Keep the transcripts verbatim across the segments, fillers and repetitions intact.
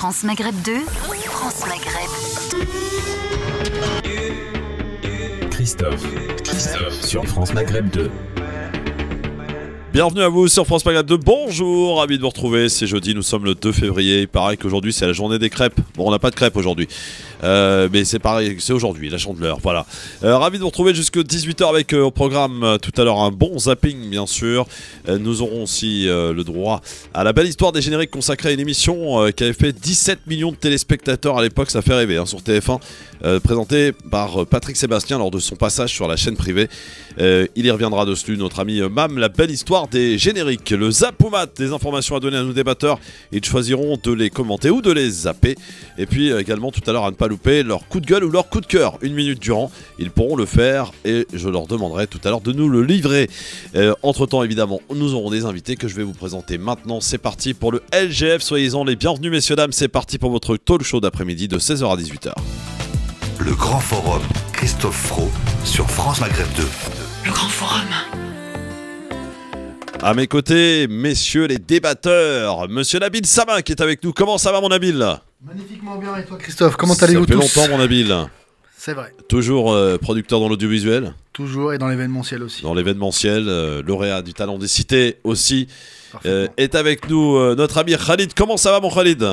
France Maghreb deux, France Maghreb. Christophe, Christophe sur France Maghreb deux. Bienvenue à vous sur France Maghreb deux, bonjour, ravi de vous retrouver, c'est jeudi, nous sommes le deux février, il paraît qu'aujourd'hui c'est la journée des crêpes. Bon, on n'a pas de crêpes aujourd'hui, euh, mais c'est pareil, c'est aujourd'hui, la chandeleur, voilà. Euh, ravi de vous retrouver jusqu'à dix-huit heures avec euh, au programme euh, tout à l'heure un bon zapping bien sûr. Euh, nous aurons aussi euh, le droit à la belle histoire des génériques consacrée à une émission euh, qui avait fait dix-sept millions de téléspectateurs à l'époque, ça fait rêver hein, sur T F un, euh, présenté par euh, Patrick Sébastien lors de son passage sur la chaîne privée. Euh, il y reviendra dessus, notre ami euh, Mam, la belle histoire des génériques, le Zapoumat, des informations à donner à nos débatteurs. Ils choisiront de les commenter ou de les zapper. Et puis également tout à l'heure à ne pas louper leur coup de gueule ou leur coup de cœur, une minute durant. Ils pourront le faire et je leur demanderai tout à l'heure de nous le livrer. Euh, entre temps évidemment, nous aurons des invités que je vais vous présenter maintenant. C'est parti pour le L G F, soyez-en les bienvenus messieurs dames. C'est parti pour votre talk show d'après-midi de seize heures à dix-huit heures. Le Grand Forum, Christophe Fro sur France Maghreb deux. Le Grand Forum. À mes côtés, messieurs les débatteurs, monsieur Nabil Sama qui est avec nous. Comment ça va mon Nabil? Magnifiquement bien, et toi Christophe, comment allez-vous tous? Ça fait longtemps mon Nabil. C'est vrai. Toujours euh, producteur dans l'audiovisuel. Toujours, et dans l'événementiel aussi. Dans l'événementiel, euh, lauréat du Talent des Cités aussi. Euh, est avec nous euh, notre ami Khalid. Comment ça va mon Khalid?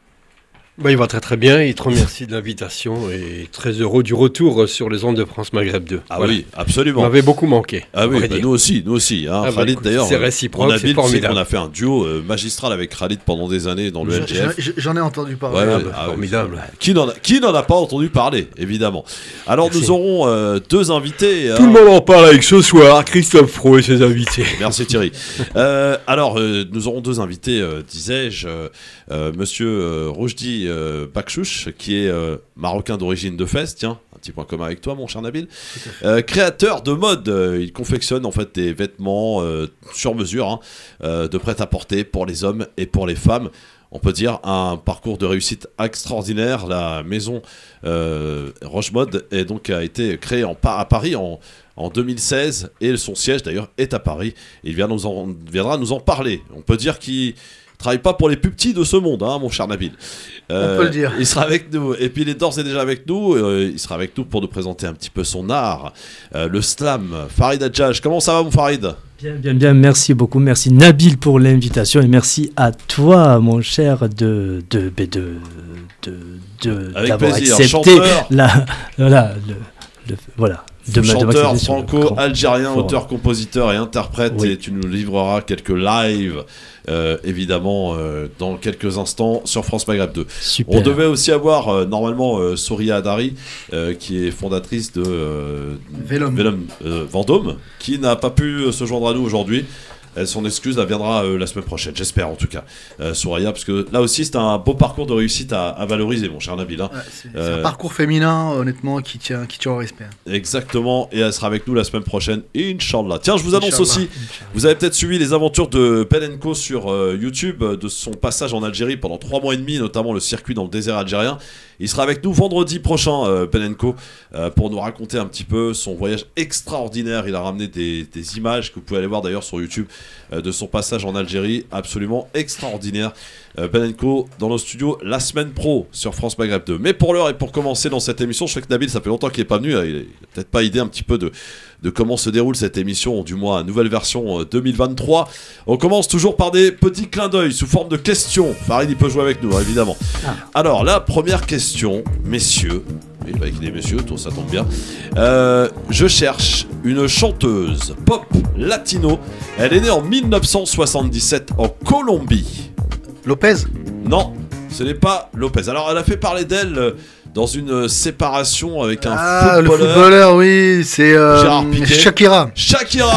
Bah, il va très très bien, il te remercie de l'invitation et très heureux du retour sur les ondes de France Maghreb deux. Ah voilà. Oui, absolument. On m'avait beaucoup manqué. Ah oui, bah nous aussi, nous aussi. Hein. Ah Khalid bah, d'ailleurs, c'est réciproque, c'est formidable. On a fait un duo euh, magistral avec Khalid pendant des années dans le L G F. J'en ai entendu parler. Ouais, ouais, ah bah, ah, formidable. Ouais. Qui n'en a, qui n'en a pas entendu parler, évidemment. Alors Merci. Nous aurons euh, deux invités. Tout hein. le monde en parle avec ce soir, Christophe Fro et ses invités. Merci Thierry. euh, alors, euh, nous aurons deux invités, euh, disais-je. Euh, monsieur euh, Roujdi euh, Bakchouch, qui est euh, marocain d'origine de Fès, tiens, un petit point commun avec toi mon cher Nabil, euh, créateur de mode, euh, il confectionne en fait des vêtements euh, sur mesure, hein, euh, de prêt-à-porter pour les hommes et pour les femmes. On peut dire un parcours de réussite extraordinaire. La maison euh, Rochemode est donc a été créée en, à Paris en, en deux mille seize et son siège d'ailleurs est à Paris. Il vient nous en, viendra nous en parler. On peut dire qu'il travaille pas pour les plus petits de ce monde, hein, mon cher Nabil. Euh, On peut le dire. Il sera avec nous. Et puis il est d'ores et déjà avec nous. Euh, il sera avec nous pour nous présenter un petit peu son art, euh, le slam. Farid Adjaj, comment ça va mon Farid? Bien, bien, bien. Merci beaucoup. Merci Nabil pour l'invitation et merci à toi, mon cher, de de de de, de, de avec d'avoir plaisir. accepté Chanteur. la voilà le, le voilà. De chanteur franco-algérien, auteur-compositeur et interprète, oui. Et tu nous livreras quelques lives, euh, évidemment, euh, dans quelques instants sur France Maghreb deux. Super. On devait aussi avoir, euh, normalement, euh, Souria Adari, euh, qui est fondatrice de euh, Vélum, Vélum euh, Vendôme, qui n'a pas pu se joindre à nous aujourd'hui. Elle, son excuse, elle viendra euh, la semaine prochaine, j'espère en tout cas, euh, Souria, parce que là aussi c'est un beau parcours de réussite à, à valoriser, mon cher Nabil. Hein. Ouais, c'est, euh, c'est un parcours féminin, honnêtement, qui tient, qui tient au respect. Exactement, et elle sera avec nous la semaine prochaine, Inch'Allah. Tiens, je vous annonce Inch'Allah. aussi, Inch'Allah. Vous avez peut-être suivi les aventures de Pelenco sur euh, YouTube, de son passage en Algérie pendant trois mois et demi, notamment le circuit dans le désert algérien. Il sera avec nous vendredi prochain, euh, Pelenco, euh, pour nous raconter un petit peu son voyage extraordinaire. Il a ramené des, des images que vous pouvez aller voir d'ailleurs sur YouTube euh, de son passage en Algérie, absolument extraordinaire. Euh, Pelenco dans nos studios la semaine pro sur France Maghreb deux. Mais pour l'heure et pour commencer dans cette émission, je sais que Nabil, ça fait longtemps qu'il n'est pas venu, il n'a peut-être pas idée un petit peu de, de comment se déroule cette émission, du moins nouvelle version euh, deux mille vingt-trois. On commence toujours par des petits clins d'œil sous forme de questions. Farid, il peut jouer avec nous, hein, évidemment. Ah. Alors, la première question, messieurs, oui, avec des messieurs, tout ça tombe bien. Euh, je cherche une chanteuse pop latino. Elle est née en mille neuf cent soixante-dix-sept en Colombie. Lopez? Non, ce n'est pas Lopez. Alors, elle a fait parler d'elle euh, dans une séparation avec un ah, footballeur. Le footballeur, oui, c'est euh, Shakira. Shakira.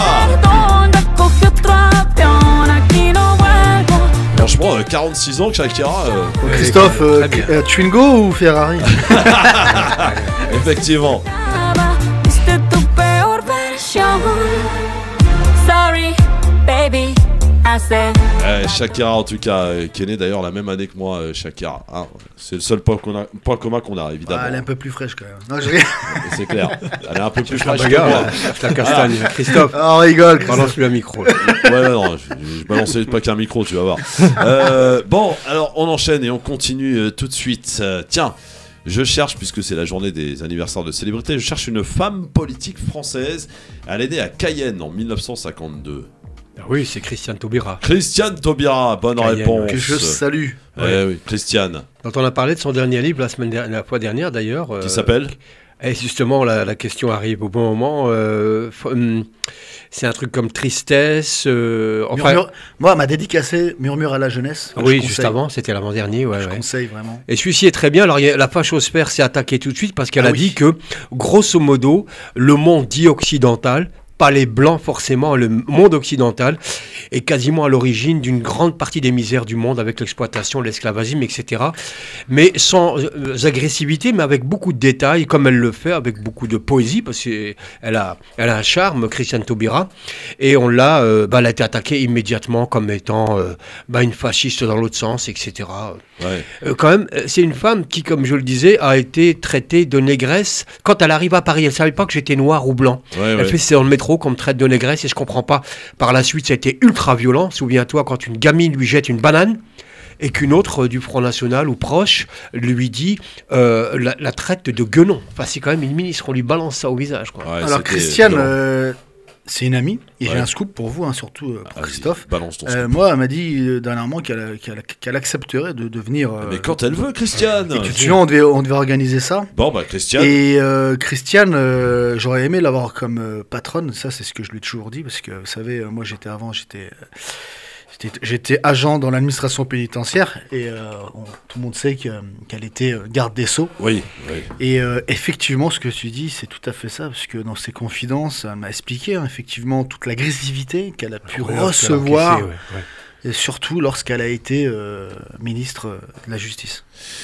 Franchement, euh, quarante-six ans que Shakira. Euh... Christophe, euh, euh, Twingo ou Ferrari? Effectivement. Sorry, baby. Eh, Shakira en tout cas, euh, qui est née d'ailleurs la même année que moi, euh, Shakira. Hein, c'est le seul point, qu'on a, point commun qu'on a, évidemment. Ah, elle est un peu plus fraîche quand même. Non, je... C'est clair. Elle est un peu plus fraîche que Bagarre, moi. la castagne. Christophe, Oh, on rigole. Christophe. balance-lui un micro. Ouais, ouais, non, je, je balançais pas qu'un micro, tu vas voir. Euh, bon, alors on enchaîne et on continue euh, tout de suite. Euh, tiens, je cherche, puisque c'est la journée des anniversaires de célébrités, je cherche une femme politique française. Elle est née à Cayenne en mille neuf cent cinquante-deux. Ah oui, c'est Christiane Taubira. Christiane Taubira, bonne Cayenne, réponse. Que je salue. Ouais, oui, Christiane. Dont on a parlé de son dernier livre la, semaine der- la fois dernière d'ailleurs. Qui euh, s'appelle Et justement, la, la question arrive au bon moment. Euh, f- hum, c'est un truc comme tristesse. euh, enfin, Murmure- Moi, elle m'a dédicacé Murmure à la jeunesse. que oui, je juste conseille. avant, c'était l'avant-dernier. Ouais, Je ouais. conseille vraiment. Et celui-ci est très bien. Alors, il y a- la fachosphère s'est attaquée tout de suite parce qu'elle Ah a oui. dit que, grosso modo, le monde dit occidental, pas les blancs forcément, le monde occidental est quasiment à l'origine d'une grande partie des misères du monde avec l'exploitation, l'esclavagisme, et cetera. Mais sans euh, agressivité, mais avec beaucoup de détails, comme elle le fait, avec beaucoup de poésie, parce qu'elle a, elle a un charme, Christiane Taubira. Et on l'a, euh, bah, elle a été attaquée immédiatement comme étant euh, bah, une fasciste dans l'autre sens, et cetera. Ouais. Euh, quand même, euh, c'est une femme qui, comme je le disais, a été traitée de négresse quand elle arrive à Paris. Elle ne savait pas que j'étais noir ou blanc. Ouais, Elle ouais. fait c'est dans le métro qu'on me traite de négresse et je comprends pas. Par la suite, ça a été ultra violent. Souviens-toi quand une gamine lui jette une banane et qu'une autre euh, du Front National ou proche lui dit euh, la, la traite de guenon. Enfin, c'est quand même une ministre, on lui balance ça au visage, quoi. Ouais, Alors, c'était Christiane, violent. euh, c'est une amie. Et Ouais. j'ai un scoop pour vous, hein, surtout euh, pour Vas-y, Christophe. balance ton Euh, scoop. moi, elle m'a dit euh, dernièrement qu'elle qu'elle- qu'elle accepterait de devenir. euh, Mais quand elle veut, Christiane. et tu te souviens, on devait, on devait organiser ça. Bon, bah, Christiane. Et euh, Christiane, euh, j'aurais aimé l'avoir comme euh, patronne. Ça, c'est ce que je lui ai toujours dit. Parce que, vous savez, euh, moi, j'étais avant, j'étais. euh, j'étais- J'étais agent dans l'administration pénitentiaire et euh, on- tout le monde sait que, qu'elle était euh, garde des Sceaux. Oui, oui. Et euh, effectivement, ce que tu dis, c'est tout à fait ça, parce que dans ses confidences, elle m'a expliqué hein, effectivement toute l'agressivité qu'elle a pu Ouais, recevoir, qu'elle a encaissé, ouais, ouais. et surtout lorsqu'elle a été euh, ministre de la Justice.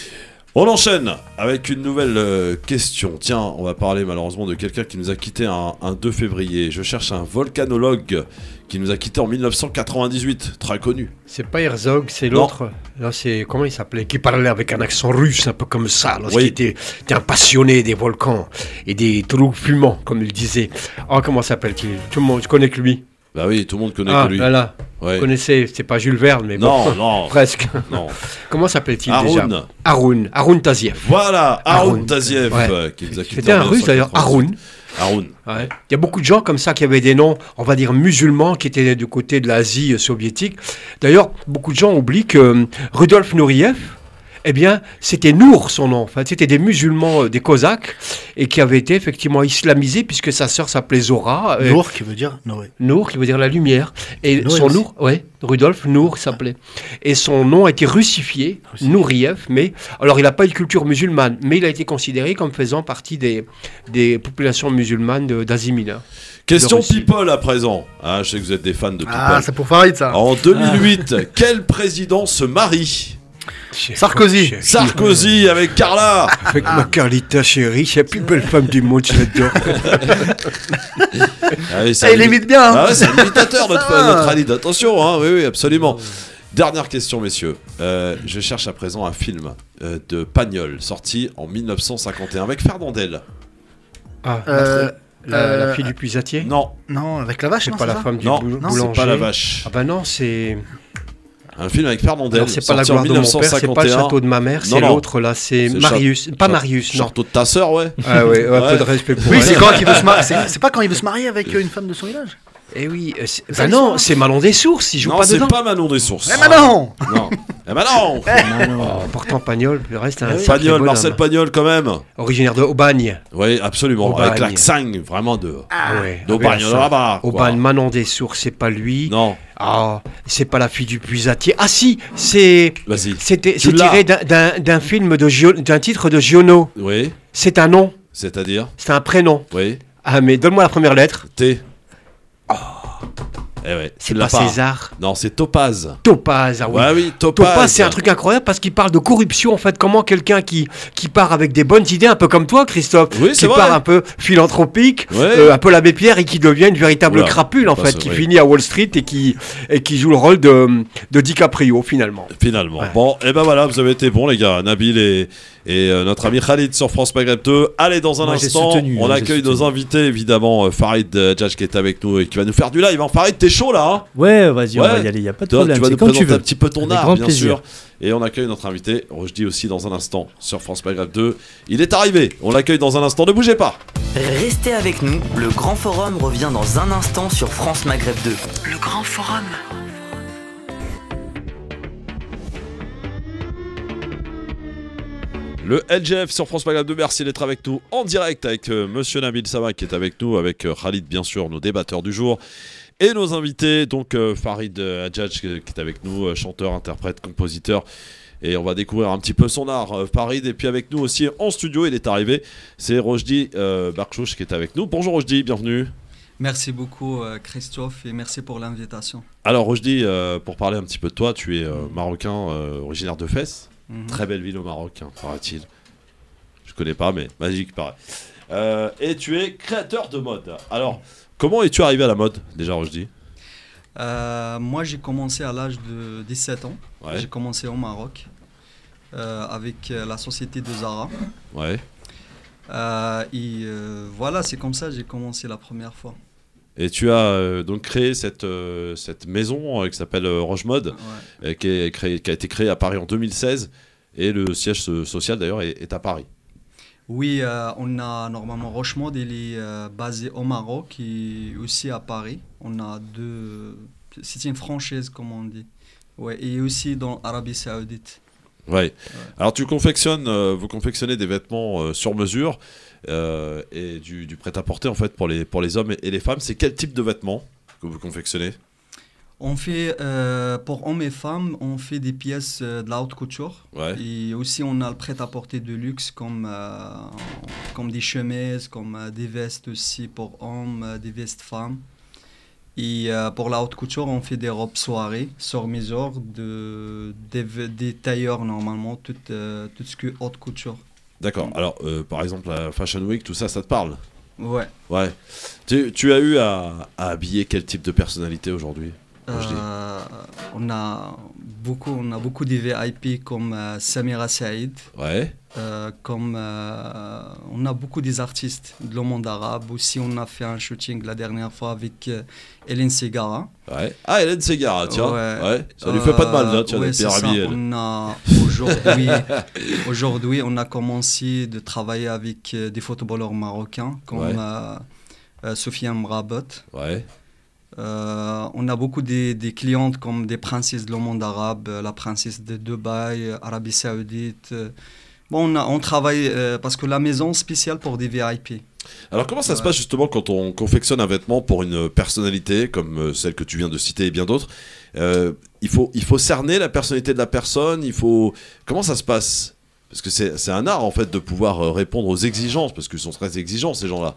On enchaîne avec une nouvelle euh, question. Tiens, on va parler malheureusement de quelqu'un qui nous a quitté un, un deux février. Je cherche un volcanologue qui nous a quitté en mille neuf cent quatre-vingt-dix-huit, très connu. C'est pas Herzog, c'est Non. l'autre. Là, c'est comment il s'appelait? Qui parlait avec un accent russe, un peu comme ça, lorsqu'il Oui. était, était un passionné des volcans et des trous fumants, comme il disait. Oh, comment s'appelle-t-il? Tout le monde, je connais que lui. Bah oui, tout le monde connaît Ah, que lui. là, là. Ouais. Vous connaissez, c'est pas Jules Verne, mais Non, bon. non, Presque. non. Comment s'appelle-t-il Haroun. déjà? Haroun. Haroun Taziev. Voilà, Haroun Haroun. Taziev Ouais. euh, qui nous a quitté. C'était en un russe d'ailleurs, mille neuf cent quatre-vingt-dix-huit. Haroun. Haroun. Ouais. Il y a beaucoup de gens comme ça qui avaient des noms, on va dire musulmans, qui étaient du côté de l'Asie euh, soviétique. D'ailleurs, beaucoup de gens oublient que euh, Rudolf Nouriev, eh bien, c'était Nour son nom. Enfin, c'était des musulmans, euh, des Cosaques, et qui avaient été effectivement islamisés puisque sa sœur s'appelait Zora. euh, Nour qui veut dire Noé. Nour, qui veut dire la lumière. Et Noé son aussi. Nour, ouais, Rudolf Nour s'appelait. Et son nom a été russifié, Nouriev, mais alors il n'a pas une culture musulmane, mais il a été considéré comme faisant partie des, des populations musulmanes de- d'Asie mineure. Question De Russie. People à présent. Ah, je sais que vous êtes des fans de People. Ah, c'est pour Farid ça. En deux mille huit, quel président se marie? Sarkozy. Sarkozy avec Carla. Avec ma Carlita chérie, c'est la plus belle femme du monde, je l'adore. Ah oui, c'est Ah, un il imi- imite bien. hein. Ah ouais, c'est un imitateur notre, Ça va. notre Khalid. Attention, hein, oui, oui, absolument. Dernière question, messieurs. Euh, je cherche à présent un film euh, de Pagnol, sorti en mille neuf cent cinquante et un avec Fernandel. Ah, Euh, la, la- la euh, fille du puisatier. Non, Non, avec la vache, C'est non, pas la ça femme du non, boul- non, c'est boulanger. pas la vache. Ah bah non, c'est... Un film avec Fernandel, Alors c'est pas la sorti en gloire de mon père, c'est pas le mille neuf cent cinquante et un. château de ma mère, c'est Non, non. l'autre là, c'est C'est Marius. Cha- Pas Cha- Marius, non. Château de ta sœur, ouais. Ah ouais, un Ouais. peu de respect pour Oui, elle. c'est quand il veut se marier. C'est c'est pas quand il veut se marier avec euh, une femme de son village. Eh oui, euh, c'est- Ça, bah ils non, sont- c'est Manon des Sources, il joue Non, pas c'est dedans. pas Manon des Sources. Eh ben non. Non. Eh ben non. Oh, pourtant Pagnol, le reste, un sacré Pagnol, bonhomme. Marcel Pagnol quand même. Originaire de Aubagne. Oui, absolument. Aubagne. Avec l'accent vraiment de Ah ouais. d'Aubagne avec la- là-bas. quoi. Aubagne, Manon des Sources, c'est pas lui. Non, Ah, c'est pas la fille du puisatier. Ah si, c'est... vas-y. C'était, Tu c'est l'as. tiré d'un, d'un, d'un film de Gio- d'un titre de Giono. Oui, C'est un nom, c'est-à-dire c'est un prénom. Oui, Ah mais donne-moi la première lettre. T. Eh ouais, C'est tu l'as pas César. Non, c'est Topaz. Topaz, ah oui. Ouais, oui, Topaz. Topaz, c'est un truc incroyable parce qu'il parle de corruption en fait. Comment quelqu'un qui, qui part avec des bonnes idées, un peu comme toi, Christophe, Oui, qui c'est vrai. part un peu philanthropique, Ouais. euh, un peu l'abbé Pierre et qui devient une véritable Oula, crapule en pas fait, ça, qui oui. finit à Wall Street et qui, et qui joue le rôle de, de DiCaprio finalement. Finalement. Ouais. Bon, et ben voilà, vous avez été bons les gars. Nabil et, et euh, notre ami Khalid sur France Maghreb deux. Allez, dans un Moi, j'ai instant, soutenu, on hein, j'ai accueille nos soutenu. invités, évidemment. euh, Farid euh, Djadj qui est avec nous et qui va nous faire du live. Hein. Farid, t'es chaud là hein Ouais, vas-y, on Ouais. va y aller, il n'y a pas de Toi, problème. tu vas C'est nous quand tu présenter veux. un petit peu ton Avec art, grand bien plaisir. sûr. Et on accueille notre invité, Rojdi aussi, dans un instant sur France Maghreb deux. Il est arrivé, on l'accueille dans un instant, ne bougez pas. Restez avec nous, le Grand Forum revient dans un instant sur France Maghreb deux. Le Grand Forum. Le L G F sur France Maghreb deux, merci d'être avec nous en direct avec euh, Monsieur Nabil Sama qui est avec nous, avec euh, Khalid bien sûr, nos débatteurs du jour. Et nos invités, donc euh, Farid euh, Djadj qui est avec nous, euh, chanteur, interprète, compositeur. Et on va découvrir un petit peu son art, euh, Farid. Et puis avec nous aussi en studio, il est arrivé, c'est Rojdi euh, Barchouch qui est avec nous. Bonjour Rojdi, bienvenue. Merci beaucoup euh, Christophe et merci pour l'invitation. Alors Rojdi, euh, pour parler un petit peu de toi, tu es euh, marocain, euh, originaire de Fès. Mhm. Très belle ville au Maroc, hein, paraît-il. Je connais pas, mais magique, pareil. Euh, et tu es créateur de mode. Alors, comment es-tu arrivé à la mode, déjà, Rojdi? Euh, moi j'ai commencé à l'âge de dix-sept ans. Ouais. J'ai commencé au Maroc euh, avec euh, la société de Zara. Ouais. Euh, et euh, voilà, c'est comme ça que j'ai commencé la première fois. Et tu as euh, donc créé cette, euh, cette maison euh, qui s'appelle euh, Roche Mode, Ouais. euh, qui, est créée- qui a été créée à Paris en deux mille seize. Et le siège so- social, d'ailleurs, est, est à Paris. Oui, euh, on a normalement Rochemode, il est euh, basé au Maroc et aussi à Paris. On a deux. C'est une franchise, comme on dit. Ouais, et aussi dans l'Arabie Saoudite. Ouais. Alors, tu confectionnes, euh, vous confectionnez des vêtements euh, sur mesure euh, et du, du prêt-à-porter, en fait, pour les, pour les hommes et, et les femmes. C'est quel type de vêtements que vous confectionnez? On fait, euh, pour hommes et femmes, on fait des pièces euh, de la haute couture. Ouais. Et aussi, on a le prêt-à-porter de luxe, comme, euh, comme des chemises, comme euh, des vestes aussi pour hommes, euh, des vestes femmes. Et euh, pour la haute couture, on fait des robes soirées sur mesure, de, des, ve- des tailleurs normalement, tout, euh, tout ce qui est haute couture. D'accord. Alors, euh, par exemple, la Fashion Week, tout ça, ça te parle? Ouais. Ouais. Tu, tu as eu à, à habiller quel type de personnalité aujourd'hui? Rojdi. Euh, on a beaucoup, on a beaucoup de V I P comme euh, Samira Saïd. Ouais. Euh, comme euh, on a beaucoup des artistes de le monde arabe. Aussi, on a fait un shooting la dernière fois avec euh, Hélène Segara. Ouais. Ah, Hélène Segara, tiens. Ouais. Ouais. Ça lui fait pas de mal, là, Euh, tiens, ouais, d'être c'est bien ça. habillé, elle. On a aujourd'hui, aujourd'hui, on a commencé de travailler avec euh, des footballeurs marocains comme Ouais. euh, euh, Sofiane Mrabot. Ouais. Euh, on a beaucoup des, des clientes comme des princesses de le monde arabe, euh, la princesse de Dubaï, euh, Arabie Saoudite. euh. Bon, on, a- on travaille euh, parce que la maison spéciale pour des V I P. Alors, comment ça se Ouais. passe justement quand on confectionne un vêtement pour une personnalité comme euh, celle que tu viens de citer et bien d'autres? Euh, il faut, il faut cerner la personnalité de la personne. Il faut. Comment ça se passe? Parce que c'est c'est un art en fait de pouvoir euh, répondre aux exigences, parce qu'ils sont très exigeants ces gens-là.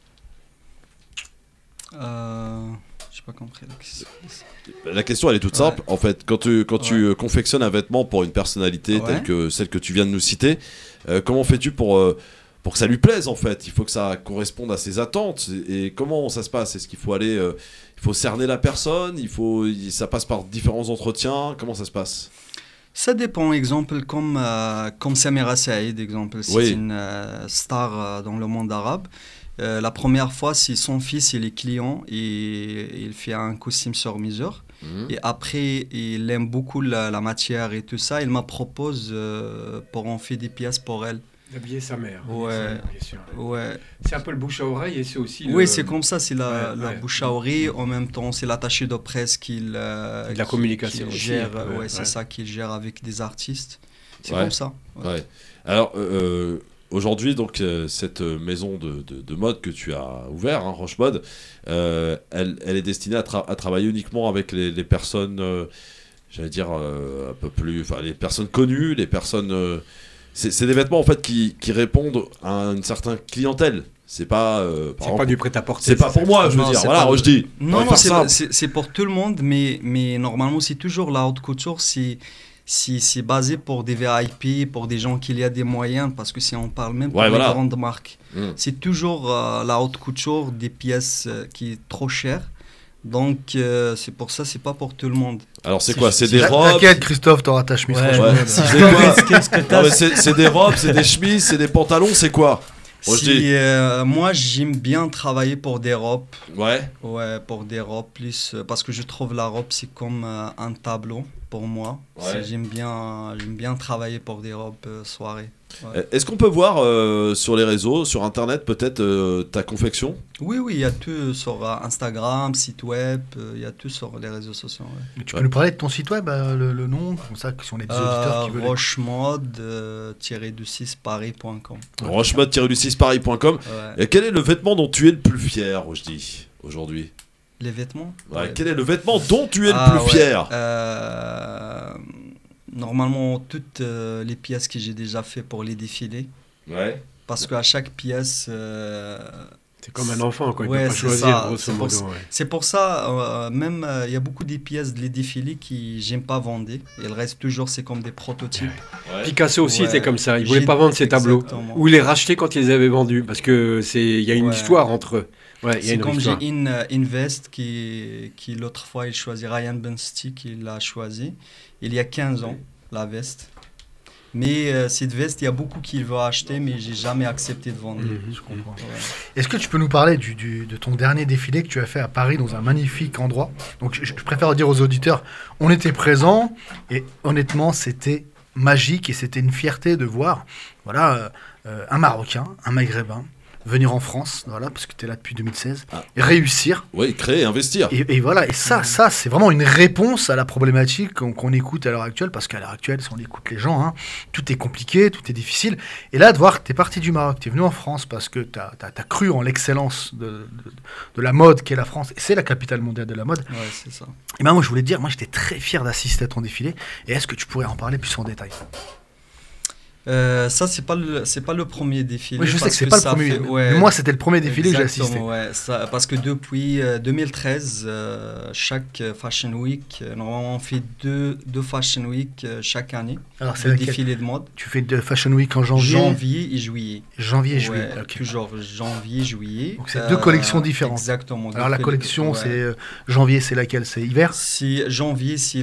Euh, j'ai pas compris la question. La question elle est toute Ouais. simple en fait. Quand tu, quand tu Ouais. euh, confectionnes un vêtement pour une personnalité Ouais. telle que celle que tu viens de nous citer, euh, comment fais-tu pour, euh, pour que ça lui plaise en fait? Il faut que ça corresponde à ses attentes. Et, et comment ça se passe? Est-ce qu'il faut aller, euh, il faut cerner la personne? Il faut, il- ça passe par différents entretiens? Comment ça se passe? Ça dépend, exemple, comme, euh, comme Samira Saïd, exemple, c'est Oui. une euh, star euh, dans le monde arabe. Euh, la première fois, c'est son fils, il est client et il fait un costume sur mesure. Mhm. Et après, il aime beaucoup la, la matière et tout ça. Il m'a proposé euh, pour en faire des pièces pour elle. D'habiller sa mère. Ouais. Bien sûr. Ouais. C'est un peu le bouche à oreille et c'est aussi. Oui, le- c'est comme ça, c'est la, Ouais, la ouais. bouche à oreille. En même temps, c'est l'attaché de presse qu'il euh, De la qui- communication qu'il aussi, gère. un peu, ouais, ouais. c'est ça qu'il gère avec des artistes. C'est Ouais. comme ça. Ouais. Ouais. Alors euh, aujourd'hui, donc euh, cette maison de, de- de mode que tu as ouvert, hein, Roche Mode, euh, elle, elle est destinée à, tra- à travailler uniquement avec les, les personnes, euh, j'allais dire euh, un peu plus, enfin les personnes connues, les personnes. euh, c'est c'est des vêtements en fait qui, qui répondent à une certaine clientèle. C'est pas. Euh, c'est pas du prêt-à-porter. C'est pas pour moi, je veux non, dire. Voilà, je dis. Non, non, c'est pour tout le monde, mais, mais normalement, c'est toujours la haute couture. C'est c'est basé pour des V I P, pour des gens qui y a des moyens, parce que si on parle même pour ouais, les voilà. grandes marques, mmh. c'est toujours euh, la haute couture, des pièces euh, qui est trop chères. Donc, euh, c'est pour ça, c'est pas pour tout le monde. Alors, c'est quoi? C'est des robes? T'inquiète, Christophe, t'auras ta chemise. Ouais, franchement. ouais. Si c'est des robes, c'est des chemises, c'est des pantalons, c'est quoi? Si, euh, moi, j'aime bien travailler pour des robes. Ouais. Ouais, pour des robes plus. Euh, parce que je trouve la robe, c'est comme euh, un tableau pour moi. Ouais. J'aime bien, j'aime bien travailler pour des robes euh, soirées. Ouais. Est-ce qu'on peut voir euh, sur les réseaux, sur internet, peut-être euh, ta confection? Oui, oui, il y a tout sur euh, Instagram, site web, euh, il y a tout sur les réseaux sociaux. Ouais. Tu peux ouais. nous parler de ton site web, euh, le, le nom, comme ça, qui sont les auditeurs euh, qui veulent. Rochemode tiret du six paris point com. Rochemode tiret du six paris point com. Ouais. Et quel est le vêtement dont tu es le plus fier, je dis, aujourd'hui? Les vêtements? Ouais, ouais. Quel est le vêtement dont tu es ah, le plus ouais. fier? euh, Normalement, toutes euh, les pièces que j'ai déjà fait pour les défilés. Ouais. Parce qu'à chaque pièce... Euh, c'est comme un enfant, quoi. Il ouais, peut pas choisir, grosso modo. C'est pour ça, euh, même, il euh, y a beaucoup des pièces de les défilés qui j'aime pas vendre. Et le reste, toujours, c'est comme des prototypes. Ouais. Picasso aussi ouais. était comme ça. Il voulait pas vendre ses tableaux. Exactement. Ou il les rachetait quand il les avait vendus. Parce qu'il y a une ouais. histoire entre eux. Ouais, c'est comme j'ai une, une veste qui, qui l'autre fois, il choisit, Ryan Bensti, qui l'a choisi. Il y a quinze ans, la veste. Mais euh, cette veste, il y a beaucoup qui veulent acheter, mais j'ai jamais accepté de vendre. Mmh, je comprends. Ouais. Est-ce que tu peux nous parler du, du, de ton dernier défilé que tu as fait à Paris, dans un magnifique endroit? Donc, je, je préfère dire aux auditeurs, on était présents, et honnêtement, c'était magique, et c'était une fierté de voir voilà, euh, un Marocain, un Maghrébin, venir en France, voilà, parce que tu es là depuis deux mille seize, ah. et réussir. Oui, créer, investir. Et, et voilà, et ça, ça c'est vraiment une réponse à la problématique qu'on qu'on écoute à l'heure actuelle, parce qu'à l'heure actuelle, si on écoute les gens, hein, tout est compliqué, tout est difficile. Et là, de voir que tu es parti du Maroc, tu es venu en France parce que tu as, as, as cru en l'excellence de, de, de la mode qu'est la France, et c'est la capitale mondiale de la mode. Ouais, c'est ça. Et ben moi, je voulais te dire, moi, j'étais très fier d'assister à ton défilé, et est-ce que tu pourrais en parler plus en détail? Euh, ça, c'est pas le, c'est pas le premier défilé. Oui, je sais que c'est pas le premier. Fait, ouais, moi, c'était le premier défilé que j'ai assisté. Ouais, ça, parce que depuis euh, deux mille treize, euh, chaque Fashion Week, euh, normalement, on fait deux, deux Fashion Week euh, chaque année. Alors, c'est le laquelle? Défilé de mode. Tu fais de Fashion Week en janvier? Janvier et juillet. Janvier et ouais, juillet. Okay. Toujours janvier, juillet. Donc, c'est euh, deux collections différentes. Exactement. Alors, la collection, ouais. c'est euh, janvier, c'est laquelle? C'est hiver? Si, janvier, c'est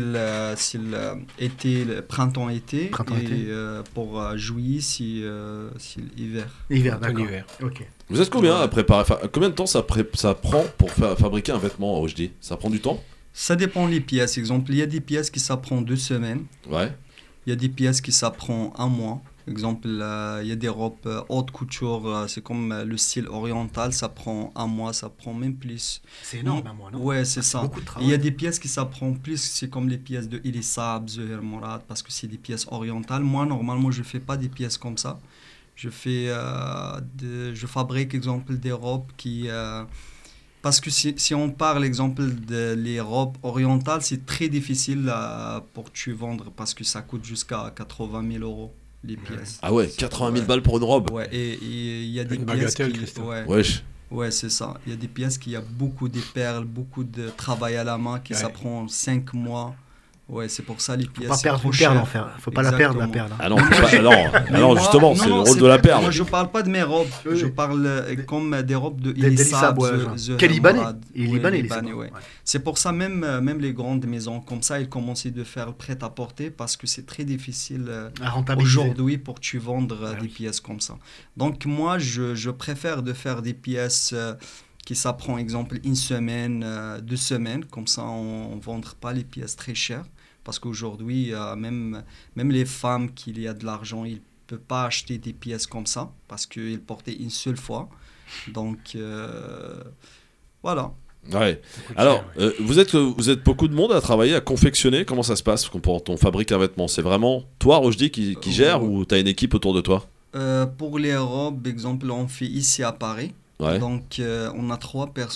l'été, le printemps-été. Printemps-été. Et euh, pour euh, juillet, c'est Euh, c'est l'hiver. Hiver, d'accord. Okay. Vous êtes combien à préparer? Enfin, combien de temps ça, pré ça prend pour fa fabriquer un vêtement, je dis? Ça prend du temps? Ça dépend des pièces. Exemple, il y a des pièces qui ça prend deux semaines. Ouais. Il y a des pièces qui ça prend un mois. Exemple, euh, il y a des robes euh, haute couture, euh, c'est comme euh, le style oriental, ça prend un mois, ça prend même plus. C'est énorme, un mois, non? Ouais, c'est ça. Beaucoup de travail. Il y a des pièces qui ça prend plus, c'est comme les pièces de Elisab, Zuhair Mourad, parce que c'est des pièces orientales. Moi, normalement, je ne fais pas des pièces comme ça. Je fais, euh, de, je fabrique, exemple, des robes qui... Euh, parce que si, si on parle, exemple, de les robes orientales, c'est très difficile euh, pour tu vendre parce que ça coûte jusqu'à quatre-vingt mille euros. Les pièces. Ah ouais, quatre-vingt mille ouais. balles pour une robe. Ouais, et il y a des une pièces bagatelle, qui... Christophe. Ouais, Wesh. ouais c'est ça. Il y a des pièces qui y a beaucoup de perles, beaucoup de travail à la main, qui ouais. ça prend cinq mois. Ouais, c'est pour ça les pièces. Faut pas perdre une perle en faire. Faut pas Exactement. la perdre la perle. Hein. Ah non, pas, non, alors justement, c'est le rôle de la perle. Moi, je parle pas de mes robes. Oui. Je parle euh, comme des robes de Elisab. Quel Libanais? Il est Libanais, Libanais, ouais. C'est pour ça même euh, même les grandes maisons comme ça, ils commencent de faire le prêt-à-porter parce que c'est très difficile euh, aujourd'hui pour tu vendre euh, ah, des oui. pièces comme ça. Donc moi, je, je préfère de faire des pièces. Euh, qui ça prend exemple une semaine, euh, deux semaines, comme ça on ne vend pas les pièces très chères, parce qu'aujourd'hui, euh, même, même les femmes qui y a de l'argent, ils ne peuvent pas acheter des pièces comme ça, parce qu'ils portaient une seule fois. Donc, euh, voilà. Ouais. Alors, euh, vous, êtes, vous êtes beaucoup de monde à travailler, à confectionner. Comment ça se passe quand on fabrique un vêtement? C'est vraiment toi, Rochdi, qui, qui gère, euh, ou tu as une équipe autour de toi? euh, Pour les robes, exemple, on fait ici à Paris. Ouais. Donc, euh, on a trois personnes.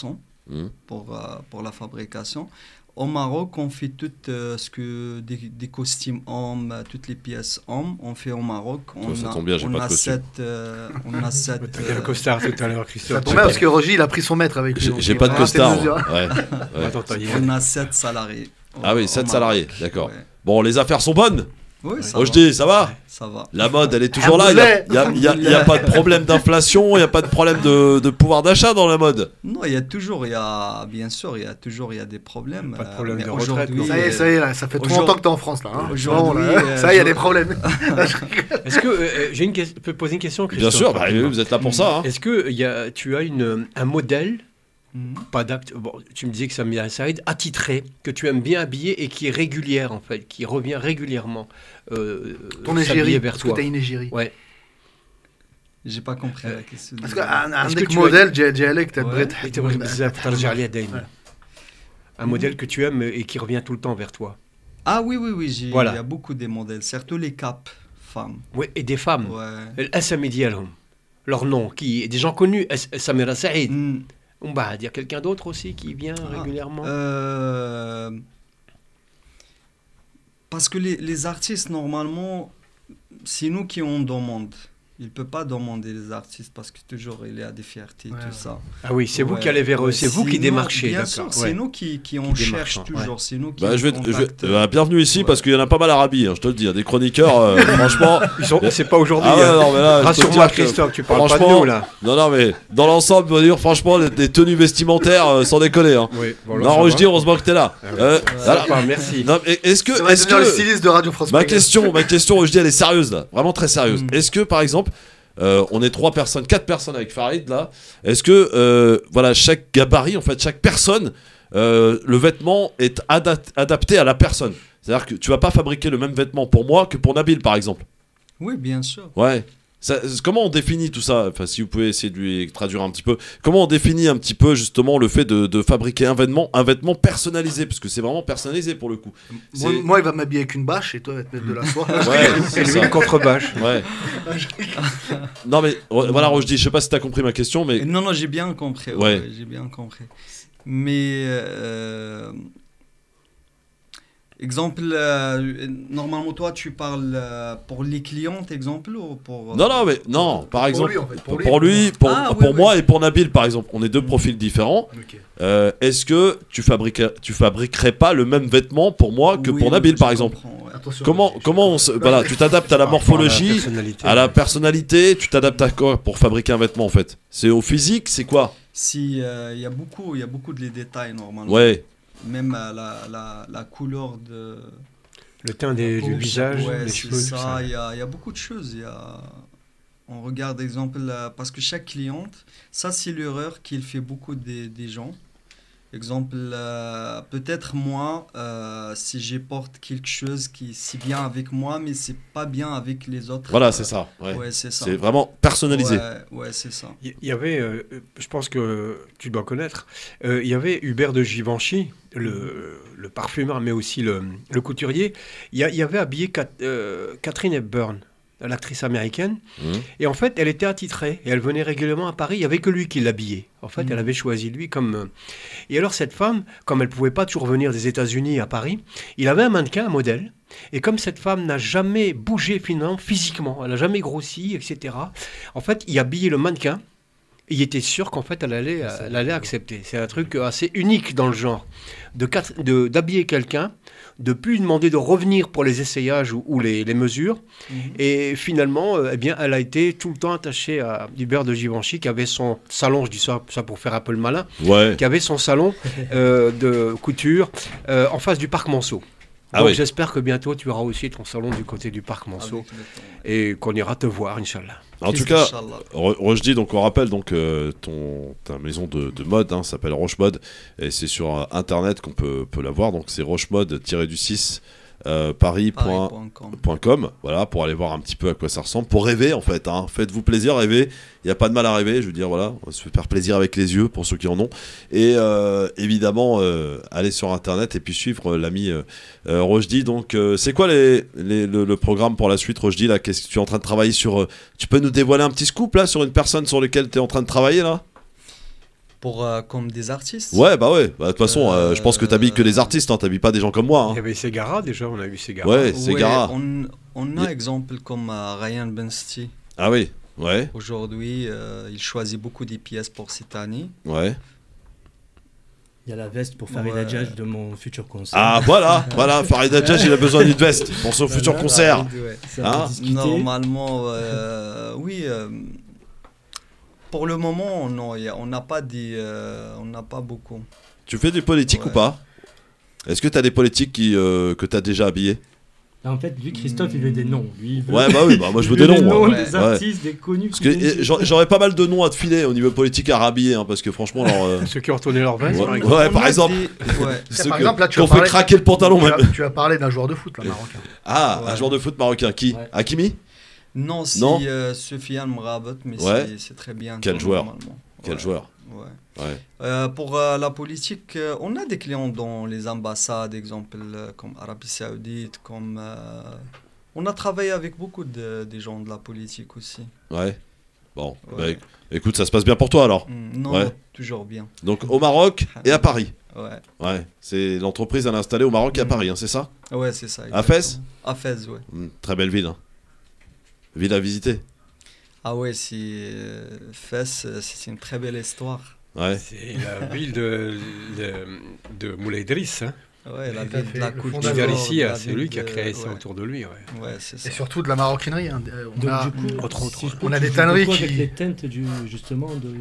Mmh. pour, euh, pour la fabrication. Au Maroc, on fait tout euh, ce que des, des costumes hommes, euh, toutes les pièces hommes, on fait au Maroc. On ça a, tombe bien, j'ai on pas de a costume. sept, euh, on a sept. T'as dit un costard tout à l'heure, Ça Christophe. tombe bien parce que Roger, il a pris son maître avec lui. J'ai donc j'ai il pas va de rater costard. mesure. moi. Ouais. Ouais. Attends, t'as dit- On a sept salariés. au- Ah oui, au sept Maroc. salariés, d'accord. Ouais. Bon, les affaires sont bonnes. Oui, ça Moi va. je dis, ça va. Ça va. La mode, elle est toujours là. Il n'y a, il y a- il y a- il y a pas de problème d'inflation, il n'y a pas de problème de, de pouvoir d'achat dans la mode. Non, il y a toujours, il y a, bien sûr, il y a toujours, il y a des problèmes. Pas de euh, problème mais de retraite, aujourd'hui, non. Ça y est, ça y est, là, ça fait trop Aujourd'hui- longtemps que t'es en France là. Hein. Aujourd'hui, Bon, là, euh, ça y est, il y a je- des problèmes. Est-ce que euh, j'ai une question, je peux poser une question, Bien Christophe? sûr, bah, rapidement. vous êtes là pour ça. Hein. Est-ce que y a, tu as une, un modèle, Mhm. pas d'acte, bon, tu me disais que ça me Saïd, attitré, que tu aimes bien habiller et qui est régulière en fait, qui revient régulièrement euh, Ton s'habiller égérie, vers parce que toi. t'as une égérie. Ouais. J'ai pas compris la question. Parce qu'un Est-ce que عندك tu as- modèle جا جا لك Ouais. تبغي Et t'aimerais بزاف ترجع عليه دايما. Ouais. Un modèle que tu aimes et qui revient tout le temps vers toi. Ah oui, oui, oui, j'ai- Voilà. il y a beaucoup de modèles, surtout les capes femmes. Oui, et des femmes. Ouais. الأسامي ديالهم. Leur nom, qui des gens connus. Es- Samira Saïd. Hmm. On va dire quelqu'un d'autre aussi qui vient Ah, régulièrement. Euh, Parce que les, les artistes, normalement, c'est nous qui on demande. Il ne peut pas demander les artistes parce que toujours il y a des fiertés, Ouais, tout ouais. ça. Ah oui, c'est vous Ouais, qui allez vers eux, ouais, c'est vous qui nous- démarchez, Bien d'accord. sûr, ouais. c'est nous qui, qui on Qui cherche démarchons, toujours. C'est nous qui Bah, on je vais, te- je vais- contacte. euh, bienvenue ici Ouais. parce qu'il y en a pas mal à Rabi, hein, je te le dis. hein, Des chroniqueurs, euh, franchement. Ils sont, c'est pas aujourd'hui. Ah ouais, hein. non, mais là, je peux te Rassure-moi, dire que, Christophe, tu parles pas de franchement, nous là. Non, non, mais dans l'ensemble, on va dire, franchement, des, des tenues vestimentaires, euh, sans déconner. Hein. Oui, non, je dis, heureusement que t'es là. Ah ouais. Euh, voilà. Sympa, merci. Non, mais est-ce que, Ça va est-ce devenir le que, styliste de Radio France ma Maghreb. question, ma question, je dis, elle est sérieuse là, vraiment très sérieuse. Mm. Est-ce que, par exemple, euh, on est trois personnes, quatre personnes avec Farid là. Est-ce que, euh, voilà, chaque gabarit, en fait, chaque personne, euh, le vêtement est ada- adapté à la personne. C'est-à-dire que tu vas pas fabriquer le même vêtement pour moi que pour Nabil, par exemple. Oui, bien sûr. Ouais. Ça, comment on définit tout ça? Enfin, si vous pouvez essayer de lui traduire un petit peu. Comment on définit un petit peu justement le fait de, de fabriquer un vêtement, un vêtement personnalisé, parce que c'est vraiment personnalisé pour le coup. Moi, C'est- moi, il va m'habiller avec une bâche et toi, il va te mettre de la soie. Ouais, Et c'est lui, ça. une contrebâche. Ouais. Non mais re- voilà, Rochdi, je sais pas si t'as compris ma question, mais Non, non, j'ai bien compris. Ouais. Ouais, j'ai bien compris. Mais euh, exemple, euh, normalement, toi, tu parles euh, pour les clientes, exemple, ou pour. non, non, mais non. Par Pour exemple, lui, en fait, pour lui. pour lui, pour, Ah, oui, pour oui. moi et pour Nabil, par exemple, on est deux profils différents. Ok. Euh, Est-ce que tu fabriques, tu fabriquerais pas le même vêtement pour moi que Oui, pour oui, Nabil, je par exemple? comprends, ouais. Attention. Comment, comment on se, voilà, tu t'adaptes à la Par rapport morphologie, à la personnalité. à la personnalité, tu t'adaptes à quoi pour fabriquer un vêtement en fait? C'est au physique, c'est quoi? Si, euh, il y a beaucoup, il y a beaucoup de les détails, normalement. Ouais, Même euh, la, la, la couleur de. Le teint des- du Ouais, visage, Ouais, les c'est cheveux, tout ça. ça. Il y a, il y a beaucoup de choses. Il y a... On regarde, exemple, euh, parce que chaque cliente, ça, c'est l'erreur qu'il fait beaucoup des, des gens. Exemple, euh, peut-être moi, euh, si je porte quelque chose qui c'est bien avec moi, mais c'est pas bien avec les autres. voilà, euh, c'est ça. Ouais. Ouais, c'est ça. C'est vraiment personnalisé. Ouais, ouais, c'est ça. Il y avait, euh, je pense que tu dois connaître, euh, il y avait Hubert de Givenchy, le, le parfumeur, mais aussi le, le couturier. Il y, a- il y avait habillé Cat- euh, Catherine Hepburn, l'actrice américaine. Mhm. Et en fait, elle était attitrée et elle venait régulièrement à Paris. Il n'y avait que lui qui l'habillait. En fait, Mhm. elle avait choisi lui comme. euh, Et alors, cette femme, comme elle ne pouvait pas toujours venir des États-Unis à Paris, il avait un mannequin, un modèle. Et comme cette femme n'a jamais bougé finalement, physiquement, elle n'a jamais grossi, et cetera, en fait, il habillait le mannequin. Et il était sûr qu'en fait, elle allait, elle allait accepter. C'est un truc assez unique dans le genre. De quatre- de- D'habiller quelqu'un, de plus lui demander de revenir pour les essayages ou, ou les, les mesures. Mhm. Et finalement, euh, eh bien, elle a été tout le temps attachée à Hubert de Givenchy, qui avait son salon, je dis ça, ça pour faire un peu le malin, Ouais. qui avait son salon euh, de couture euh, en face du parc Monceau. Ah Donc oui. j'espère que bientôt tu auras aussi ton salon du côté du parc Monceau Avec le temps. et qu'on ira te voir, Inch'Allah. En tout cas, Inch'Allah. Ro- Rochdi, donc on rappelle donc euh, ton ta maison de, de mode hein, s'appelle Rochemode et c'est sur euh, internet qu'on peut, peut la voir. Donc c'est rochemode-du-six euh, paris point Paris point com. point com, voilà, pour aller voir un petit peu à quoi ça ressemble, pour rêver en fait, hein. Faites-vous plaisir, rêvez, il n'y a pas de mal à rêver, je veux dire, voilà, on va se faire plaisir avec les yeux pour ceux qui en ont, et euh, évidemment, euh, allez sur internet et puis suivre euh, l'ami euh, euh, Rochdi, donc euh, c'est quoi les, les- le, le programme pour la suite, Rochdi, là, qu'est-ce que tu es en train de travailler sur, euh, tu peux nous dévoiler un petit scoop là, sur une personne sur laquelle tu es en train de travailler là? Pour, euh, comme des artistes. Ouais, bah ouais. Bah, de toute façon, euh, je pense que t'habilles que des Euh, artistes, hein, t'habilles pas des gens comme moi. Il Hein. y avait Segara déjà, on a vu Segara. Ouais, c'est Ouais, Gara. on, on a Yeah. exemple comme euh, Ryan Bensti. Ah oui, ouais, Aujourd'hui, euh, il choisit beaucoup des pièces pour cette année. ouais. Il y a la veste pour Farid Ouais. Hadjadj de mon futur concert. Ah voilà, voilà, Farid Hadjadj, il a besoin d'une veste pour son futur Voilà. concert. Ouais. Ça va Hein discuter. Normalement, euh, oui. euh, pour le moment, non, y a- on n'a pas des, euh, on n'a pas beaucoup. Tu fais du politique Ouais. ou pas? Est-ce que t'as des politiques qui, euh, que t'as déjà habillés? Là, en fait, lui, Christophe, il veut des noms. Lui, il veut... Ouais, bah oui, bah moi je veux il veut des noms. moi. ouais. des Ouais. artistes, des connus. Parce que eh, j'aurais j'aurais pas mal de noms à te filer au niveau politique à rhabiller, hein, parce que franchement, alors, euh, Ceux qui ont retourné leur veste, Ouais. par exemple. Ouais, On par a exemple. des- ouais. Tiens, ceux par que- exemple, là, tu qu'on as fait parlé- craquer le pantalon tu, même. as, tu as parlé d'un joueur de foot, là, marocain. Ah, un Ouais. joueur de foot marocain, qui? Ouais. Hakimi? Non, c'est Non. euh, Sofiane Mrabat, mais Ouais. c'est- c'est très bien. Quel toi, joueur. normalement. Quel Ouais. joueur? Ouais. Ouais. Euh, pour euh, la politique, euh, on a des clients dans les ambassades, exemple euh, comme Arabie Saoudite, comme euh, on a travaillé avec beaucoup de des gens de la politique aussi. Ouais. Bon, Ouais. bah, éc- écoute, ça se passe bien pour toi alors. Mm, non, Ouais. toujours bien. Donc au Maroc et à Paris. Ouais, Ouais, c'est l'entreprise elle est installée au Maroc et à Mm. Paris, hein, c'est ça? ouais, c'est ça. À Fès? exactement. À Fès, ouais. Hmm, très belle ville. Hein. Ville à visiter. Ah ouais, c'est euh, Fès, euh, c'est une très belle histoire. Ouais. C'est la ville de, de, de Moulay Idriss. Hein. Ouais, la Tout à ville fait, de la le culture. fondateur. Ici, la c'est ville lui qui a de- créé ça ouais. autour de lui. Ouais. Ouais, c'est ça. Et surtout de la maroquinerie. Hein. Euh, On Donc, a, du coup, Autre, autre, si je peux, on a tu des joues tanneries beaucoup qui- avec les teintes, du, justement, de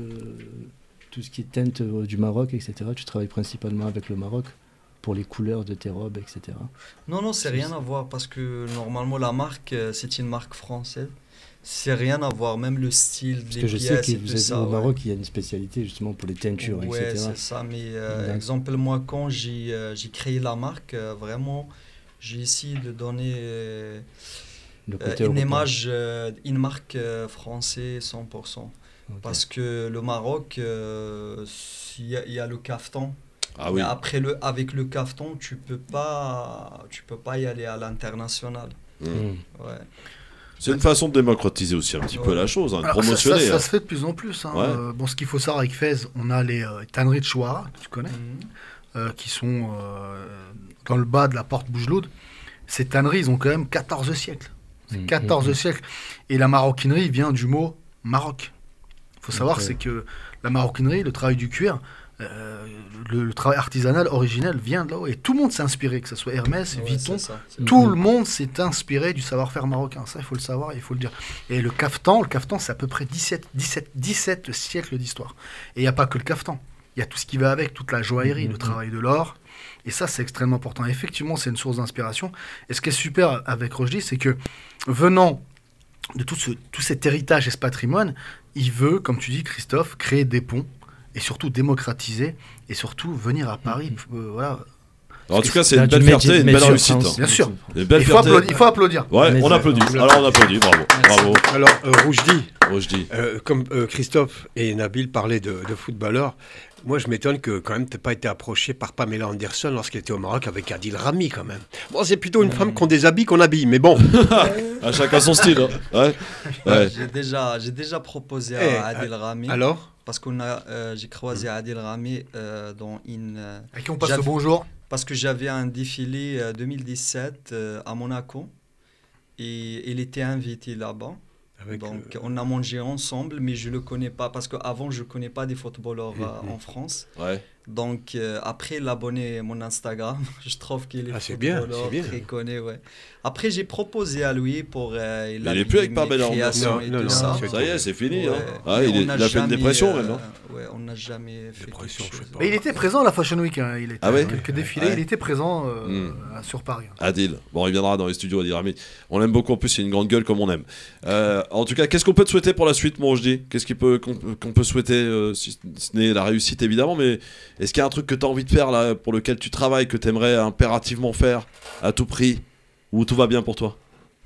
tout ce qui est teinte euh, du Maroc, et cetera. Tu travailles principalement avec le Maroc pour les couleurs de tes robes, et cetera. Non, non, c'est rien à voir parce que normalement la marque, euh, c'est une marque française. C'est rien à voir, même le style Parce des que je sais pièces que et vous tout êtes ça. au ouais. Maroc, il y a une spécialité justement pour les teintures, Ouais, et cetera. c'est ça. Mais euh, D'accord. exemple, moi, quand j'ai euh, j'ai créé la marque, euh, vraiment, j'ai essayé de donner euh, Le euh, côté une européen. image, euh, une marque euh, française cent pour cent. Ok. Parce que le Maroc, euh, il y, a- il y a le caftan. Ah oui. Mais après, le, avec le caftan, tu peux pas, tu peux pas y aller à l'international. Hmm. Mm. Ouais. C'est une façon de démocratiser aussi un petit peu Ouais. la chose, hein, de Alors, ça, promotionner. ça, ça hein. se fait de plus en plus. Hein. Ouais. Euh, bon, ce qu'il faut savoir avec Fès, on a les euh, tanneries de Chouara, que tu connais, Mhm. euh, qui sont euh, dans le bas de la porte Bougeloud. Ces tanneries, ils ont quand même quatorze siècles. C'est Mm, quatorze mm, mm. siècles. Et la maroquinerie vient du mot Maroc. Il faut savoir, Ok. c'est que la maroquinerie, le travail du cuir, euh, le, le travail artisanal originel vient de là-haut. Et tout le monde s'est inspiré, que ce soit Hermès, Ouais, Vuitton. c'est ça. C'est- Tout Mhm. le monde s'est inspiré du savoir-faire marocain. Ça, il faut le savoir, il faut le dire. Et le caftan, le caftan, c'est à peu près dix-sept, dix-sept, dix-sept siècles d'histoire. Et il n'y a pas que le caftan. Il y a tout ce qui va avec, toute la joaillerie, Mhm. le travail de l'or. Et ça, c'est extrêmement important. Effectivement, c'est une source d'inspiration. Et ce qui est super avec Rochdi, c'est que venant de tout, ce, tout cet héritage et ce patrimoine, il veut, comme tu dis, Christophe, créer des ponts et surtout démocratiser et surtout venir à Paris. euh, voilà. Alors, en tout cas, c'est Là, une du belle made fierté in- et une made belle in réussite. France. hein. Bien sûr. Une belle Il faut, fierté. applaudir, il faut applaudir. Ouais, Mais on c'est- applaudit. Alors on applaudit, bravo. Bravo. Alors, euh, Roujdi, Oh, je dis. euh, comme euh, Christophe et Nabil parlaient de, de footballeurs, moi je m'étonne que quand même tu n'aies pas été approché par Pamela Anderson lorsqu'elle était au Maroc avec Adil Rami quand même. Bon, c'est plutôt une femme qu'on déshabille qu'on habille, mais bon. À chacun son style. hein. Ouais. Ouais. J'ai déjà, j'ai déjà proposé Eh, à Adil Rami. Alors Parce qu'on a, euh, j'ai croisé Adil Rami euh, dans une. euh, À qui on passe J'avais- le bonjour. parce que j'avais un défilé euh, deux mille dix-sept euh, à Monaco et il était invité là-bas. avec, Donc euh, on a mangé ensemble, mais je le connais pas parce qu'avant je connais pas des footballeurs euh, Mhm. en France. Ouais. Donc euh, après l'abonné mon Instagram, je trouve qu'il est Ah, c'est bien, footballeur c'est bien. très connu, ouais. Après j'ai proposé à lui pour euh, il Mais a il est plus avec mes Pamela créations Anderson. et Non, tout non, ça. non, Ça y est, c'est fini. Ouais. Hein. Ah, Mais il, est- on il n'a a fait une jamais, dépression, euh, même, non Ouais, on n'a jamais fait Dépression, quelque je sais chose. pas. Mais il était présent à la Fashion Week. Hein. Il était Ah ouais à quelques défilés. Ouais. Il était présent euh, Hmm. euh, sur Paris. Adil. Bon, il viendra dans les studios, Adil Rami. On l'aime beaucoup, en plus, c'est une grande gueule comme on aime. Euh, en tout cas, qu'est-ce qu'on peut te souhaiter pour la suite, moi, je dis Qu'est-ce qu'il peut- qu'on qu'on peut souhaiter, euh, si ce n'est la réussite, évidemment, mais est-ce qu'il y a un truc que tu as envie de faire, là, pour lequel tu travailles, que tu aimerais impérativement faire, à tout prix, ou tout va bien pour toi?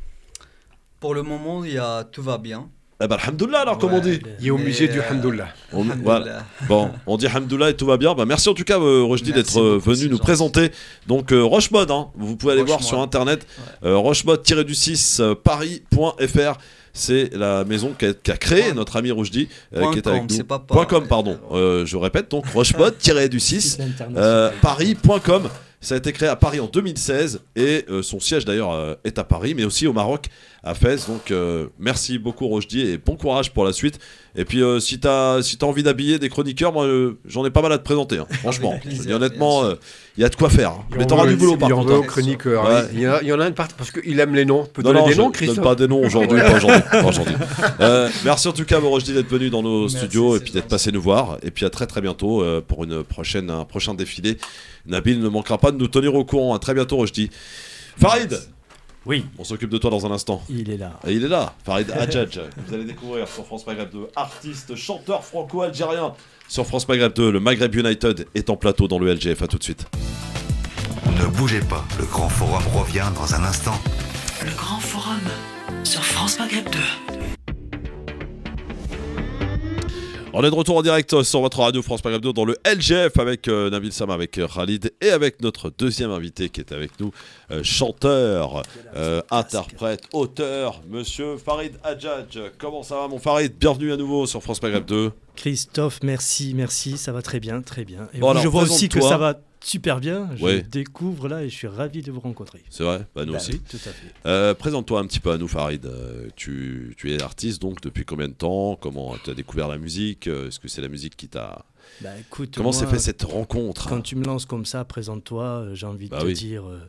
Pour le moment, il y a, tout va bien. Eh ben, alhamdoulilah, alors, comme on Ouais. dit. il est au Mais, musée du euh, Hamdoullah. On- Alhamdoulilah. voilà. Bon, on dit alhamdoulilah et tout va bien. Bah, merci en tout cas, euh, Rochdi, Merci d'être euh, beaucoup, venu c'est nous gentil. présenter. Donc, euh, Rochemode, hein, vous pouvez aller voir Rochemode. sur internet, Ouais. euh, rochemode du six paris point f r. c'est la maison qui a, qui a créé Point- notre ami Roujdi, euh, Point qui est com, avec nous. c'est pas Point pas- com, pardon. Euh, je répète, donc rochemode-du six, Site international. euh, paris point com. Ça a été créé à Paris en deux mille seize et euh, son siège d'ailleurs euh, est à Paris, mais aussi au Maroc, à Fès. Donc euh, merci beaucoup Roujdi et bon courage pour la suite. Et puis euh, si t'as si t'as envie d'habiller des chroniqueurs, moi euh, j'en ai pas mal à te présenter. Hein. Franchement, Avec plaisir, je dis honnêtement, bien il y a de quoi faire. Hein. Il Mais en t'auras veut- du boulot par il en contre. veut hein. aux chroniqueurs. Ouais. Il, y en a, il y en a une partie parce qu'il aime les noms. Peut Non, donner non, des je noms, donne Christophe. pas des noms aujourd'hui, pas aujourd'hui. pas aujourd'hui. Euh, merci en tout cas, Roujdi, d'être venu dans nos Merci, studios et c'est puis d'être gentil. passé nous voir. Et puis à très très bientôt euh, pour une prochaine, un prochain défilé. Nabil ne manquera pas de nous tenir au courant. À très bientôt, Roujdi. Farid, Oui, on s'occupe de toi dans un instant. il est là. Et il est là, Farid Hadjadj, vous allez découvrir sur France Maghreb deux, artiste, chanteur franco-algérien. Sur France Maghreb deux, le Maghreb United est en plateau dans le L G F, à tout de suite. Ne bougez pas, le grand forum revient dans un instant. Le Grand Forum sur France Maghreb deux. On est de retour en direct sur votre radio France Maghreb deux dans le L G F avec euh, Nabil Sama, avec euh, Khalid et avec notre deuxième invité qui est avec nous, euh, chanteur, euh, interprète, auteur, monsieur Farid Hadjadj. Comment ça va mon Farid? Bienvenue à nouveau sur France Maghreb deux. Christophe, merci, merci, ça va très bien, très bien. Et Bon, vous, alors, je vois aussi que présente-toi. ça va super bien. Je Ouais. découvre là et je suis ravi de vous rencontrer. C'est vrai? Bah nous Bah aussi. oui, tout à fait. Euh, Présente-toi un petit peu à nous Farid. Euh, tu, tu es artiste donc depuis combien de temps? Comment tu as découvert la musique? Euh, Est-ce que c'est la musique qui t'a... Bah écoute, Comment s'est moi, fait cette rencontre? quand tu me lances comme ça, présente-toi, euh, j'ai envie de Bah te oui. dire, euh,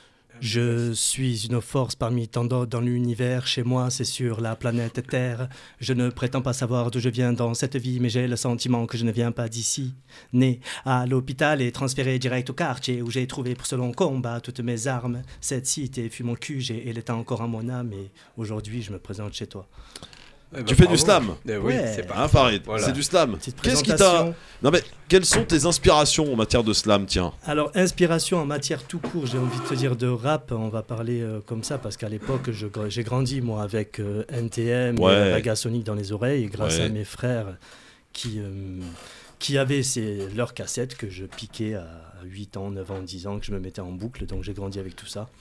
je suis une force parmi tant d'autres dans l'univers. Chez moi, c'est sur la planète Terre. Je ne prétends pas savoir d'où je viens dans cette vie, mais j'ai le sentiment que je ne viens pas d'ici. Né à l'hôpital et transféré direct au quartier où j'ai trouvé pour ce long combat toutes mes armes. Cette cité fut mon Q G et elle est encore en mon âme. Et aujourd'hui, je me présente chez toi. Eh ben, Tu fais du bravo. slam? Eh oui, Ouais. c'est pas. Hein Farid? Voilà. C'est du slam. Petite Qu'est-ce qui t'a... présentation. Non mais quelles sont tes inspirations en matière de slam, tiens? Alors, inspiration en matière tout court, j'ai envie de te dire de rap, on va parler euh, comme ça, parce qu'à l'époque, je- j'ai grandi, moi, avec euh, N T M, Ouais. et Raga Sonic dans les oreilles, et grâce Ouais. à mes frères qui, euh, qui avaient ces, leurs cassettes que je piquais à huit ans, neuf ans, dix ans, que je me mettais en boucle, donc j'ai grandi avec tout ça.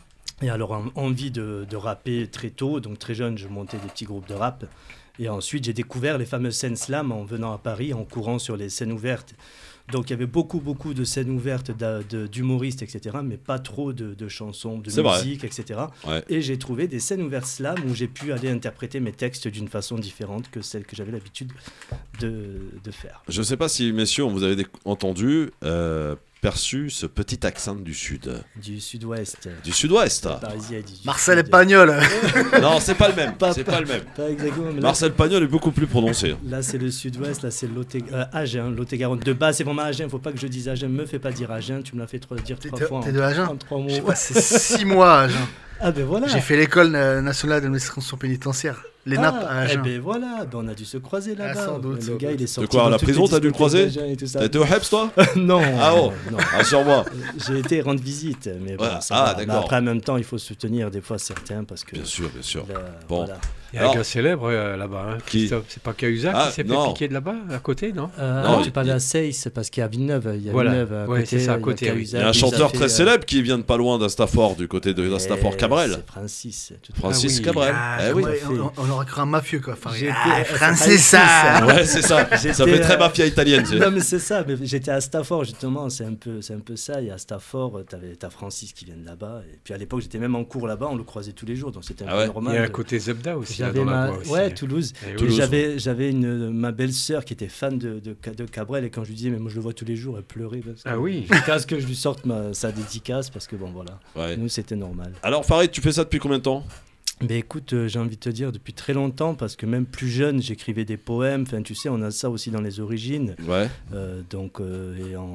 Et alors, en- envie de, de rapper très tôt, donc très jeune, je montais des petits groupes de rap. Et ensuite, j'ai découvert les fameuses scènes slam en venant à Paris, en courant sur les scènes ouvertes. Donc, il y avait beaucoup, beaucoup de scènes ouvertes d'a- de- d'humoristes, et cetera, mais pas trop de, de chansons, de C'est vrai. musique, et cetera. Ouais. Et j'ai trouvé des scènes ouvertes slam où j'ai pu aller interpréter mes textes d'une façon différente que celle que j'avais l'habitude de, de faire. Je sais pas si, messieurs, vous avez déc- entendu, euh, perçu ce petit accent du sud. Du sud-ouest. Du sud-ouest. Parisien et du Marcel sud. Espagnol. Non, c'est pas le même. Pas- C'est pas le même. Pas exactement. mais là, Marcel Pagnol est beaucoup plus prononcé. Là, c'est le sud-ouest, là, c'est Lot- euh, Agen, Lot-et-Garonne. De base, c'est vraiment Agen, faut pas que je dise Agen, me fais pas dire Agen, tu me l'as fait trop, dire T'es trois de- fois. t'es en- de Agen en trois mots. J'ai passé six mois à Agen. Ah ben voilà. J'ai fait l'école euh, nationale d'administration pénitentiaire, les Ah, nappes à eh Agen. ben voilà, ben on a dû se croiser là-bas. Ah, sans doute, le sans gars, doute. il est sorti. quoi, à dans la toutes les prison, t'as dû le discothèques croiser d'Agen et tout ça. T'as été au Heps, toi? Non. Ah oh non. Rassure-moi. J'ai été rendre visite, mais bon, Ouais, ça ah, va. Mais d'accord. après, en même temps, il faut soutenir des fois certains parce que. Bien sûr, bien sûr. là, Bon. voilà. Il y a Alors- un gars célèbre euh, là-bas, hein, Qui? Christophe. C'est pas Cahuzac Ah, qui s'est fait non. piquer de là-bas, à côté, non? Euh, Non, ah, il- tu parles à Seyss parce qu'il y a Villeneuve. Il y a Voilà. Villeneuve à Ouais, côté. c'est ça, à il y a côté, oui. Il y a Cahuzac, un il chanteur fait, très euh, célèbre qui vient de pas loin d'Astafor, du côté de d'Astafor et Cabrel. C'est Francis. tout à fait. Francis Ah oui. Cabrel. Ah, Eh oui. ouais, on, on aurait cru un mafieux quoi. Enfin, J'étais- ah, euh, Francesa. Ouais, c'est ça. Ça J'étais, fait très euh, mafia italienne. c'est- Non mais c'est ça, mais j'étais à Stafford justement, c'est un peu, c'est un peu ça. Et à Stafford, t'avais, t'as Francis qui vient de là-bas. Et puis à l'époque, j'étais même en cours là-bas, on le croisait tous les jours, donc c'était un Ah peu ouais. Il normal. y a un côté Zebda aussi, là, J'avais dans ma, la voix aussi. ouais, Toulouse. Eh oui. Et Toulouse, j'avais, j'avais une, ma belle-sœur qui était fan de, de, de Cabrel et quand je lui disais, mais moi je le vois tous les jours, elle pleurait parce que Ah oui. jusqu'à ce que je lui sorte ma, sa dédicace parce que bon voilà, Ouais. nous c'était normal. Alors Farid, tu fais ça depuis combien de temps? Mais écoute, euh, j'ai envie de te dire depuis très longtemps parce que même plus jeune, j'écrivais des poèmes. Enfin, tu sais, on a ça aussi dans les origines. Ouais. Euh, donc, euh, et en,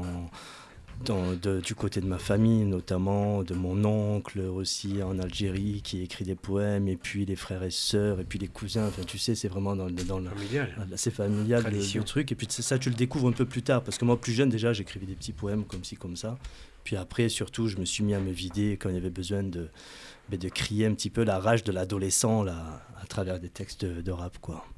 dans- de- du côté de ma famille, notamment de mon oncle aussi en Algérie qui écrit des poèmes, et puis les frères et sœurs, et puis les cousins. Enfin, tu sais, c'est vraiment dans, le- dans le. Familial. C'est familial le, Tradition. le truc. Et puis c'est ça, tu le découvres un peu plus tard. Parce que moi, plus jeune, déjà, j'écrivais des petits poèmes comme ci, comme ça. Puis après, surtout, je me suis mis à me vider quand il y avait besoin de, ben, de crier un petit peu la rage de l'adolescent là, à travers des textes de, de rap, quoi.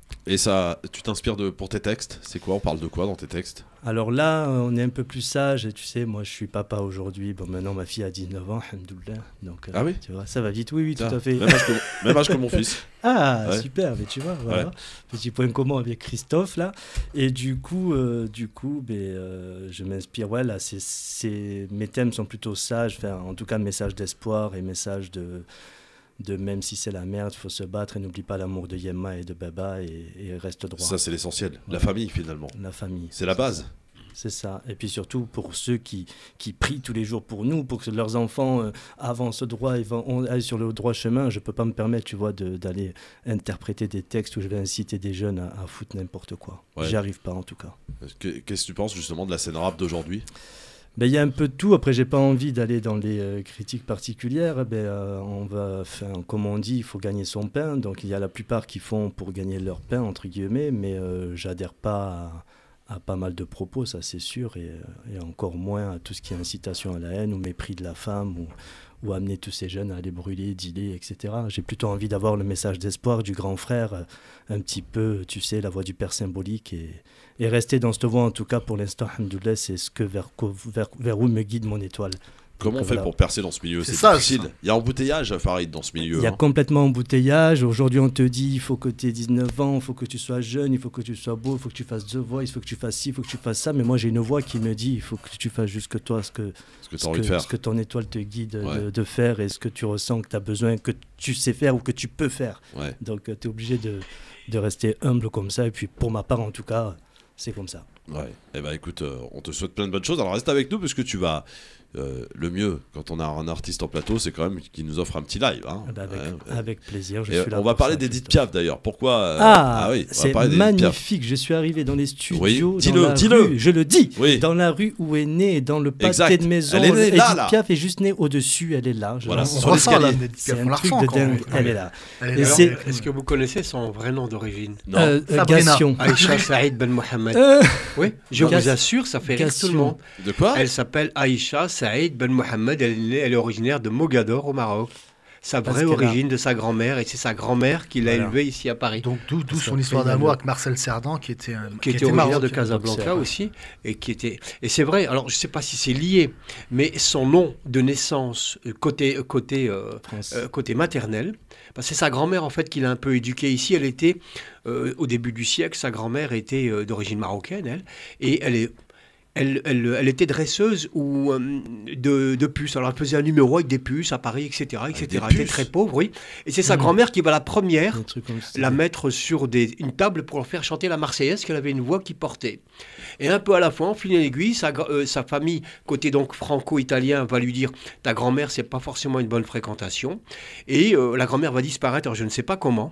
Et ça, tu t'inspires de pour tes textes? C'est quoi? On parle de quoi dans tes textes? Alors là, on est un peu plus sage. Et tu sais, moi, je suis papa aujourd'hui. Bon, maintenant, ma fille a dix-neuf ans, alhamdoulilah. Donc, euh, Ah oui? tu vois, ça va vite. Oui, oui, tout Tiens, à fait. Même âge que, même âge que mon fils. Ah, Ouais. super, mais tu vois, voilà. Ouais. Petit point commun avec Christophe, là. Et du coup, euh, du coup ben, euh, je m'inspire, ouais, là, c'est, c'est... mes thèmes sont plutôt sages, enfin, en tout cas, message d'espoir et message de, de même si c'est la merde, il faut se battre et n'oublie pas l'amour de Yemma et de Baba et, et reste droit. Ça, c'est l'essentiel. La Ouais. famille, finalement. La famille. C'est la base. C'est ça. Et puis surtout pour ceux qui, qui prient tous les jours pour nous, pour que leurs enfants euh, avancent droit et vont aillent sur le droit chemin. Je ne peux pas me permettre, tu vois, de, d'aller interpréter des textes où je vais inciter des jeunes à, à foutre n'importe quoi. Ouais. J'y arrive pas en tout cas. Que- Qu'est-ce que tu penses justement de la scène rap d'aujourd'hui? Ben, il y a un peu de tout. Après, j'ai pas envie d'aller dans les euh, critiques particulières. Ben, euh, on va, enfin, comme on dit, il faut gagner son pain. Donc, il y a la plupart qui font pour gagner leur pain, entre guillemets. Mais euh, j'adhère pas à, à pas mal de propos, ça c'est sûr. Et, euh, et encore moins à tout ce qui est incitation à la haine ou mépris de la femme ou, ou amener tous ces jeunes à aller brûler, dealer, et cetera. J'ai plutôt envie d'avoir le message d'espoir du grand frère, euh, un petit peu, tu sais, la voix du père symbolique et, et rester dans cette voie, en tout cas pour l'instant, alhamdoulilah, c'est ce que vers, vers, vers où me guide mon étoile. Comment Donc, on fait voilà. pour percer dans ce milieu? C'est C'est ça, difficile. ça. Il y a embouteillage, Farid, dans ce milieu. Il y a hein. complètement embouteillage. Aujourd'hui, on te dit il faut que tu aies dix-neuf ans, il faut que tu sois jeune, il faut que tu sois beau, il faut que tu fasses The Voice, il faut que tu fasses ci, il faut que tu fasses ça. Mais moi, j'ai une voix qui me dit il faut que tu fasses juste que toi, ce que, Ce que tu ce as envie que, de faire. ce que ton étoile te guide Ouais. de, de faire et ce que tu ressens que tu as besoin, que tu sais faire ou que tu peux faire. Ouais. Donc, tu es obligé de, de rester humble comme ça. Et puis, pour ma part, en tout cas, c'est comme ça. Ouais. Eh ben écoute, euh, on te souhaite plein de bonnes choses. Alors reste avec nous parce que tu vas. euh, le mieux quand on a un artiste en plateau, c'est quand même qu'il nous offre un petit live. Hein. Ah bah avec, Ouais, ouais. avec plaisir. Je Et suis là on va pour parler ça, d'Edith Christophe. Piaf d'ailleurs. Pourquoi euh, Ah, oui, on va c'est parler d'Edith Piaf. magnifique. Je suis arrivé dans les studios, Oui, dans dis-le, la dis-le. rue, je le dis, Oui. dans la rue où est née, dans le pâté Exact. de maison. Elle est née là, Edith là. Piaf est juste née au-dessus, elle est là. Je Voilà, l'en- sur On ressent là, l'escalier. Edith C'est Piaf, un on la truc ressent de quand dingue, même. elle est là. Elle est Et là. c'est- Est-ce que vous connaissez son vrai nom d'origine? Non. Euh, euh, Sabrina. Gassion. Aïcha Saïd Ben Mohamed. Euh, Oui, je Gas- vous assure, ça fait rire tout le Gassion. monde. De quoi? Elle s'appelle Aïcha Saïd Ben Mohamed. Elle est, née- elle est originaire de Mogador au Maroc. Sa Parce vraie qu'elle a- origine de sa grand-mère, et c'est sa grand-mère qui l'a Voilà. élevée ici à Paris. Donc d'où d'où Parce son qu'après, histoire il y a d'amour le- avec Marcel Cerdan qui était un- qui était originaire de marocain. Casablanca Donc, c'est- aussi, et qui était. Et c'est vrai. Alors je ne sais pas si c'est lié, mais son nom de naissance euh, côté côté euh, France. euh, côté maternel, parce que c'est sa grand-mère en fait qui l'a un peu éduquée ici. Elle était euh, au début du siècle, sa grand-mère était euh, d'origine marocaine, elle, et elle est. Elle, elle, elle était dresseuse ou euh, de, de puces. Alors elle faisait un numéro avec des puces à Paris, et cetera, et cetera. des Elle était puces. très pauvre, oui. Et c'est sa Mhm. grand-mère qui va la première Des trucs comme ça. la mettre sur des, une table pour faire chanter la Marseillaise, qu'elle avait une voix qui portait. Et un peu à la fois, en fil en aiguille, sa, gra- euh, sa famille, côté donc franco-italien, va lui dire « ta grand-mère, c'est pas forcément une bonne fréquentation ». Et euh, la grand-mère va disparaître, alors je ne sais pas comment.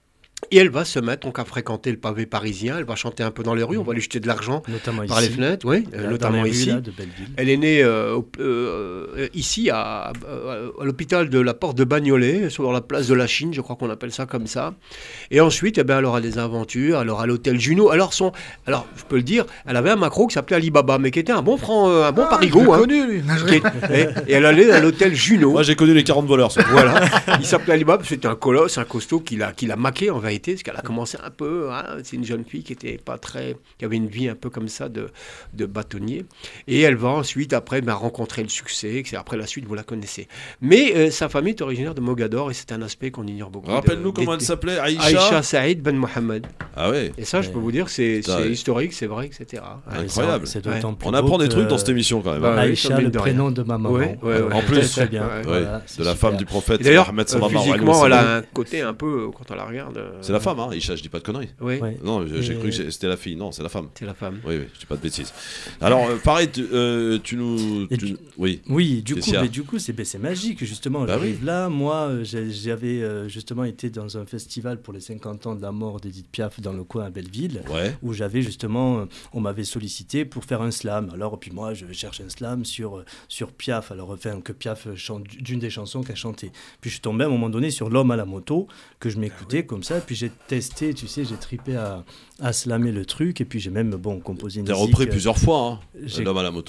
Et elle va se mettre donc à fréquenter le pavé parisien, elle va chanter un peu dans les rues, on va lui jeter de l'argent Notamment par ici. les fenêtres, oui, euh, Là, dans notamment les rues, ici. là, de Belleville. Elle est née euh, au- euh, ici, à, à- à l'hôpital de la Porte de Bagnolet, sur la place de la Chine, je crois qu'on appelle ça comme ça. Et ensuite, eh ben, elle aura des aventures, elle aura l'hôtel Junot. Alors, son, alors, je peux le dire, elle avait un macro qui s'appelait Alibaba, mais qui était un bon, franc, euh, un bon Ah, parigot. je l'ai hein, connu, lui. Non, je qui est- et, et elle allait à l'hôtel Junot. Moi j'ai connu les quarante voleurs. ça. Voilà, il s'appelait Alibaba, c'était un colosse, un costaud qui l'a, qui l'a maqué en vérité, parce qu'elle a commencé un peu, hein, c'est une jeune fille qui était pas très, qui avait une vie un peu comme ça de, de bâtonnier, et elle va ensuite après ben, rencontrer le succès, c'est après la suite vous la connaissez. Mais euh, sa famille est originaire de Mogador et c'est un aspect qu'on ignore beaucoup. Rappelle-nous de- comment elle des- s'appelait. Aïcha. Aïcha Saïd Ben Mohamed. Ah ouais. Et ça, je Mais- peux vous dire, c'est, Putain, c'est ouais. historique, c'est vrai, et cetera. Ouais. Incroyable. C'est d'autant Ouais. plus On beau apprend des que- trucs dans cette émission quand même. Bah, hein. ouais. Aïcha, mine le de rien. prénom de ma maman. Ouais, ouais, ouais. En plus. Très bien. Ouais. Voilà, de c'est la super. femme du prophète Et d'ailleurs, Mohammed euh, sallallahu alayhi wa physiquement, elle sallam. a un côté un peu, euh, quand on la regarde. euh, C'est la femme, hein, Aïcha, je dis pas de conneries. Oui, Ouais. Non, j'ai j'ai Et- cru que c'était la fille. Non, c'est la femme. c'est la femme. Oui, oui, je dis pas de bêtises. Alors, euh, pareil, tu, euh, tu nous. Et tu- tu- Oui. Oui, du Qu'est-ce coup, qu'il y a mais du coup, c'est ben, c'est magique justement. Bah J'arrive oui. là, moi, euh, j'ai- j'avais euh, justement été dans un festival pour les cinquante ans de la mort d'Edith Piaf dans le coin à Belleville, Ouais. où j'avais justement, euh, on m'avait sollicité pour faire un slam. Alors puis moi, je cherche un slam sur euh, sur Piaf. Alors enfin que Piaf chante d'une des chansons qu'elle chantait. Puis je suis tombé à un moment donné sur L'homme à la moto que je m'écoutais comme ça. Puis j'ai testé, tu sais, j'ai tripé à à slammer le truc. Et puis j'ai même bon composé une T'as musique, repris euh, plusieurs fois, hein, j'ai- l'homme à la moto.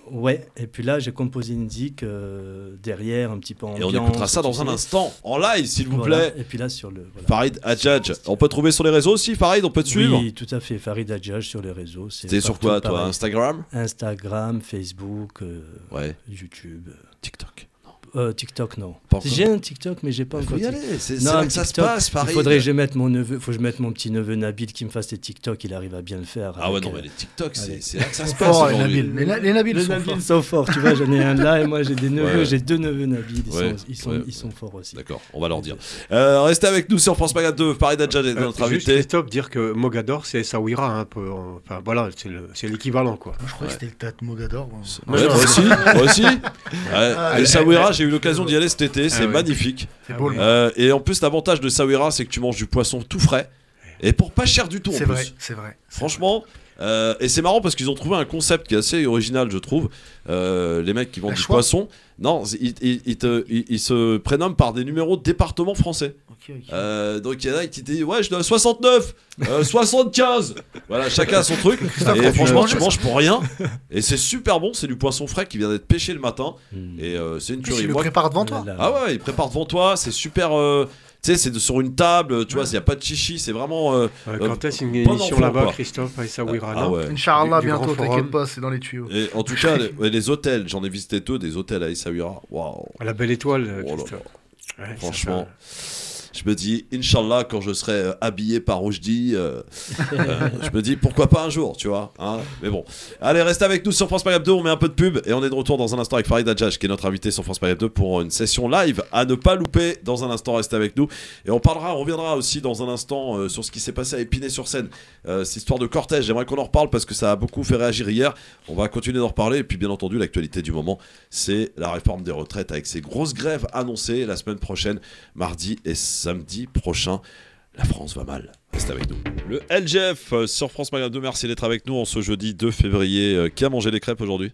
Ouais, et puis là j'ai composé une zik euh, derrière, un petit peu en Et on écoutera ça dans un instant, en live s'il vous voilà. plaît. Et puis là sur le... Voilà. Farid Hadjadj, on peut te trouver sur les réseaux aussi, Farid, on peut te suivre? Oui, tout à fait, Farid Hadjadj sur les réseaux. T'es sur quoi toi? pareil. Instagram? Instagram, Facebook, euh, ouais. YouTube. TikTok? Euh, TikTok, non. Pas J'ai un TikTok, mais j'ai pas Il faut encore. y aller, c'est non, là un que ça se TikTok, passe, Farid. Il faudrait que je mette mon neveu, faut que je mette mon petit neveu Nabil qui me fasse des TikTok, il arrive à bien le faire. Ah ouais, avec, non, mais euh, les TikTok, c'est avec- c'est là que ça se Fort, passe les aujourd'hui. Nabil. Les, na- les Nabil Les sont Nabil forts. sont forts, tu vois, j'en ai un là et moi j'ai des neveux, Ouais. j'ai deux neveux Nabil, ils, Ouais, sont, ils, sont, ouais. ils sont forts aussi. D'accord, on va leur dire. Euh, restez avec nous sur France Maghreb deux, Farid Hadjadj est Euh, notre juste invité. Christophe, dire que Mogador, c'est Essaouira un peu. Enfin voilà, c'est le- c'est l'équivalent quoi. Moi, je crois que c'était le Tate Mogador. moi. Ouais, moi aussi, moi aussi. Ouais, Ah, et ouais. Saouira, j'ai eu l'occasion d'y aller cet été, c'est ouais. magnifique. C'est beau, le Euh, et en plus, l'avantage de Saouira, c'est que tu manges du poisson tout frais et pour pas cher du tout en C'est plus. vrai, c'est vrai. Franchement, euh, et c'est marrant parce qu'ils ont trouvé un concept qui est assez original, je trouve. Euh, les mecs qui vendent La du choix poisson, non, ils, ils- ils te- ils- ils se prénomment par des numéros de département français. Ok, ok. Euh, donc il y en a qui disent ouais, je dois soixante-neuf, euh, soixante-quinze. Voilà, chacun a son truc. Et franchement, tu manges pour rien. Et c'est super bon. C'est du poisson frais qui vient d'être pêché le matin. Mm. Et euh, c'est une En plus, tuerie. il le Moi- prépare devant toi. Là, là. ah ouais, il prépare devant toi. C'est super. euh, tu sais, c'est de- sur une table. Tu vois, il n'y a pas de chichi. C'est vraiment. euh, Euh, Euh, quand est-ce une bon émission enfant, là-bas, quoi. Christophe, à Essaouira ah là ouais. Inch'Allah, Du- du bientôt, Grand Forum. t'inquiète pas, c'est dans les tuyaux. Et en tout cas, les, ouais, les hôtels, j'en ai visité deux, des hôtels à Essaouira. Waouh. À la Belle Étoile, euh, Oh là Christophe. Ouais, ça Franchement, fait- je me dis, Inch'Allah, quand je serai euh, habillé par Roujdi, euh, euh, je me dis, pourquoi pas un jour, tu vois. Hein, mais bon. Allez, restez avec nous sur France Maghreb deux, on met un peu de pub et on est de retour dans un instant avec Farid Hadjadj, qui est notre invité sur France Maghreb deux pour une session live à ne pas louper. Dans un instant, restez avec nous. Et on parlera, on reviendra aussi dans un instant euh, sur ce qui s'est passé à Épinay-sur-Seine. Euh, cette histoire de cortège, j'aimerais qu'on en reparle parce que ça a beaucoup fait réagir hier. On va continuer d'en reparler. Et puis, bien entendu, l'actualité du moment, c'est la réforme des retraites avec ces grosses grèves annoncées la semaine prochaine, mardi et samedi prochain. La France va mal. Restez avec nous. Le L G F euh, sur France Maghreb deux, merci d'être avec nous en ce jeudi deux février. Euh, qui a mangé les crêpes aujourd'hui?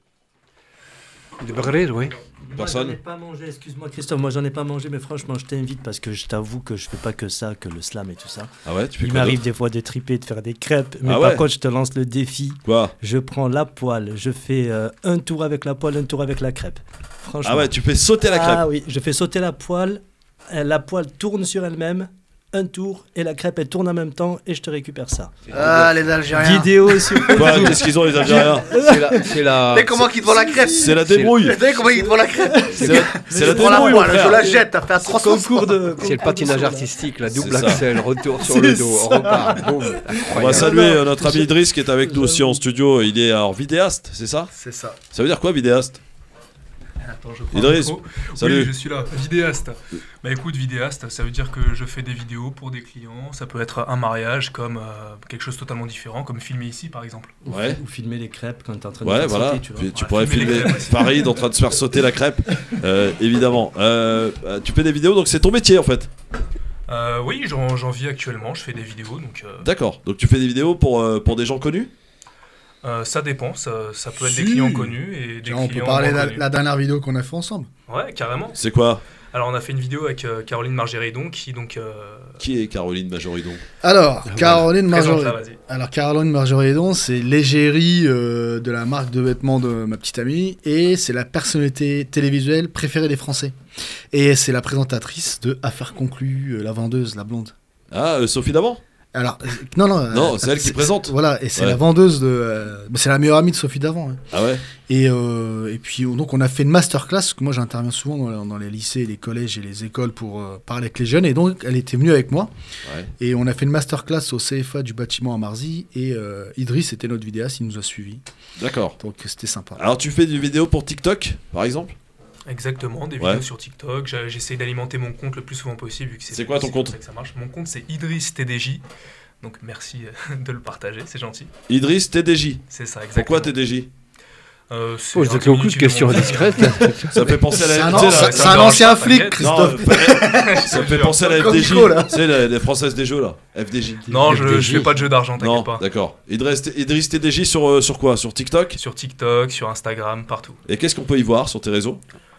De Brel, oui. Personne? Moi, j'en ai pas mangé, excuse-moi Christophe, moi j'en ai pas mangé, mais franchement je t'invite parce que je t'avoue que je fais pas que ça, que le slam et tout ça. Ah ouais, tu fais Il quoi m'arrive d'autre des fois de triper, de faire des crêpes, mais Ah par ouais contre je te lance le défi. Quoi? Je prends la poêle, je fais euh, un tour avec la poêle, un tour avec la crêpe. Franchement. Ah ouais, tu fais sauter la crêpe. Ah oui, je fais sauter la poêle, euh, la poêle tourne sur elle-même, un tour, et la crêpe elle tourne en même temps, et je te récupère ça. Ah, les Algériens. Vidéo sur Quoi? Qu'est-ce qu'ils ont les Algériens? C'est la. C'est la. Mais comment qu'ils te vendent la crêpe? C'est la débrouille. Vous savez comment ils te vendent la crêpe? C'est la, c'est la Tu prends la débrouille, mon poêle, je frère. la jette, t'as fait un trois cents. concours de. C'est le patinage artistique, la double C'est ça. axel, retour sur le dos, on repart, boum. On va Incroyable. saluer euh, notre ami Idriss qui est avec nous aussi en studio. Il est alors vidéaste, c'est ça? C'est ça. Ça veut dire quoi, vidéaste? Attends, je prends Idriss, le micro. salut. Oui, je suis là, vidéaste. Bah écoute, vidéaste, ça veut dire que je fais des vidéos pour des clients. Ça peut être un mariage, comme euh, quelque chose totalement différent, comme filmer ici par exemple. Ouais. Ou filmer les crêpes quand t'es en train de Ouais, faire voilà. sauter, tu vois. Puis tu Ouais, pourrais filmer les filmer crêpes aussi. Farid en train de se faire sauter la crêpe, euh, évidemment. Euh, euh, tu fais des vidéos, donc c'est ton métier en fait. Euh, oui, j'en j'en vis actuellement, je fais des vidéos, donc euh, D'accord. Donc tu fais des vidéos pour, euh, pour des gens connus? euh, ça dépend. Ça, ça peut être Si. des clients connus et des Tiens, on clients peut parler de moins la, connus. la dernière vidéo qu'on a fait ensemble. Ouais, carrément. C'est quoi? Alors on a fait une vidéo avec euh, Caroline Margéridon qui donc... Euh, Qui est Caroline Majoridon? Alors, Caroline présente Marjorie. là, vas-y. Alors, Caroline Marjoridon, c'est l'égérie euh, de la marque de vêtements de ma petite amie et c'est la personnalité télévisuelle préférée des Français. Et c'est la présentatrice de Affaires conclues, euh, la vendeuse, la blonde. Ah, euh, Sophie Davant? Alors, euh, non, non. Non, euh, c'est elle qui présente. Voilà, et c'est Ouais. la vendeuse de. euh, bah, c'est la meilleure amie de Sophie Davant. hein. Ah ouais? Et, euh, et puis, donc, on a fait une masterclass, parce que moi, j'interviens souvent dans, dans les lycées, les collèges et les écoles pour euh, parler avec les jeunes. Et donc, elle était venue avec moi. Ouais. Et on a fait une masterclass au C F A du bâtiment à Marzy. Et euh, Idriss était notre vidéaste, il nous a suivis. D'accord. Donc, c'était sympa. Alors tu fais des vidéos pour TikTok, par exemple? Exactement, des Ouais. vidéos sur TikTok. J'a- J'essaie d'alimenter mon compte le plus souvent possible. Vu que C'est quoi ton compte? comme ça que ça marche. Mon compte c'est Idriss T D J. Donc merci euh, de le partager, c'est gentil. Idriss T D J. C'est ça, exactement. Pourquoi T D J? Euh, c'est Pose un beaucoup de diminutif questions mon nom. indiscrètes. Ça me fait penser à C'est la un, tu sais, an- la- c'est- ça c'est me un dérange ancien pas, flic, t'inquiète. Christophe. Non, ça me fait penser à la Comme F D J. Nico, là. Tu sais, la- les françaises des jeux là. F D J. Non, je, F D J. je fais pas de jeu d'argent, Non, t'inquiète pas. d'accord. Idriss, Idriss T D J sur, euh, sur quoi? Sur TikTok? Sur TikTok, sur Instagram, partout. Et qu'est-ce qu'on peut y voir sur tes réseaux?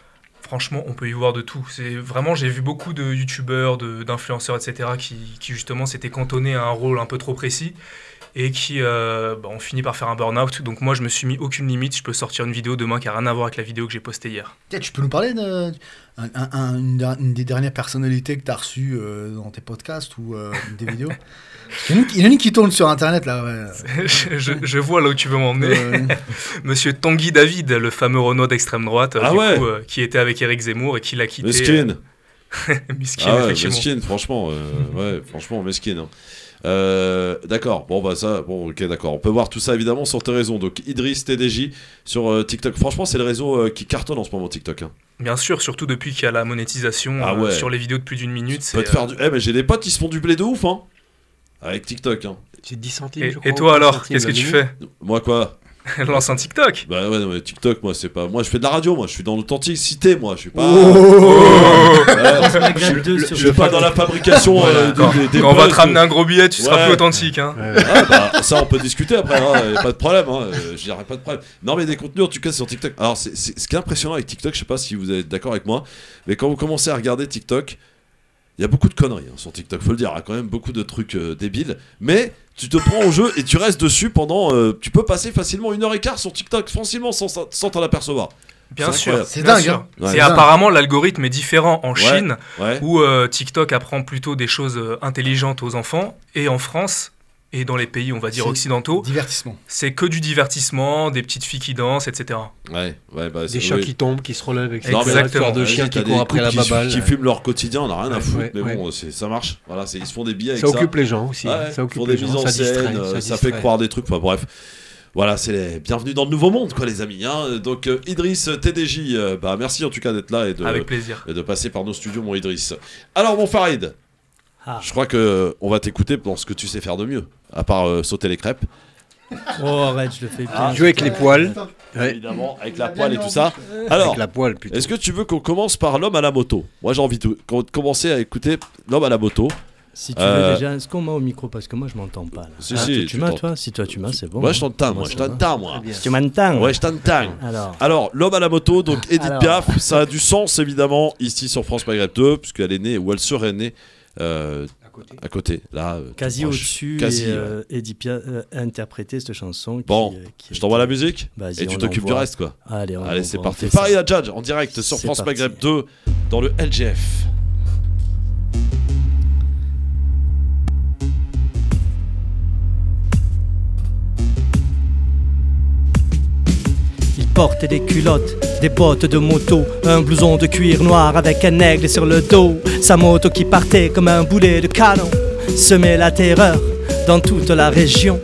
Franchement, on peut y voir de tout. C'est vraiment, j'ai vu beaucoup de youtubeurs, de, d'influenceurs, et cetera, qui, qui justement s'étaient cantonnés à un rôle un peu trop précis et qui euh, bah, ont fini par faire un burn-out. Donc moi, je me suis mis aucune limite. Je peux sortir une vidéo demain qui n'a rien à voir avec la vidéo que j'ai postée hier. Tiens, tu peux nous parler de un, un, un, une, une des dernières personnalités que tu as reçues euh, dans tes podcasts ou euh, des vidéos? Il y en a une- il y en a une qui tourne sur Internet, là. Ouais. je, je- je vois là où tu veux m'emmener. Euh, Monsieur Tanguy David, le fameux Renaud d'extrême droite, Ah du ouais. coup, euh, qui était avec Éric Zemmour et qui l'a quitté. Mesquine. euh, Miskin, Ah ouais, effectivement. mesquine, franchement. euh, ouais, franchement, mesquine. Hein. Euh, d'accord, bon bah ça, bon ok d'accord, on peut voir tout ça évidemment sur tes réseaux, donc Idriss T D J sur euh, TikTok, franchement c'est le réseau euh, qui cartonne en ce moment TikTok. Hein. Bien sûr, surtout depuis qu'il y a la monétisation Ah euh, ouais. sur les vidéos de plus d'une minute. Tu peux te c'est, faire euh, du... Eh mais j'ai des potes qui se font du blé de ouf hein, avec TikTok. Hein. C'est dix centimes, Et, je crois. et toi ou alors, quinze centimes qu'est-ce que la tu minute. fais? Moi quoi? Lance un TikTok. Bah ouais non, mais TikTok moi c'est pas... Moi je fais de la radio, moi je suis dans l'authenticité, moi je suis pas... Oh. France Maghreb deux sur Je suis pas dans la fabrication euh, Quand, des, des quand on va buzz, te ramener un gros billet, tu seras Ouais. plus authentique. Hein. Ah, bah, ça on peut discuter après, hein, y a pas de problème, hein, euh, je dirais pas de problème. Non mais des contenus en tout cas sur TikTok. Alors c'est, c'est- ce qui est impressionnant avec TikTok, je sais pas si vous êtes d'accord avec moi, mais quand vous commencez à regarder TikTok, il y a beaucoup de conneries hein, sur TikTok, faut le dire, il y a quand même beaucoup de trucs euh, débiles, mais tu te prends au jeu et tu restes dessus pendant, euh, tu peux passer facilement une heure et quart sur TikTok facilement sans, sans t'en apercevoir. Bien C'est sûr, incroyable. C'est bien dingue, sûr. hein. Ouais. C'est C'est dingue. apparemment l'algorithme est différent en Ouais. Chine, Ouais. où euh, TikTok apprend plutôt des choses euh, intelligentes aux enfants, et en France et dans les pays, on va dire C'est occidentaux, divertissement. c'est que du divertissement, des petites filles qui dansent, et cetera. Ouais, ouais, bah, c'est- Des chats oui. qui tombent, qui se relèvent, et Non, mais cetera. exactement. De Ouais, chiens t'as qui des courent après la couples qui- baballe. Qui fument leur quotidien, on n'a rien à Ouais, foutre, ouais, mais ouais. bon, c'est- ça marche. Voilà, c'est- ils se font des billets avec Ça ça. occupe les gens aussi. Ouais, Ça occupe pour les des gens. mises en Ça distrait. scène, euh, ça, ça fait distrait. croire des trucs. Enfin bref, voilà, c'est les bienvenus dans le nouveau monde, quoi, les amis. Hein. Donc euh, Idriss T D J, euh, bah merci en tout cas d'être là et de, Avec plaisir. et de passer par nos studios, mon Idriss. Alors mon Farid, Ah. je crois que on va t'écouter dans ce que tu sais faire de mieux, à part euh, sauter les crêpes, Oh, arrête, je le fais bien. Ah. Jouer avec les poils. Ouais. évidemment, avec la poêle et tout ça. Alors, Avec la poêle, plutôt. est-ce que tu veux qu'on commence par l'homme à la moto? Moi j'ai envie de de commencer à écouter l'homme à la moto. Si tu Euh, veux déjà, est-ce qu'on m'a au micro? Parce que moi, je m'entends pas. Là. Si, Ah, si, tu, tu tu m'as, t'entends. toi? Si toi, tu m'as, c'est bon. Moi hein. je t'entends, Moi, moi je ça va. t'entends, moi. Si tu m'entends. Ouais, je t'entends. Alors, Alors, l'homme à la moto, donc Edith Alors. Piaf, ça a du sens évidemment ici sur France Maghreb deux, puisqu'elle est née, ou elle serait née euh, À côté. à côté, là. euh, quasi tout proche. au-dessus, Quasi, et ouais. euh, Edith Piaf euh, a interprété cette chanson. Qui, Bon, euh, qui Je t'envoie la musique Vas-y, et tu on t'occupes du l'envoie. reste, quoi. Allez, on Allez, c'est l'envoie, on parti. fait ça. Paris à Judge en direct sur C'est France parti. Maghreb deux dans le L G F. Il portait des culottes, des bottes de moto, un blouson de cuir noir avec un aigle sur le dos. Sa moto qui partait comme un boulet de canon semait la terreur dans toute la région.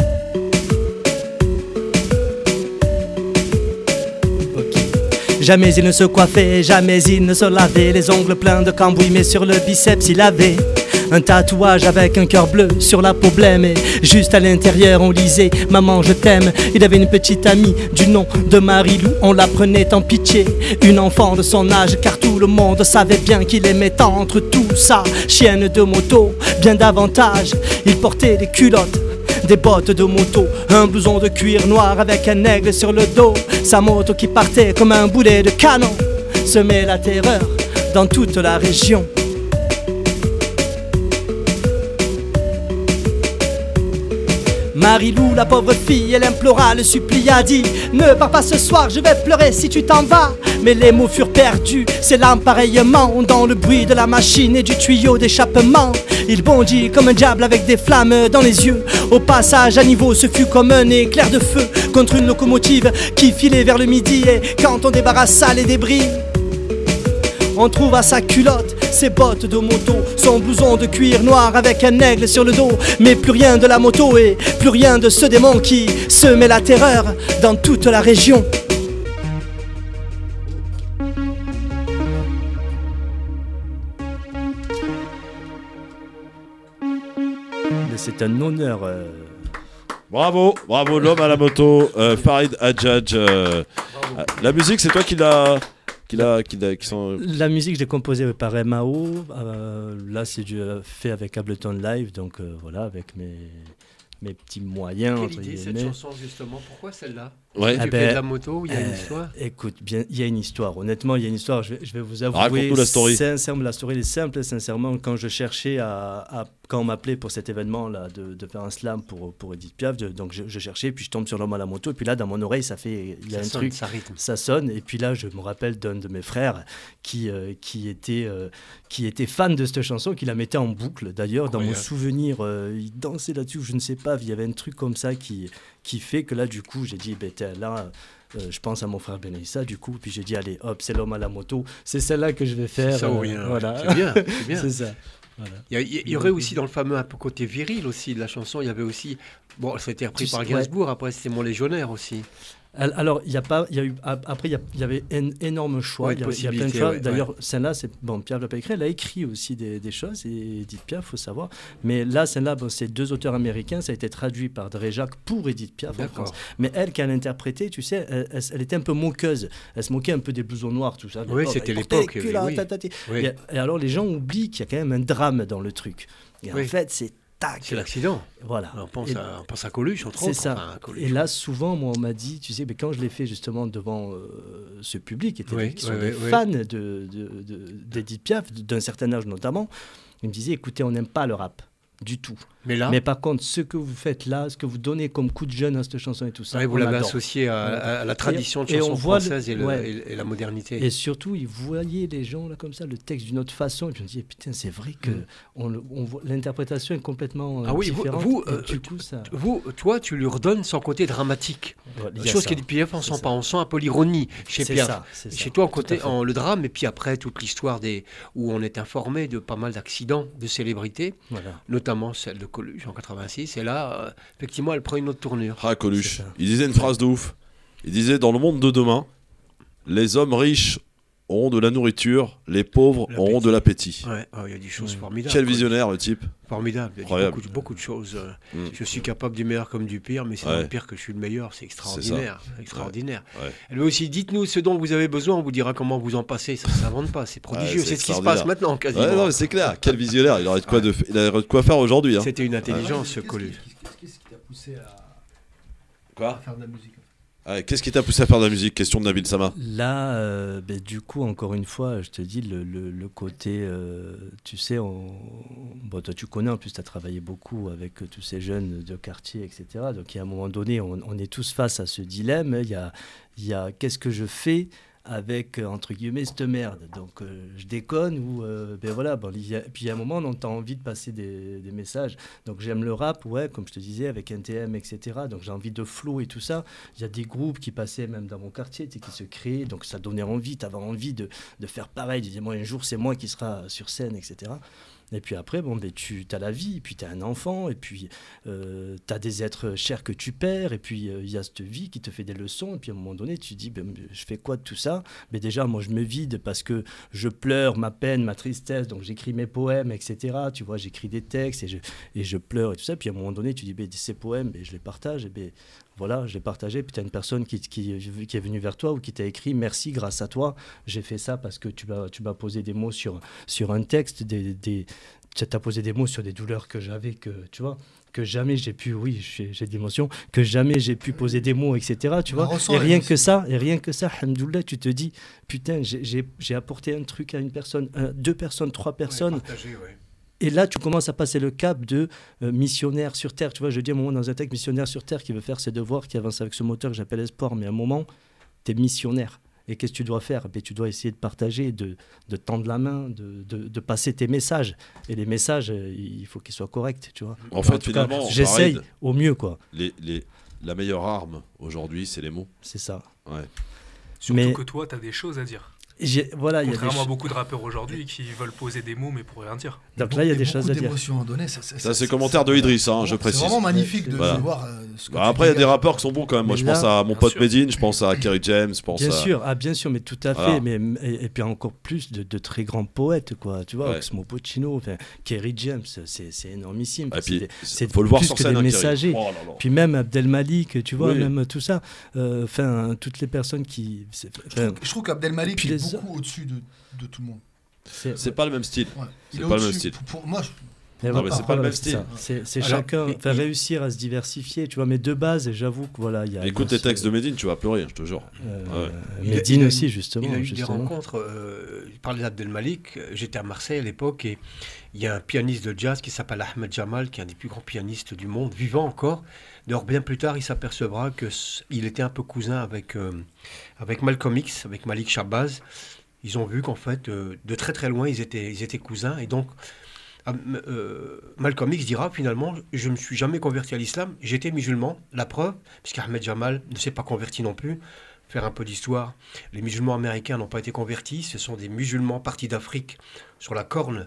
Ok. Jamais il ne se coiffait, jamais il ne se lavait, les ongles pleins de cambouis, mais sur le biceps il avait un tatouage avec un cœur bleu sur la peau blême, et juste à l'intérieur on lisait « Maman je t'aime ». Il avait une petite amie du nom de Marie-Lou, on la prenait en pitié, une enfant de son âge, car tout le monde savait bien qu'il aimait tant entre tout ça. Chienne de moto, bien davantage, il portait des culottes, des bottes de moto, un blouson de cuir noir avec un aigle sur le dos. Sa moto qui partait comme un boulet de canon semait la terreur dans toute la région. Marie-Lou, la pauvre fille, elle implora, le supplia, dit « Ne pars pas ce soir, je vais pleurer si tu t'en vas ». Mais les mots furent perdus, ses larmes pareillement, dans le bruit de la machine et du tuyau d'échappement. Il bondit comme un diable avec des flammes dans les yeux. Au passage à niveau, ce fut comme un éclair de feu contre une locomotive qui filait vers le midi. Et quand on débarrassa les débris, on trouva sa culotte, ses bottes de moto, son blouson de cuir noir avec un aigle sur le dos. Mais plus rien de la moto et plus rien de ce démon qui semait la terreur dans toute la région. Mais c'est un honneur. euh, Bravo, bravo, l'homme à la moto, euh, Farid Hadjadj. euh, euh, la musique, c'est toi qui l'a. Qui l'a, qui l'a, qui sont... La musique, je l'ai composée par M A O. Euh, là, c'est du, euh, fait avec Ableton Live, donc euh, voilà, avec mes, mes petits moyens. Quelle entre idée cette guillemets. chanson justement? Pourquoi celle-là? Ouais. Tu Ah fais ben, de la moto, il y a une euh, histoire. Écoute, bien, il y a une histoire. Honnêtement, il y a une histoire. Je vais, je vais vous avouer. Raconte-nous la story. Sincèrement, la story est simple. Sincèrement, quand je cherchais à, à- quand on m'appelait pour cet événement-là de, de faire un slam pour pour Edith Piaf, de- donc je, je cherchais, puis je tombe sur l'homme à la moto, et puis là, dans mon oreille, ça fait, il y a Ça un sonne, truc, ça rythme. ça sonne, et puis là, je me rappelle d'un de mes frères qui euh, qui était euh, qui était fan de cette chanson, qui la mettait en boucle. D'ailleurs, dans mon Incroyable. souvenir, euh, il dansait là-dessus, ou je ne sais pas, il y avait un truc comme ça qui qui fait que là, du coup, j'ai dit, ben t'es là. Euh, je pense à mon frère Benissa, du coup, puis j'ai dit, allez, hop, c'est l'homme à la moto, c'est celle-là que je vais faire. C'est ça ou euh, rien, ouais. voilà. C'est bien, c'est bien. C'est ça. Voilà. Il y, a- il y aurait aussi dans le fameux un peu côté viril aussi de la chanson, il y avait aussi, bon, ça a été repris Tu par sais, Gainsbourg, après c'était Mon Légionnaire aussi. Al- Alors, il y a pas, il y a eu, ap- après, il y, a- il y avait un énorme choix. Ouais, il, de y avait- il y a plein de possibilités, choix. ouais, D'ailleurs, celle-là, c'est bon. Pierre l'a pas écrit. Elle a écrit aussi des, des choses. Et Edith Piaf, faut savoir. Mais là, celle-là, bon, c'est deux auteurs américains. Ça a été traduit par Dréjac pour Edith Piaf en D'accord. France. Mais elle, qui a interprété, tu sais, elle, elle- elle était un peu moqueuse. Elle se moquait un peu des blousons noirs, tout ça. Oui, Oh, c'était il portait l'époque, les culottes, oui. tatati. Oui. Et, et alors, les gens oublient qu'il y a quand même un drame dans le truc. Et Oui. en fait, c'est tac. C'est l'accident. Voilà. On pense, Et- à, on pense à Coluche, entre c'est autres. ça. Enfin, Coluche. Et là, souvent, moi, on m'a dit, tu sais, mais quand je l'ai fait justement devant euh, ce public, qui, était, Oui, qui sont oui, des oui, fans de, de, de- d'Edith Piaf, d'un certain âge notamment, ils me disaient, écoutez, on n'aime pas le rap. Du tout. Mais là, Mais par contre, ce que vous faites là, ce que vous donnez comme coup de jeune à cette chanson et tout ça, ouais, vous on l'avez adore. associé à, à- à la tradition de Et on chanson voit le- française et, le- ouais. et- et la modernité. Et surtout, ils voyaient les gens là comme ça, le texte d'une autre façon. Et puis on dit, putain, c'est vrai que Mm. on, le- on voit- l'interprétation est complètement euh, Ah oui, vous- différente. vous, Et euh, du coup, ça. Vous, toi, tu lui redonnes son côté dramatique. Ouais, il y a Chose ça. qu'Edith Piaf, on C'est sent ça. pas. On sent un peu l'ironie chez C'est Piaf. ça, c'est ça. Chez toi, en Tout à côté, fait. en, le drame, et puis après, toute l'histoire des où on est informé de pas mal d'accidents de célébrités, Voilà. notamment celle de Coluche en quatre-vingt-six. Et là, euh, effectivement, elle prend une autre tournure. Ah, Coluche. C'est ça. Il disait une phrase de ouf. Il disait, dans le monde de demain, les hommes riches auront de la nourriture, les pauvres L'appétit. auront de l'appétit. Ouais, oh, il y a des choses Ouais. formidables. Quel Coluche. visionnaire, le type. Formidable. Il y a dit Incroyable. beaucoup, de- beaucoup de choses. euh, Mm. Je suis capable du meilleur comme du pire, mais c'est Ouais. non pire que je suis le meilleur. C'est extraordinaire. C'est extraordinaire. Ouais. Elle veut aussi, dites-nous ce dont vous avez besoin, on vous dira comment vous en passez. Ça ne s'invente pas, c'est prodigieux. Ouais, c'est c'est ce qui se extraordinaire. passe maintenant, quasiment. Ouais, non, mais c'est clair. Quel visionnaire. Il aurait de quoi, de, il aurait de quoi faire aujourd'hui. Hein. C'était une intelligence, ce Coluche. Qu'est-ce qui t'a poussé à, Quoi faire de la musique? Ouais, Qu'est-ce qui t'a poussé à faire de la musique? Question de Nabil Sama. Là, euh, ben, du coup, encore une fois, je te dis, le, le- le côté, euh, tu sais, on- bon, toi tu connais, en plus tu as travaillé beaucoup avec euh, tous ces jeunes de quartier, et cetera. Donc, il y a un moment donné, on, on est tous face à ce dilemme. Il y a, il y a qu'est-ce que je fais avec, euh, entre guillemets, cette merde. Donc, euh, je déconne ou, euh, ben voilà, bon, il y a- puis il y a un moment, on a envie de passer des, des messages. Donc, j'aime le rap, ouais, comme je te disais, avec N T M, et cetera. Donc, j'ai envie de flow et tout ça. Il y a des groupes qui passaient même dans mon quartier, tu sais, qui se créaient, donc ça donnait envie, tu avais envie de, de faire pareil, de dire, moi, un jour, c'est moi qui sera sur scène, et cetera. Et puis après, bon, ben, tu as la vie, et puis tu as un enfant, et puis euh, tu as des êtres chers que tu perds, et puis il y a cette vie qui te fait des leçons, et puis à un moment donné, tu te dis, ben, je fais quoi de tout ça? Mais déjà, moi, je me vide parce que je pleure ma peine, ma tristesse, donc j'écris mes poèmes, et cetera. Tu vois, j'écris des textes, et je, et je pleure, et tout ça. Puis à un moment donné, tu dis, ben, ces poèmes, ben, je les partage, et ben, voilà, je l'ai partagé, puis tu as une personne qui, qui, qui est venue vers toi ou qui t'a écrit « Merci, grâce à toi, j'ai fait ça parce que tu m'as, tu m'as posé des mots sur, sur un texte, des, des, tu as posé des mots sur des douleurs que j'avais, que tu vois, que jamais j'ai pu, oui, j'ai, j'ai d'émotion, que jamais j'ai pu poser des mots, et cetera. Tu On vois, ressent et la rien émotion. que ça, et rien que ça, alhamdoulilah, tu te dis « Putain, j'ai, j'ai, j'ai apporté un truc à une personne, un, deux personnes, trois personnes. Ouais, partagé, ouais. Et là, tu commences à passer le cap de euh, missionnaire sur Terre. Tu vois, je dis à un moment dans un texte, missionnaire sur Terre qui veut faire ses devoirs, qui avance avec ce moteur que j'appelle espoir. Mais à un moment, tu es missionnaire. Et qu'est-ce que tu dois faire? Ben, tu dois essayer de partager, de, de tendre la main, de, de, de passer tes messages. Et les messages, euh, il faut qu'ils soient corrects, tu vois. En fait, tout cas, finalement, j'essaye pareil, au mieux, quoi. Les, les, la meilleure arme aujourd'hui, c'est les mots. C'est ça. Ouais. Surtout Mais- que toi, tu as des choses à dire. J'ai- Voilà, il y a des Contrairement à ch- beaucoup de rappeurs aujourd'hui qui veulent poser des mots mais pour rien dire. Donc là, il y a des choses à dire. d'émotions à donner. Ça, Ça, c'est commentaire de Idriss, hein, je précise. C'est vraiment magnifique de, Voilà. de voir euh, ce que Bah, tu après, il y a des dégages. rappeurs qui sont bons quand même. Moi, Mais je là- pense à mon Bien pote sûr. Medine, je pense à Kerry James, je pense Bien à... sûr, ah, bien sûr, mais tout à fait. Voilà. Mais, et, et puis encore plus de, de très grands poètes, quoi. Tu vois, Ouais. Oxmo Puccino, enfin, Kerry James, c'est, c'est énormissime. Et C'est puis, des- c'est faut le voir plus sur que scène, des hein, Kerry. messagers. Oh là là. Puis même Abdelmalik, tu vois, Oui. même tout ça. Euh, Enfin, toutes les personnes qui. c'est- Je enfin, trouve, je trouve qu'Abdelmalik Puis est les- beaucoup au-dessus de, de tout le monde. c'est- C'est pas le même style. Ouais. C'est Il est pas le même au-dessus. style. Pour, pour moi, je- Non, voilà, mais c'est pas le même style. ça. C'est c'est Alors, chacun, et- enfin, et- réussir à se diversifier, tu vois. Mais de base, j'avoue que voilà, il y a. Écoute il y a les textes ce- de Medine, tu vas pleurer, je te jure. euh, Ouais. Il a- Medine il a aussi, eu- justement. Il a eu justement. des rencontres. Euh, il parlait d'Abdelmalik. euh, J'étais à Marseille à l'époque et il y a un pianiste de jazz qui s'appelle Ahmed Jamal, qui est un des plus grands pianistes du monde, vivant encore. D'ailleurs, bien plus tard, il s'apercevra qu'il était un peu cousin avec, euh, avec Malcolm X, avec Malik Shabazz. Ils ont vu qu'en fait, euh, de très très loin, ils étaient, ils étaient cousins. Et donc, ah, m- euh, Malcolm X dira finalement, je ne me suis jamais converti à l'islam, j'étais musulman. La preuve, puisqu'Ahmed Jamal ne s'est pas converti non plus. Faire un peu d'histoire, les musulmans américains n'ont pas été convertis, ce sont des musulmans partis d'Afrique sur la corne,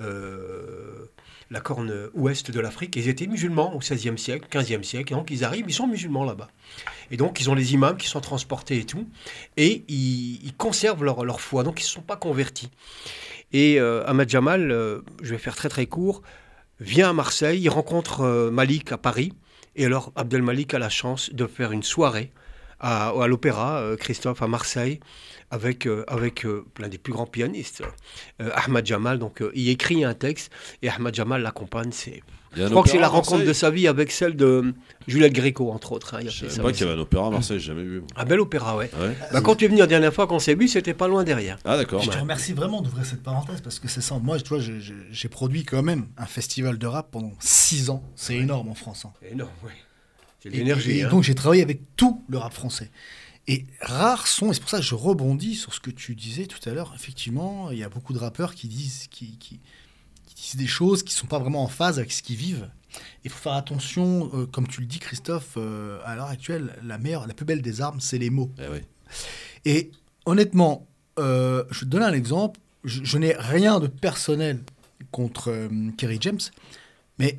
euh, la corne ouest de l'Afrique. Ils étaient musulmans au seizième siècle, quinzième siècle, et donc ils arrivent, ils sont musulmans là-bas. Et donc ils ont les imams qui sont transportés et tout, et ils, ils conservent leur, leur foi, donc ils ne se sont pas convertis. Et euh, Ahmed Jamal, euh, je vais faire très très court, vient à Marseille, il rencontre euh, Malik à Paris, et alors Abdelmalik a la chance de faire une soirée à, à l'Opéra, euh, Christophe, à Marseille, avec, euh, avec euh, l'un des plus grands pianistes, euh, Ahmed Jamal. Donc euh, il écrit un texte, et Ahmed Jamal l'accompagne. C'est... Il y a un Je crois que c'est opéra la à rencontre Marseille. de sa vie avec celle de Juliette Gréco, entre autres. hein. Il a Je fait savais ça pas aussi. qu'il y avait un opéra à Marseille, j'ai jamais vu. Un bel opéra, ouais. Ouais. Bah, quand tu es venu la dernière fois qu'on s'est vu, c'était pas loin derrière. Ah d'accord. Je te Ouais. remercie vraiment d'ouvrir cette parenthèse parce que c'est ça. Moi, tu vois, je- je- j'ai produit quand même un festival de rap pendant six ans. C'est énorme en France. hein. Énorme, ouais. C'est de Et, l'énergie. et hein. donc j'ai travaillé avec tout le rap français. Et rares sont, et c'est pour ça que je rebondis sur ce que tu disais tout à l'heure, effectivement, il y a beaucoup de rappeurs qui disent, qui, qui, qui disent des choses qui ne sont pas vraiment en phase avec ce qu'ils vivent. Il faut faire attention, euh, comme tu le dis Christophe, euh, à l'heure actuelle, la meilleure, la plus belle des armes, c'est les mots. Eh oui. Et honnêtement, euh, je vais te donner un exemple, je, je n'ai rien de personnel contre euh, Kerry James, mais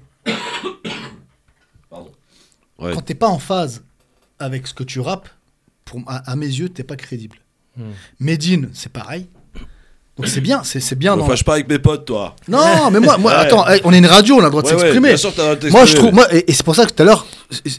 Ouais. quand t'es pas en phase avec ce que tu rappes, pour, à, à mes yeux, t'es pas crédible. Hmm. Medine, c'est pareil. Donc c'est bien, c'est c'est bien. Me dans- fâche pas avec mes potes, toi. Non, mais moi, moi Ouais. attends, hey, on est une radio, on a le droit de Ouais, ouais, s'exprimer. bien sûr, t'as le droit de moi, je t'exprimer. trouve, moi, et, et c'est pour ça que tout à l'heure,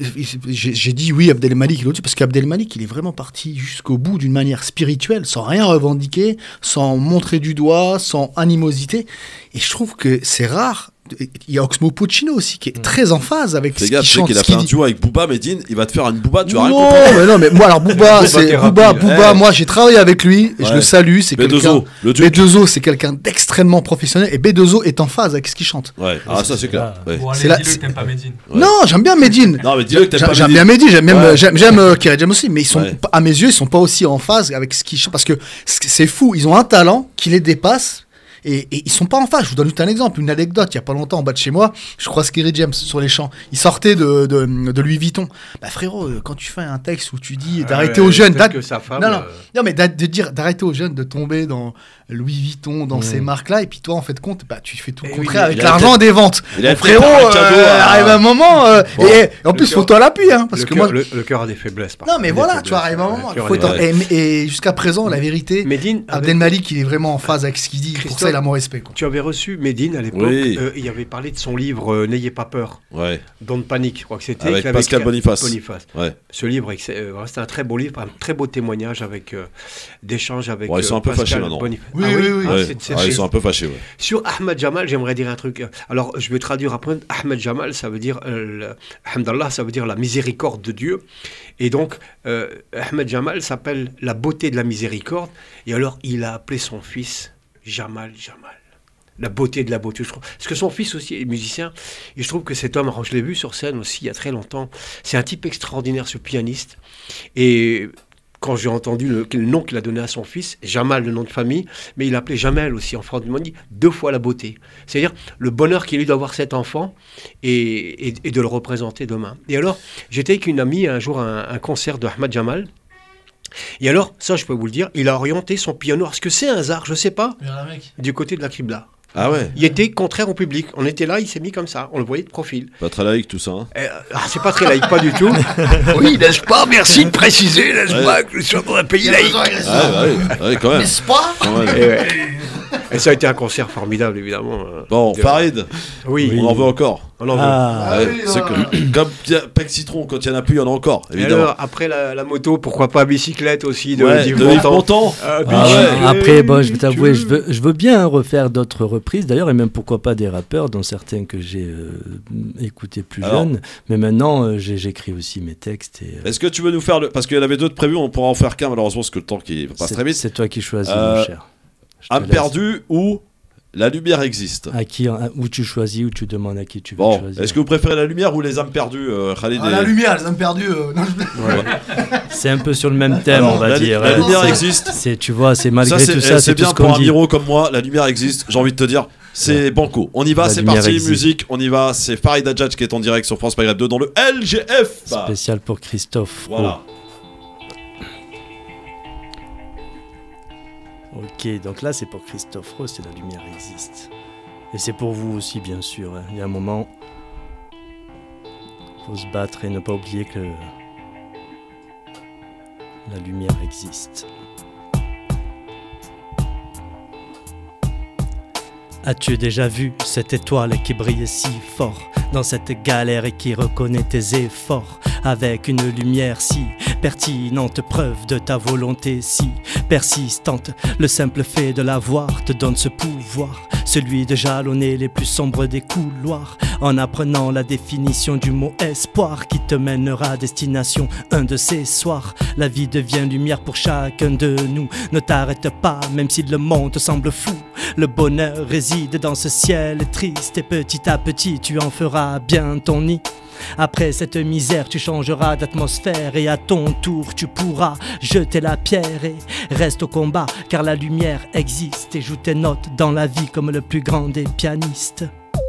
j'ai j'ai dit oui, Abdelmalik, il parce qu'Abdelmalik, il est vraiment parti jusqu'au bout d'une manière spirituelle, sans rien revendiquer, sans montrer du doigt, sans animosité. Et je trouve que c'est rare. Il y a Oxmo Puccino aussi qui est très en phase avec Fais ce gaffe, qu'il tu sais chante. qu'il a ce fait qu'il un dit. duo avec Booba, Medine, il va te faire une Booba, tu vas rien Non, comprendre. mais non, mais moi, alors Booba, Booba c'est thérapie, Booba, là. Booba, Ouais. moi j'ai travaillé avec lui, et je Ouais. le salue, c'est B deux quelqu'un. O, le B duc. deux O, c'est quelqu'un d'extrêmement professionnel, et B deux O est en phase avec ce qu'il chante. Ouais, ah ça c'est clair. Ouais. Bon, allez, C'est la- dis-le c'est- que t'aimes pas Medine. Ouais. Non, j'aime bien Medine. Non mais dis-le que t'aimes J'a- pas J'aime Medine. bien Medine, j'aime même, Ouais. j'aime, j'aime euh, Kerry James aussi, mais ils sont, Ouais. pas- à mes yeux, ils sont pas aussi en phase avec ce qu'ils chantent, parce que c- c'est fou, ils ont un talent qui les dépasse. Et, et ils sont pas en phase. Je vous donne juste un exemple, une anecdote. Il y a pas longtemps, en bas de chez moi, je croise Kerry James sur les champs. Il sortait de, de, de Louis Vuitton. Bah frérot, euh, quand tu fais un texte où tu dis d'arrêter Euh, aux jeunes, peut-être d'arr- que sa femme, non, non, euh, non, mais d'a- de dire d'arrêter aux jeunes de tomber dans Louis Vuitton, dans Mmh. ces marques-là, et puis toi, en fait, compte, bah tu fais tout le Eh contraire oui, avec il a l'argent peut-être- des ventes. il a Mon peut-être frérot, un cadeau euh, à- arrive un moment, euh, Bon. et, et en Le plus, cœur- faut-toi l'appui, hein, parce le que cœur- moi. le, le cœur a des faiblesses. par Non, contre, mais des voilà, tu faiblesses, vois, arrive un ouais, moment. le cœur faut a des être- faiblesses. et et jusqu'à présent, la vérité, Medine, avec- Abdelmalik, il est vraiment en phase avec ce qu'il dit. Pour Christophe, ça, il a mon respect. Quoi. tu avais reçu Medine à l'époque. Oui. euh, il avait parlé de son livre euh, N'ayez pas peur, Ouais. Don't Panic. Je crois que c'était Avec avec Pascal Boniface. Boniface. Ouais. Ce livre, ex- euh, voilà, c'était un très beau livre, un très beau témoignage avec euh, d'échanges avec. Ouais, ils sont euh, un peu Pascal fâchés maintenant. Boniface. Oui, Ah oui, oui. Ah, Ouais. c'est- c'est- Ah, ils c'est- sont un peu fâchés, ouais. Sur Ahmed Jamal, j'aimerais dire un truc. Alors, je vais traduire après. Ahmed Jamal, ça veut dire, euh, le- Hamdallah, ça veut dire la miséricorde de Dieu. Et donc, euh, Ahmed Jamal s'appelle la beauté de la miséricorde. Et alors, il a appelé son fils Jamal Jamal. La beauté de la beauté. Je trouve. Parce que son fils aussi est musicien. Et je trouve que cet homme, alors je l'ai vu sur scène aussi il y a très longtemps, c'est un type extraordinaire, ce pianiste. Et quand j'ai entendu le, le nom qu'il a donné à son fils, Jamal, le nom de famille, mais il appelait Jamel aussi, en franc-monnaie, deux fois la beauté. C'est-à-dire le bonheur qu'il a eu d'avoir cet enfant et, et, et de le représenter demain. Et alors, j'étais avec une amie un jour à un, un concert de Ahmed Jamal. Et alors, ça je peux vous le dire, il a orienté son piano. Est-ce que c'est un hasard, je ne sais pas, du côté de la Qibla. Ah ouais. Il était contraire au public. On était là, il s'est mis comme ça. On le voyait de profil. Pas très laïque tout ça. Hein. Euh, ah, c'est pas très laïque, pas du tout. Oui, n'est-ce pas? Merci de préciser, n'est-ce Ouais. pas, que je suis dans un pays laïque. Ouais, bah oui, ouais, quand même. N'est-ce pas Quand même. Et ouais. Et ça a été un concert formidable, évidemment. Bon, Farid, oui. on en veut encore. On en veut. Ah, ouais, c'est que, comme Pec Citron, quand il n'y en a plus, il y en a encore, évidemment. Alors, après la, la moto, pourquoi pas bicyclette aussi de ouais, Yves de Yves Montand. Euh, ah ouais. Après, bon, je vais t'avouer, je veux, je veux bien refaire d'autres reprises, d'ailleurs, et même pourquoi pas des rappeurs, dont certains que j'ai euh, écoutés plus Alors, jeunes. Mais maintenant, euh, j'écris aussi mes textes. Et, euh... Est-ce que tu veux nous faire le. Parce qu'il y en avait d'autres prévus, on pourra en faire qu'un, malheureusement, parce que le temps qui passe très vite. C'est toi qui choisis, euh, mon cher. Âme perdue ou la lumière existe. À qui, à, où tu choisis, où tu demandes à qui tu veux bon, choisir. Est-ce que vous préférez la lumière ou les âmes perdues, euh, Khalid ah, et... La lumière, les âmes perdues. Euh, non, je... ouais. C'est un peu sur le même thème, Alors, on va la, dire. La lumière existe. C'est, tu vois, c'est malgré ça, tout ça, c'est bien tout pour un dit. miro comme moi. La lumière existe. J'ai envie de te dire, c'est ouais. banco. On y va, c'est parti. Existe. Musique, on y va. C'est Farid Hadjadj qui est en direct sur France Maghreb deux dans le L G F. Spécial pour Christophe. Voilà. Oh. Ok, donc là c'est pour Christophe Ross, c'est La lumière existe. Et c'est pour vous aussi bien sûr. Hein. Il y a un moment, il faut se battre et ne pas oublier que la lumière existe. As-tu déjà vu cette étoile qui brille si fort dans cette galère et qui reconnaît tes efforts avec une lumière si pertinente, preuve de ta volonté si persistante. Le simple fait de la voir te donne ce pouvoir, celui de jalonner les plus sombres des couloirs en apprenant la définition du mot espoir qui te mènera à destination un de ces soirs. La vie devient lumière pour chacun de nous. Ne t'arrête pas même si le monde te semble fou. Le bonheur réside dans ce ciel triste et petit à petit tu en feras bien ton nid. Après cette misère tu changeras d'atmosphère et à ton tour tu pourras jeter la pierre et reste au combat car la lumière existe et joue tes notes dans la vie comme le plus grand des pianistes.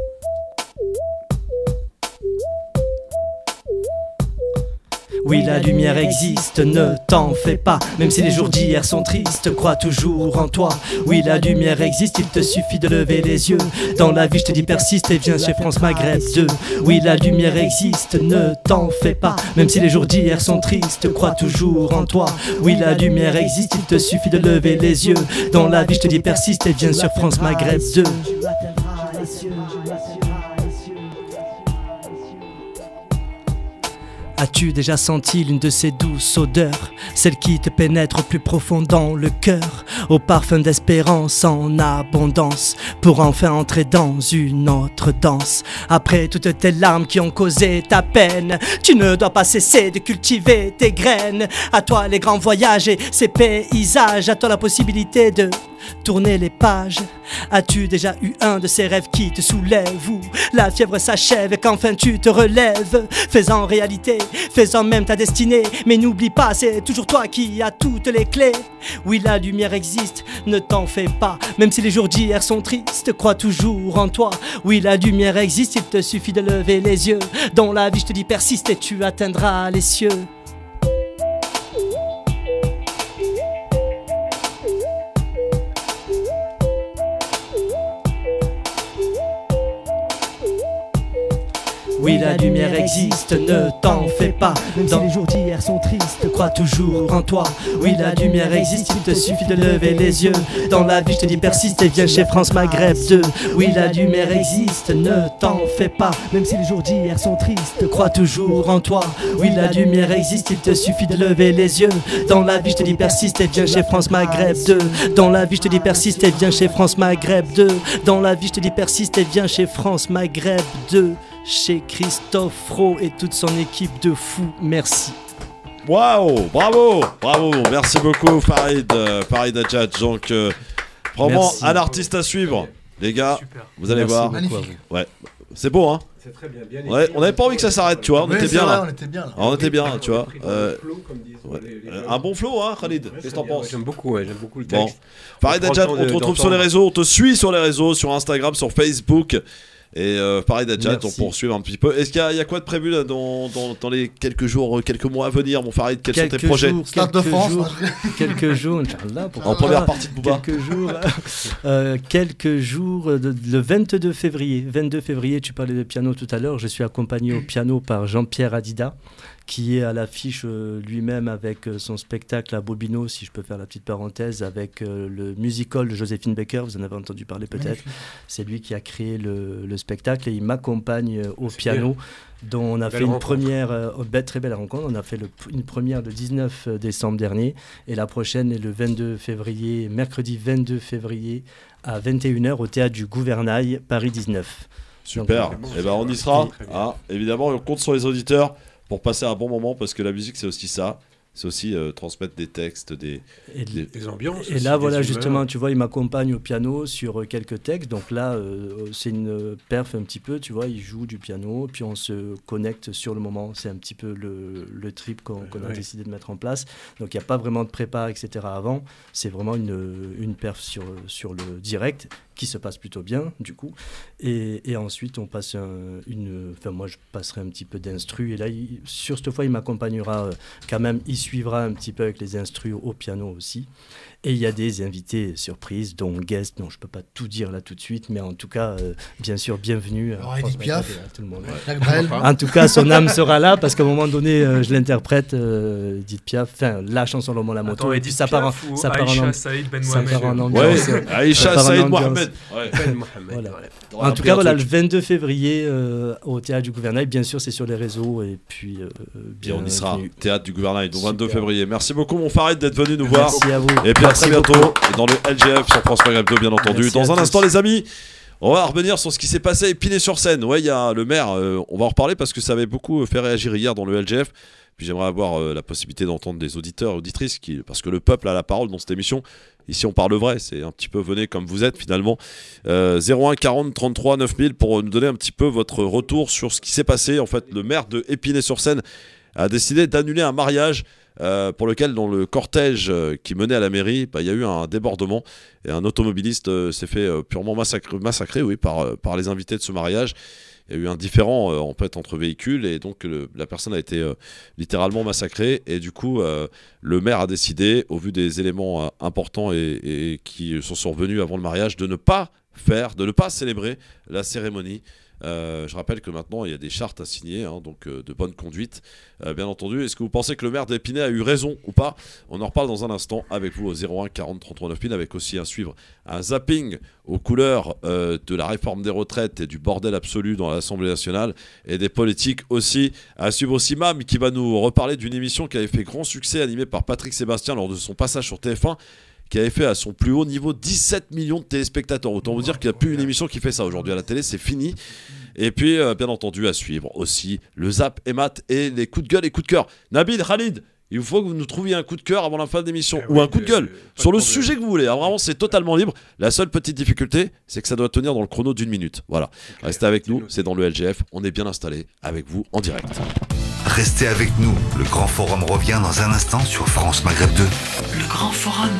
Oui, la lumière existe, ne t'en fais pas. Même si les jours d'hier sont tristes, crois toujours en toi. Oui, la lumière existe, il te suffit de lever les yeux. Dans la vie, je te dis persiste et viens chez France Maghreb deux. Oui, la lumière existe, ne t'en fais pas. Même si les jours d'hier sont tristes, crois toujours en toi. Oui, la lumière existe, il te suffit de lever les yeux. Dans la vie, je te dis persiste et viens sur France Maghreb deux. As-tu déjà senti l'une de ces douces odeurs, celle qui te pénètre au plus profond dans le cœur, au parfum d'espérance en abondance, pour enfin entrer dans une autre danse. Après toutes tes larmes qui ont causé ta peine, tu ne dois pas cesser de cultiver tes graines. À toi les grands voyages et ces paysages, à toi la possibilité de tourner les pages. As-tu déjà eu un de ces rêves qui te soulèvent, où la fièvre s'achève et qu'enfin tu te relèves, faisant réalité, faisant même ta destinée. Mais n'oublie pas, c'est toujours toi qui as toutes les clés. Oui, la lumière existe, ne t'en fais pas. Même si les jours d'hier sont tristes, crois toujours en toi. Oui, la lumière existe, il te suffit de lever les yeux. Dans la vie, je te dis persiste et tu atteindras les cieux. Oui, la lumière existe, ne t'en fais pas. Même si les jours d'hier sont tristes, crois toujours en toi. Oui, la lumière existe, il te suffit de lever les yeux. Dans la vie, je te dis persiste et viens chez France Maghreb deux. Oui, la lumière existe, ne t'en fais pas. Même si les jours d'hier sont tristes, crois toujours en toi. Oui, la lumière existe, il te suffit de lever les yeux. Dans la vie, je te dis persiste et viens chez France Maghreb deux. Dans la vie, je te dis persiste et viens chez France Maghreb deux. Dans la vie, je te dis persiste et viens chez France Maghreb deux. Chez Christophe Ross et toute son équipe de fous, merci. Waouh, bravo, bravo, merci beaucoup Farid, euh, Farid Hadjadj. Donc euh, vraiment merci. Un artiste à suivre, les gars. Super. Vous allez merci voir. Magnifique. Ouais, c'est beau, hein. C'est très bien. bien ouais, on n'avait pas envie que ça s'arrête, tu vois. On, ouais, était bien, vrai, là. on était bien là. On était bien, on tu vois. Euh, flow, ouais. les, les un bon flow, hein, Khalid. Ouais, qu'est-ce que t'en penses? J'aime beaucoup, ouais, j'aime beaucoup le texte. Bon. Farid Hadjadj, on te retrouve sur les réseaux, on te suit sur les réseaux, sur Instagram, sur Facebook. Et euh, Farid Hadjadj, on poursuit un petit peu. Est-ce qu'il y, y a quoi de prévu là, dans, dans, dans les quelques jours, quelques mois à venir, mon Farid? Quels quelques sont tes projets? Jours, quelques de France, jours, quelques jours, Inch'Allah, en première partie de Booba. Quelques jours, euh, quelques jours de, le vingt-deux février. vingt-deux février, tu parlais de piano tout à l'heure. Je suis accompagné au piano par Jean-Pierre Adida, qui est à l'affiche euh, lui-même avec euh, son spectacle à Bobino, si je peux faire la petite parenthèse, avec euh, le musical de Joséphine Baker, vous en avez entendu parler peut-être. C'est lui qui a créé le, le spectacle et il m'accompagne euh, au piano. Bien. Dont on a belle fait une rencontre. première, euh, belle, très belle rencontre. On a fait le, une première le dix-neuf décembre dernier et la prochaine est le vingt-deux février, mercredi vingt-deux février à vingt et une heures au théâtre du Gouvernail, Paris dix-neuf. Super, et eh ben on y sera. Hein. Évidemment, on compte sur les auditeurs pour passer un bon moment parce que la musique c'est aussi ça. C'est aussi euh, transmettre des textes, des, et des... des ambiances. Et aussi, là, voilà, justement, tu vois, il m'accompagne au piano sur quelques textes. Donc là, euh, c'est une perf un petit peu, tu vois, il joue du piano, puis on se connecte sur le moment. C'est un petit peu le, le trip qu'on qu'on a oui. décidé de mettre en place. Donc il n'y a pas vraiment de prépa, et cetera avant. C'est vraiment une, une perf sur, sur le direct qui se passe plutôt bien, du coup. Et, et ensuite, on passe un, une... Enfin, moi, je passerai un petit peu d'instru. Et là, il, sur cette fois, il m'accompagnera euh, quand même. Il suivra un petit peu avec les instrus au piano aussi. Et il y a des invités surprises, dont guest, dont je ne peux pas tout dire là tout de suite, mais en tout cas, euh, bien sûr, bienvenue. Alors, Edith Piaf, à tout le monde. Ouais. En tout cas, son âme sera là, parce qu'à un moment donné, euh, je l'interprète, euh, Edith Piaf, enfin, la chanson L'homme à la moto. Attends, et puis ça part en, ça part Aïcha en, Saïd Ben ça part en Mohamed. ambiance. Ouais, Aïcha Saïd Mohamed. Ouais. Voilà. En tout cas, voilà, le vingt-deux février euh, au Théâtre du Gouvernail. Bien sûr, c'est sur les réseaux. Et puis, euh, bien et on y sera, Théâtre du Gouvernail, donc vingt-deux février. Merci beaucoup, mon Farid, d'être venu nous voir. Merci à vous. Et puis à très bientôt. Et dans le L G F sur France Maghreb deux, bien entendu. Merci dans un instant, les amis, on va revenir sur ce qui s'est passé à Épinay-sur-Seine. Ouais, il y a le maire, euh, on va en reparler parce que ça avait beaucoup fait réagir hier dans le L G F. Puis j'aimerais avoir euh, la possibilité d'entendre des auditeurs et auditrices, qui, parce que le peuple a la parole dans cette émission. Ici, on parle vrai, c'est un petit peu venez comme vous êtes finalement. Euh, zéro un quarante trente-trois neuf mille pour nous donner un petit peu votre retour sur ce qui s'est passé. En fait, le maire de Épinay-sur-Seine a décidé d'annuler un mariage euh, pour lequel, dans le cortège euh, qui menait à la mairie, bah, il y a eu un débordement et un automobiliste euh, s'est fait euh, purement massacrer, massacré oui, par, euh, par les invités de ce mariage. Il y a eu un différend euh, en fait, entre véhicules et donc le, la personne a été euh, littéralement massacrée. Et du coup, euh, le maire a décidé, au vu des éléments euh, importants et, et qui sont survenus avant le mariage, de ne pas faire, de ne pas célébrer la cérémonie. Euh, je rappelle que maintenant il y a des chartes à signer, hein, donc euh, de bonne conduite, euh, bien entendu. Est-ce que vous pensez que le maire d'Épinay a eu raison ou pas? On en reparle dans un instant avec vous au zéro un quarante trente-trois neuf mille, avec aussi à suivre un zapping aux couleurs euh, de la réforme des retraites et du bordel absolu dans l'Assemblée nationale et des politiques aussi. À suivre aussi Mam qui va nous reparler d'une émission qui avait fait grand succès, animée par Patrick Sébastien lors de son passage sur T F un, qui avait fait à son plus haut niveau dix-sept millions de téléspectateurs. Autant vous dire qu'il n'y a plus une émission qui fait ça aujourd'hui à la télé, c'est fini. Et puis, euh, bien entendu, à suivre aussi le Zap et Matt et les coups de gueule et coups de cœur. Nabil, Khalid, il faut que vous nous trouviez un coup de cœur avant la fin de l'émission, eh ou oui, un coup de gueule, euh, sur le sujet que vous voulez. Alors vraiment, c'est totalement libre. La seule petite difficulté, c'est que ça doit tenir dans le chrono d'une minute. Voilà. Okay. Restez avec nous, c'est dans le L G F. On est bien installé avec vous en direct. Restez avec nous. Le Grand Forum revient dans un instant sur France Maghreb deux. Le Grand Forum.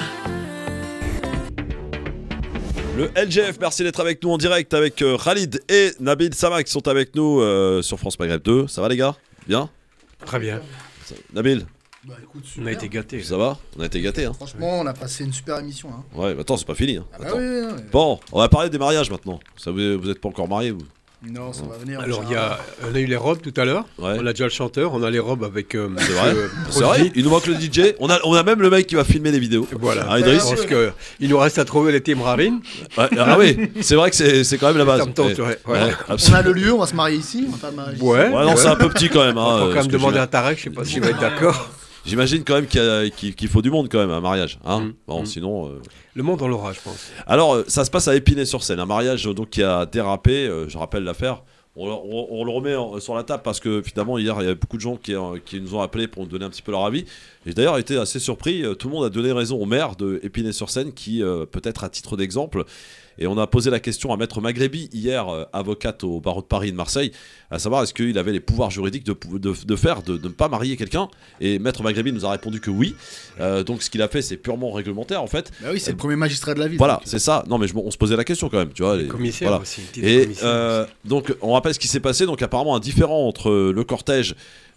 Le L G F, merci d'être avec nous en direct avec euh, Khalid et Nabil Sama qui sont avec nous euh, sur France Maghreb deux. Ça va les gars? Bien? Très bien. Ça... Nabil? Bah écoute, on a été gâtés. Ça va? On a été gâtés. Hein. Franchement, on a passé une super émission. Hein. Ouais, mais attends, c'est pas fini. Hein. Ah bah oui, oui, oui. Bon, on va parler des mariages maintenant. Ça, vous, vous êtes pas encore mariés, vous? Non, ça va venir. Alors, il y a, on a eu les robes tout à l'heure. Ouais. On a déjà le chanteur. On a les robes avec. Euh, c'est vrai. Euh, c'est vrai. Il nous manque le D J. On a, on a même le mec qui va filmer les vidéos. Voilà. Ah, Idriss. Je pense que il nous reste à trouver les Tim Rarin. Ouais, ah oui, c'est vrai que c'est, c'est quand même la base. Ouais. Ouais. Ouais, on a le lieu. On va se marier ici. On va pas marier. Ouais. Ici. Ouais, non, ouais. C'est un peu petit quand même. Il hein, faut quand même demander à Tarek. Je sais pas s'il va être d'accord. J'imagine quand même qu'il, y a, qu'il, qu'il faut du monde quand même à un mariage. Hein mmh, bon, mmh. Sinon. Euh... Le monde on l'aura, je pense. Alors, ça se passe à Épinay-sur-Seine. Un mariage donc qui a dérapé. Euh, je rappelle l'affaire. On, on, on le remet en, sur la table parce que finalement hier il y avait beaucoup de gens qui, qui nous ont appelés pour nous donner un petit peu leur avis. J'ai d'ailleurs été assez surpris. Tout le monde a donné raison au maire de Épinay-sur-Seine qui, euh, peut-être à titre d'exemple, et on a posé la question à Maître Maghrebi hier, euh, avocate au barreau de Paris et de Marseille, à savoir est-ce qu'il avait les pouvoirs juridiques de, de, de faire, de, de ne pas marier quelqu'un. Et Maître Maghrebi nous a répondu que oui. Euh, donc ce qu'il a fait, c'est purement réglementaire en fait. Bah oui, c'est euh, le premier magistrat de la ville. Voilà, donc. C'est ça. Non mais je, on se posait la question quand même, tu vois. Les, commissaires voilà. aussi. Et euh, donc on rappelle ce qui s'est passé. Donc apparemment un différend entre le cortège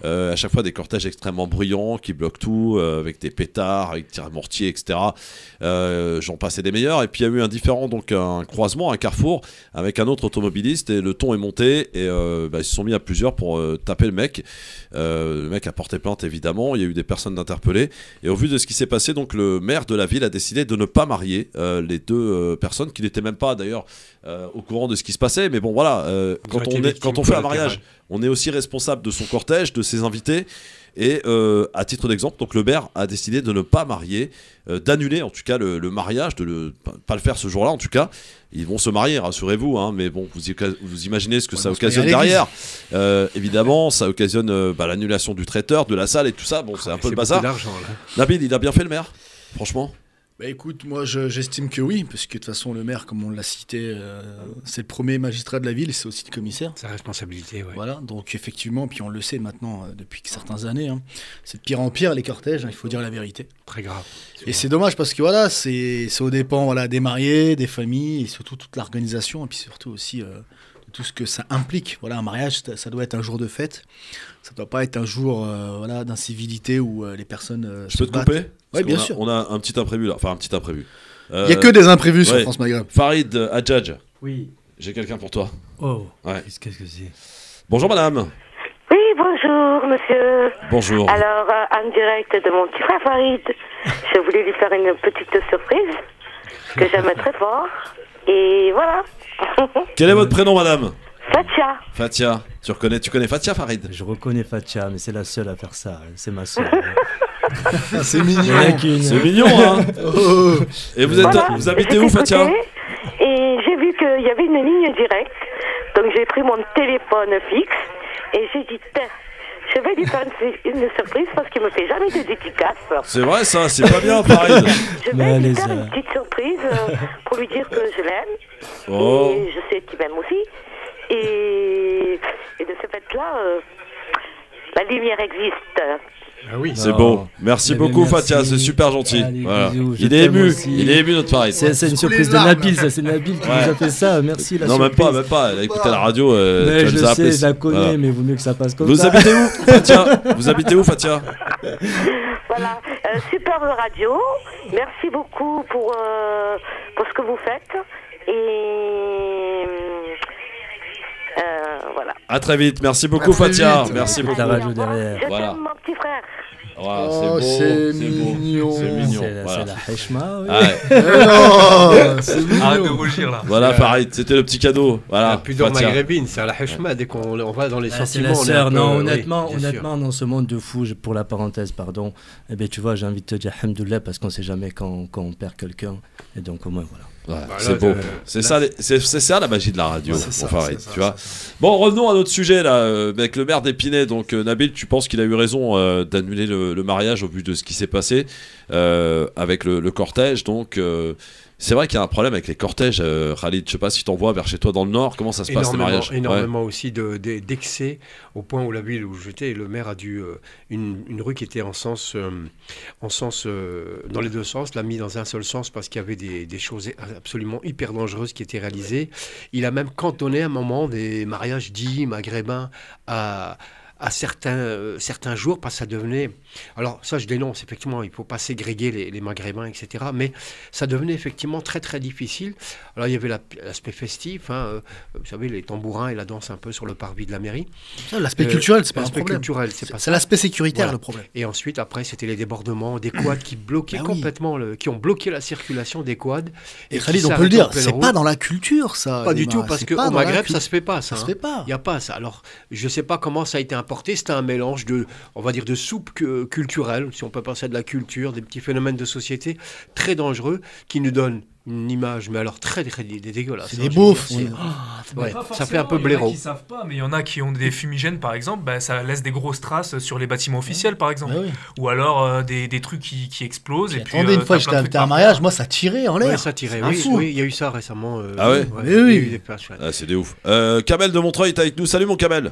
Euh, à chaque fois des cortèges extrêmement bruyants qui bloquent tout, euh, avec des pétards, avec des tirs mortiers, et cetera. Euh, J'en passais des meilleurs. Et puis il y a eu un différent, donc un croisement, un carrefour avec un autre automobiliste et le ton est monté et euh, bah, ils se sont mis à plusieurs pour euh, taper le mec. Euh, le mec a porté plainte évidemment. Il y a eu des personnes interpellées et au vu de ce qui s'est passé, donc le maire de la ville a décidé de ne pas marier euh, les deux euh, personnes qui n'étaient même pas d'ailleurs euh, au courant de ce qui se passait. Mais bon voilà, euh, quand on est, quand on fait un mariage, on est aussi responsable de son cortège, de ses invités. Et euh, à titre d'exemple, donc le maire a décidé de ne pas marier, euh, d'annuler en tout cas le, le mariage, de ne pas le faire ce jour-là en tout cas. Ils vont se marier, rassurez-vous, hein, mais bon, vous, vous imaginez ce que ouais, ça occasionne derrière. Euh, évidemment, ça occasionne euh, bah, l'annulation du traiteur, de la salle et tout ça. Bon, c'est un peu le bazar. Nabil, il a bien fait le maire, franchement. Bah écoute, moi je, j'estime que oui, parce que de toute façon le maire, comme on l'a cité, euh, c'est le premier magistrat de la ville et c'est aussi le commissaire. Sa responsabilité, oui. Voilà, donc effectivement, puis on le sait maintenant euh, depuis certaines années, hein, c'est de pire en pire les cortèges, hein, il faut dire la vérité. Très grave. Et vrai. C'est dommage parce que voilà, c'est au dépend voilà, des mariés, des familles et surtout toute l'organisation et puis surtout aussi... Euh, tout ce que ça implique. Voilà, un mariage, ça doit être un jour de fête. Ça ne doit pas être un jour euh, voilà, d'incivilité où euh, les personnes euh, Je peux te couper? Oui, bien on a, sûr. On a un petit imprévu là. Enfin, un petit imprévu. Euh, Il n'y a que des imprévus ouais. sur France Maghreb. Farid Hadjadj. Oui. J'ai quelqu'un pour toi. Oh. Ouais. Qu'est-ce que c'est? Bonjour madame. Oui, bonjour monsieur. Bonjour. Alors, euh, en direct de mon petit frère Farid, je voulais lui faire une petite surprise que j'aime très fort. Et voilà. Quel est votre prénom, madame? Fatia. Fatia. Tu reconnais, tu connais Fatia, Farid? Je reconnais Fatia, mais c'est la seule à faire ça. C'est ma seule. C'est mignon. C'est mignon, hein. Oh. Et vous êtes, voilà. vous habitez où, Fatia? Et j'ai vu qu'il y avait une ligne directe, donc j'ai pris mon téléphone fixe et j'ai dit, je vais lui faire une, une surprise parce qu'il me fait jamais de dédicaces. C'est vrai ça, c'est pas bien Farid. Je vais lui faire une petite surprise euh, pour lui dire que je l'aime. Oh. Et je sais qu'il m'aime aussi. Et, et de ce fait-là, euh, la lumière existe. Ah oui. C'est beau. Merci beaucoup merci. Fatia, c'est super gentil. Allez, voilà. bisous, il est ému, aussi. il est ému notre Farid. C'est une surprise de Nabil, ça c'est Nabil qui ouais. nous a fait ça. Merci la Non surprise. même pas, même pas. Elle a écouté la radio. Euh, mais je sais, appelé. je la connais, voilà. mais vaut mieux que ça passe comme vous ça. Vous habitez où, Fatia? Vous habitez où, Fatia? Voilà, euh, superbe radio. Merci beaucoup pour euh, pour ce que vous faites et. Euh, voilà. À très vite, merci beaucoup Fatia. Vite. Merci beaucoup. La radio derrière. Je voilà. t'aime mon petit frère. Voilà, oh, c'est mignon. C'est mignon. C'est voilà. la heshma. Oui. Ah ouais. oh, c'est mignon. Arrête de rougir là. Voilà Farid, c'était le petit cadeau. Voilà. La pudeur maghrébine, c'est la heshma. Dès qu'on on va dans les ah, sentiments, c'est la sœur. Non, peu, honnêtement, oui, honnêtement, dans ce monde de fou, pour la parenthèse, pardon. Eh bien, tu vois, j'ai envie de te dire alhamdoulilah parce qu'on sait jamais quand, quand on perd quelqu'un. Et donc au moins voilà. Ouais, bah, c'est beau, euh, c'est ça, c'est ça la magie de la radio, mon Farid, tu vois. Bon, revenons à notre sujet là, euh, avec le maire d'Épinay. Donc euh, Nabil, tu penses qu'il a eu raison euh, d'annuler le, le mariage au vu de ce qui s'est passé euh, avec le, le cortège. Donc euh, c'est vrai qu'il y a un problème avec les cortèges, euh, Khalid. Je sais pas si t'en vois vers chez toi dans le nord, comment ça se passe les mariages? Énormément ouais. aussi de, de, d'excès, au point où la ville où j'étais, le maire a dû euh, une, une rue qui était en sens, euh, en sens euh, dans les deux sens, l'a mis dans un seul sens parce qu'il y avait des, des choses absolument hyper dangereuses qui étaient réalisées. Il a même cantonné à un moment des mariages dits maghrébins à à certains, euh, certains jours, parce que ça devenait... Alors ça, je dénonce, effectivement, il ne faut pas ségréguer les, les maghrébins, et cetera. Mais ça devenait effectivement très, très difficile. Alors il y avait l'aspect festif, hein, euh, vous savez, les tambourins et la danse un peu sur le parvis de la mairie. L'aspect euh, culturel, c'est pas un problème. culturel, c'est pas ça. C'est l'aspect sécuritaire, voilà. le problème. Et ensuite, après, c'était les débordements des quads qui bloquaient bah complètement, oui. le, qui ont bloqué la circulation des quads. Et, et Khalid, on peut le dire, c'est pas dans la culture, ça. Pas du tout, parce qu'au Maghreb, ça se fait pas, ça. Ça se fait pas. Il n'y a pas ça. Alors, je sais pas comment ça a été importé, c'était un mélange de, on va dire, de soupe que, culturelle, si on peut penser à de la culture, des petits phénomènes de société très dangereux qui nous donnent une image, mais alors très, très, très dégueulasse. C'est des beaufs. Oui. Oh, ouais, ça fait un peu blaireau. Il y en a qui savent pas, mais il y en a qui ont des fumigènes, par exemple, bah, ça laisse des grosses traces sur les bâtiments officiels, par exemple. Ouais, oui. Ou alors euh, des, des trucs qui, qui explosent. Et puis, attendez, euh, une fois, j'étais invité à un mariage, moi, ça tirait en l'air. Ouais, ça tirait, oui, oui. Il y a eu ça récemment. Euh, ah ouais, ouais oui. Ah, c'est des ouf. Euh, Kamel de Montreuil, t'es avec nous. Salut, mon Kamel.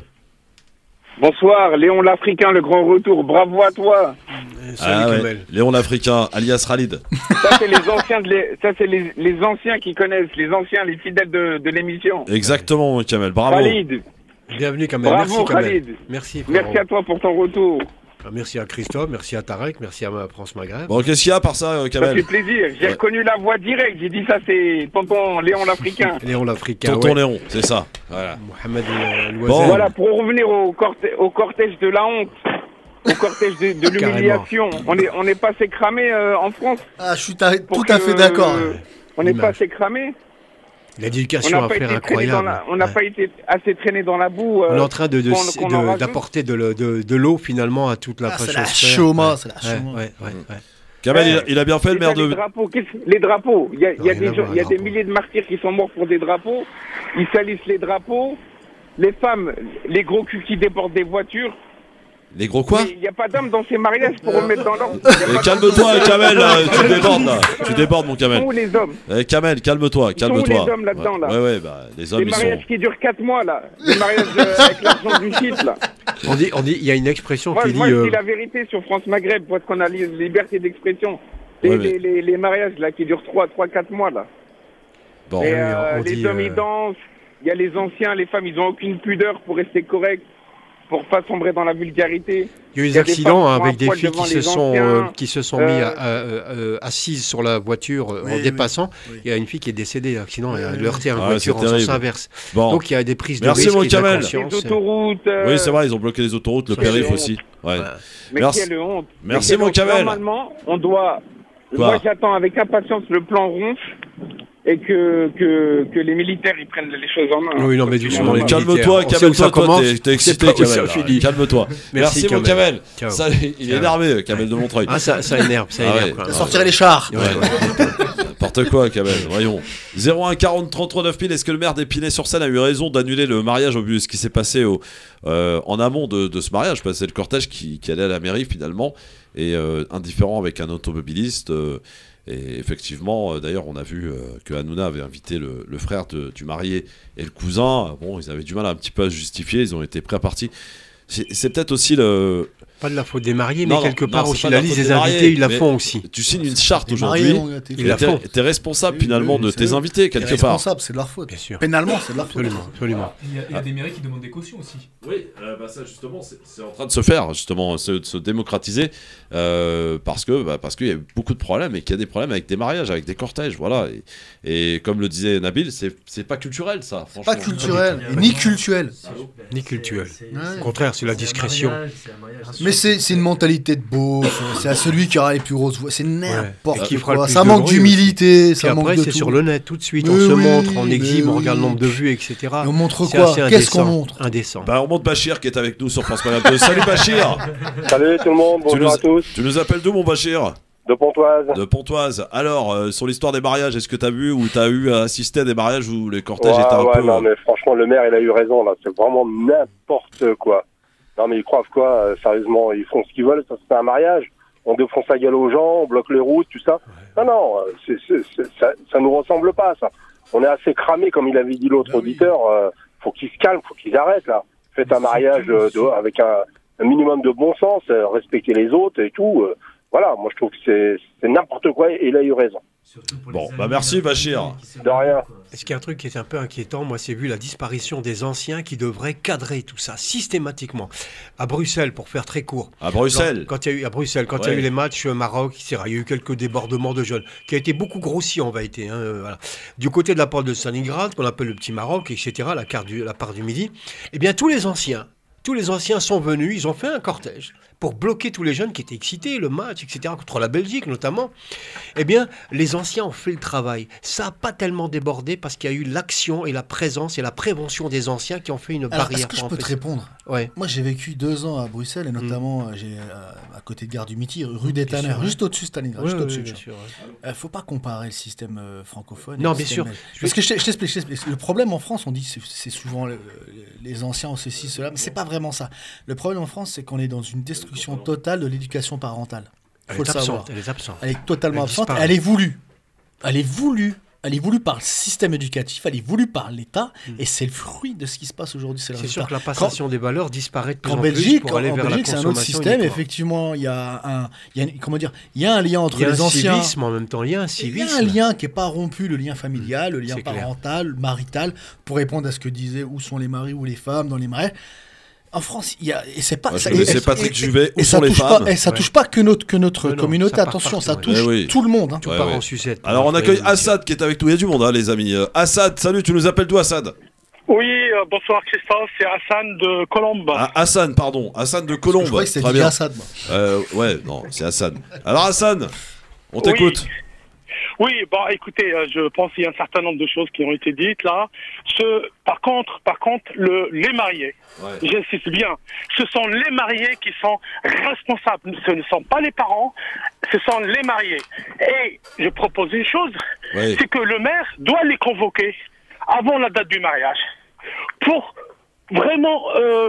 Bonsoir, Léon l'Africain, le grand retour, bravo à toi. Euh, salut, ah ouais. Léon l'Africain, alias Khalid. Ça c'est les anciens, de les... ça c'est les, les anciens qui connaissent, les anciens, les fidèles de, de l'émission. Exactement, Kamel, bravo. Khalid, Bienvenue Kamel. Bravo Merci Kamel. Khalid. Merci. Merci à toi pour ton retour. Merci à Christophe, merci à Tarek, merci à France Maghreb. Bon, qu'est-ce qu'il y a par ça, Kamel? Ça fait plaisir. J'ai ouais. reconnu la voix directe. J'ai dit ça, c'est tonton Léon l'Africain. Léon l'Africain. Tonton ouais. Léon, c'est ça. Voilà. Mohamed euh, Bon. Voilà, pour revenir au, corté au cortège de la honte, au cortège de, de l'humiliation. On est, on est pas assez cramé euh, en France. Ah, je suis tout à fait d'accord. Euh, on n'est pas assez cramé. L'éducation à faire incroyable. La, on n'a ouais. pas été assez traîné dans la boue. Euh, on est en train de, de, de, d'apporter de, de, de, de l'eau finalement à toute la ah, fachosphère. C'est la chôma, ouais. c'est la chôma. Ouais, ouais, ouais, ouais. Kamel, il, a, il a bien fait le maire de... Les drapeaux, les drapeaux. il y a, il y a, des, gens, il y a des milliers de martyrs qui sont morts pour des drapeaux. Ils salissent les drapeaux. Les femmes, les gros culs qui débordent des voitures. Les gros quoi? Il n'y a pas d'hommes dans ces mariages pour remettre dans l'ordre. Calme-toi, Kamel, là, tu débordes là. Tu débordes, mon Kamel. Où les hommes eh, Kamel, calme-toi, calme-toi. Où les hommes là-dedans, là? Ouais, ouais, bah, les hommes, les ils mariages sont... qui durent quatre mois, là. Les mariages euh, avec l'argent du shit, là. On dit, on dit, il y a une expression moi, qui moi, dit... Moi, euh... je dis la vérité sur France Maghreb, parce qu'on a la liberté d'expression. Les, ouais, mais... les, les, les mariages, là, qui durent trois, quatre mois, là. Bon, Et, oui, euh, les dit, hommes, euh... ils dansent. Il y a les anciens, les femmes, ils n'ont aucune pudeur pour rester corrects, pour pas sombrer dans la vulgarité. Il y a eu des accidents des avec des filles qui se, sont, euh, qui se sont euh... mis à, à, à, à, assises sur la voiture oui, en oui, dépassant. Oui. Il y a une fille qui est décédée d'accident, elle a heurté à une ah, voiture en sens inverse. Bon. Donc il y a des prises de Merci risque. Merci mon Kamel. Les autoroutes. Euh... Oui, c'est vrai, ils ont bloqué les autoroutes, le périph' aussi. Ouais. Ouais. Mais Merci. quelle honte. Merci mon Kamel. Normalement, on doit... Moi, j'attends avec impatience le plan Ronche. Et que, que, que les militaires ils prennent les choses en main. Oui, non, mais doucement, les calme-toi, calme-toi, toi, t'es excité, Kamel. Calme-toi. Merci, mon Kamel. Ça, il est énervé, Kamel de Montreuil. Ah, ça, ça énerve, ça énerve. Ah ouais. Sortir les chars. N'importe quoi, Kamel, voyons. zéro un quarante trente-trois neuf mille, est-ce que le maire d'Épinay-sur-Seine a eu raison d'annuler le mariage au vu de ce qui s'est passé au, euh, en amont de, de ce mariage? Parce que c'est le cortège qui, qui allait à la mairie finalement, et euh, indifférent avec un automobiliste. Euh, Et effectivement, euh, d'ailleurs, on a vu euh, que Hanouna avait invité le, le frère de, du marié et le cousin. Bon, ils avaient du mal à un petit peu à se justifier, ils ont été prêts à partir. C'est peut-être aussi le... Pas de la faute des mariés, mais non, quelque non, part non, aussi la liste des invités, mariés, ils la font aussi. Tu signes une charte aujourd'hui, ils la font. Tu es responsable oui, finalement oui, de tes invités, quelque part. responsable, c'est de leur faute. Bien sûr. Pénalement, c'est de leur faute. Absolument, absolument. Il y a, il y a des mairies qui demandent des cautions aussi. Oui, euh, bah ça justement, c'est en train de se faire, justement, se, se démocratiser, euh, parce que bah, parce qu'il y a eu beaucoup de problèmes et qu'il y a des problèmes avec des mariages, avec des cortèges, voilà. Et, et comme le disait Nabil, c'est pas culturel, ça. Pas culturel, ni culturel. Ni culturel. Au contraire, c'est la discrétion. Mais c'est une mentalité de beau, c'est à celui qui aura les plus grosses voix, c'est n'importe ouais. quoi, ça manque d'humilité, ça manque de tout. Après c'est sur le net tout de suite, mais on oui, se montre, on exhibe, on regarde le nombre de vues, et cetera. Et on montre quoi? Qu'est-ce qu'on montre? Indécent. Bah on montre Bachir qui est avec nous sur France Maghreb. Salut Bachir. Salut tout le monde, bonjour nous, à tous. Tu nous appelles d'où mon Bachir? De Pontoise. De Pontoise. Alors, euh, sur l'histoire des mariages, est-ce que tu as vu ou tu as eu à assister à des mariages où les cortèges ouais, étaient un ouais, peu... non mais franchement le maire il a eu raison là, c'est vraiment n'importe quoi. Non mais ils croient quoi, euh, sérieusement, ils font ce qu'ils veulent, ça c'est un mariage, on défonce la gueule aux gens, on bloque les routes, tout ça. Non, non, c'est, c'est, c'est, ça, ça nous ressemble pas ça. On est assez cramés comme il avait dit l'autre ah, auditeur, oui. euh, faut qu'ils se calment, faut qu'ils arrêtent là. Faites un mariage euh, de, avec un, un minimum de bon sens, euh, respectez les autres et tout. Euh, voilà, moi je trouve que c'est n'importe quoi et il a eu raison. Bon, bah merci Bachir. De rien. Est-ce qu'il y a un truc qui est un peu inquiétant? Moi, c'est vu la disparition des anciens qui devraient cadrer tout ça systématiquement. À Bruxelles, pour faire très court. À Bruxelles. Alors, quand il y a eu à Bruxelles, quand ouais. il y a eu les matchs Maroc, et cetera, il y a eu quelques débordements de jeunes qui a été beaucoup grossi en vérité. Hein, euh, voilà. Du côté de la porte de Stalingrad, qu'on appelle le petit Maroc, et cetera, la, carte du, la part du Midi. Eh bien, tous les anciens. Tous les anciens sont venus, ils ont fait un cortège pour bloquer tous les jeunes qui étaient excités, le match, et cetera, contre la Belgique notamment. Eh bien, les anciens ont fait le travail. Ça n'a pas tellement débordé parce qu'il y a eu l'action et la présence et la prévention des anciens qui ont fait une Alors, barrière. Est-ce que je peux te répondre? Ouais. Moi, j'ai vécu deux ans à Bruxelles et notamment mmh. j'ai euh, à côté de Gare du Midi, rue des Tanners, juste au-dessus de Stalingrad, oui, juste oui, au-dessus. Bien sûr. Il ne faut pas comparer le système euh, francophone. Non, bien sûr. Belge. Parce que je t'explique, je t'explique. Le problème en France, on dit c'est, c'est souvent le, les anciens ont ceci, cela, mais c'est pas vraiment ça. Le problème en France, c'est qu'on est dans une destruction totale de l'éducation parentale. Il faut le savoir. Elle est absente. Elle est totalement elle absente. Elle est voulue. Elle est voulue elle est voulue par le système éducatif, elle est voulue par l'État, mmh. et c'est le fruit de ce qui se passe aujourd'hui. C'est sûr que la passation quand, des valeurs disparaît de plus en, en Belgique, plus pour aller en vers Belgique, la c'est un autre système. Effectivement, il y a un, il y a, comment dire, il y a un lien entre les anciens. Il y a un civisme en même temps. Il y a un civisme. Il y a un lien qui n'est pas rompu, le lien familial, le lien parental, clair. marital, pour répondre à ce que disait où sont les maris ou les femmes dans les marais. En France, il y a et c'est pas. Ouais, ça, et, c'est Patrick Juvet. Où et sont ça les touche femmes pas, et ça ouais. touche pas que notre que notre non, communauté. Ça attention, ça partout, touche ouais. oui. tout le monde. Hein. Tout ouais, part ouais. en sucette. Alors on accueille Assad qui est avec nous. Il y a du monde, hein, les amis. Euh, Assad, salut. Tu nous appelles d'où, Assad? Oui, euh, bonsoir Christophe. C'est Hassan de Colombe. Ah, Hassan, pardon. Hassan de Colombe. Je crois que c'était bien Assad. Moi. Euh, ouais, non, c'est Hassan. Alors Hassan, on t'écoute. Oui. Oui, bon, écoutez, euh, je pense qu'il y a un certain nombre de choses qui ont été dites là. Ce, par contre, par contre, le, les mariés, ouais. j'insiste bien, ce sont les mariés qui sont responsables. Ce ne sont pas les parents, ce sont les mariés. Et je propose une chose, ouais. c'est que le maire doit les convoquer avant la date du mariage pour vraiment euh,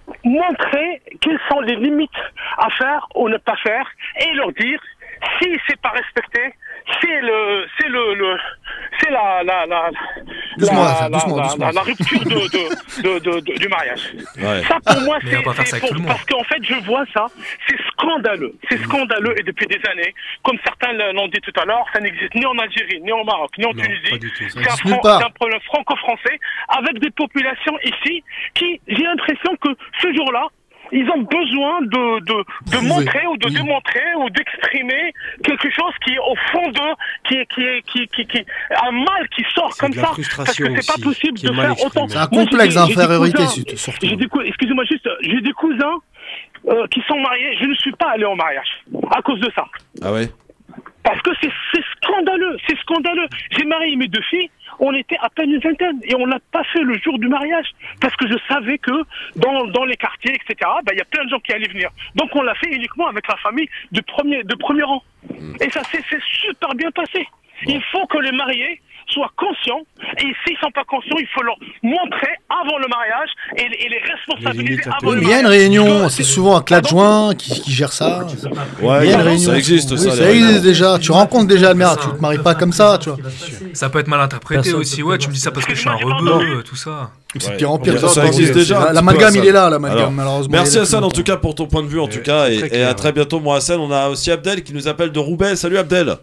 montrer quelles sont les limites à faire ou ne pas faire et leur dire si c'est pas respecté, c'est le, c'est le, le c'est la, la, la, doucement, la, doucement, la, doucement. la, la rupture de, de, de, de, de, du mariage. Ouais. Ça pour moi, c'est, c'est pour, parce qu'en fait, je vois ça, c'est scandaleux, c'est scandaleux et depuis des années, comme certains l'ont dit tout à l'heure, ça n'existe ni en Algérie, ni au Maroc, ni en non, Tunisie. C'est un, fran- c'est un problème franco-français avec des populations ici qui, j'ai l'impression que ce jour-là, ils ont besoin de, de, de montrer ou de oui. démontrer ou d'exprimer quelque chose qui est au fond d'eux, qui est, qui est, qui, qui, qui, un mal qui sort c'est comme ça. Parce que c'est pas possible de faire exprimé. autant. C'est un complexe d'infériorité, surtout. J'ai des, excusez-moi juste, j'ai des cousins, euh, qui sont mariés, je ne suis pas allé au mariage. À cause de ça. Ah ouais? Parce que c'est, c'est scandaleux, c'est scandaleux. J'ai marié mes deux filles, on était à peine une vingtaine et on l'a pas fait le jour du mariage parce que je savais que dans, dans les quartiers, et cetera, bah, y a plein de gens qui allaient venir. Donc on l'a fait uniquement avec la famille de premier, de premier rang. Et ça s'est, c'est super bien passé. Il faut que les mariés soient conscients et s'ils sont pas conscients, il faut leur montrer avant le mariage et, et les responsabiliser les avant le mariage. Il y a une réunion, c'est souvent un l'adjoint qui, qui gère ça. Ouais, il y a une réunion, ça existe oui, ça. Ça existe déjà. Tu rencontres déjà le maire, tu te maries pas comme ça, tu vois. Ça peut être mal interprété Personne aussi. Ouais, tu me dis ça parce que je suis un rebeu, tout ça. C'est pire en pire. Ça, ça existe déjà. L'amalgame, il est là, l'amalgame, malheureusement. Merci Hassan en tout cas pour ton point de vue en tout cas et à très bientôt. Moi Hassan, on a aussi Abdel qui nous appelle de Roubaix. Salut Abdel.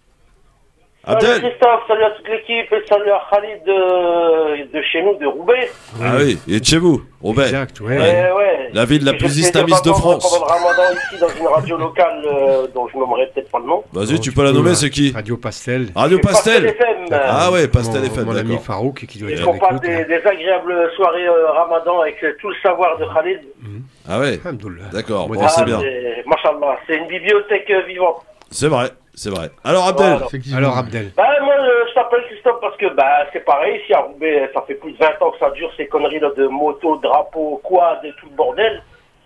Abdel. Salut Christophe, salut à toute l'équipe et salut à Khalid de, de chez nous, de Roubaix. Ah oui, il est de chez vous, Roubaix. Exact, ouais. ouais. ouais. La ville la et plus islamiste de France. Pendant le ramadan ici dans une radio locale euh, dont je nommerai peut-être pas le nom. Vas-y, oh, tu peux la nommer, c'est qui? Radio Pastel. Radio Pastel. Pastel F M. Ah ouais, Pastel mon, F M, mon d'accord. ami Farouk qui doit être avec nous. Et qu'on passe des, des agréables soirées euh, ramadan avec euh, tout le savoir de Khalid. Mmh. Ah ouais, d'accord, bon, ah, c'est bien. Machallah, c'est une bibliothèque euh, vivante. C'est vrai. C'est vrai. Alors Abdel. Voilà. Alors Abdel. Bah moi je t'appelle Christophe parce que bah c'est pareil ici à Roubaix, ça fait plus de vingt ans que ça dure ces conneries là de moto, drapeau, quad et tout le bordel.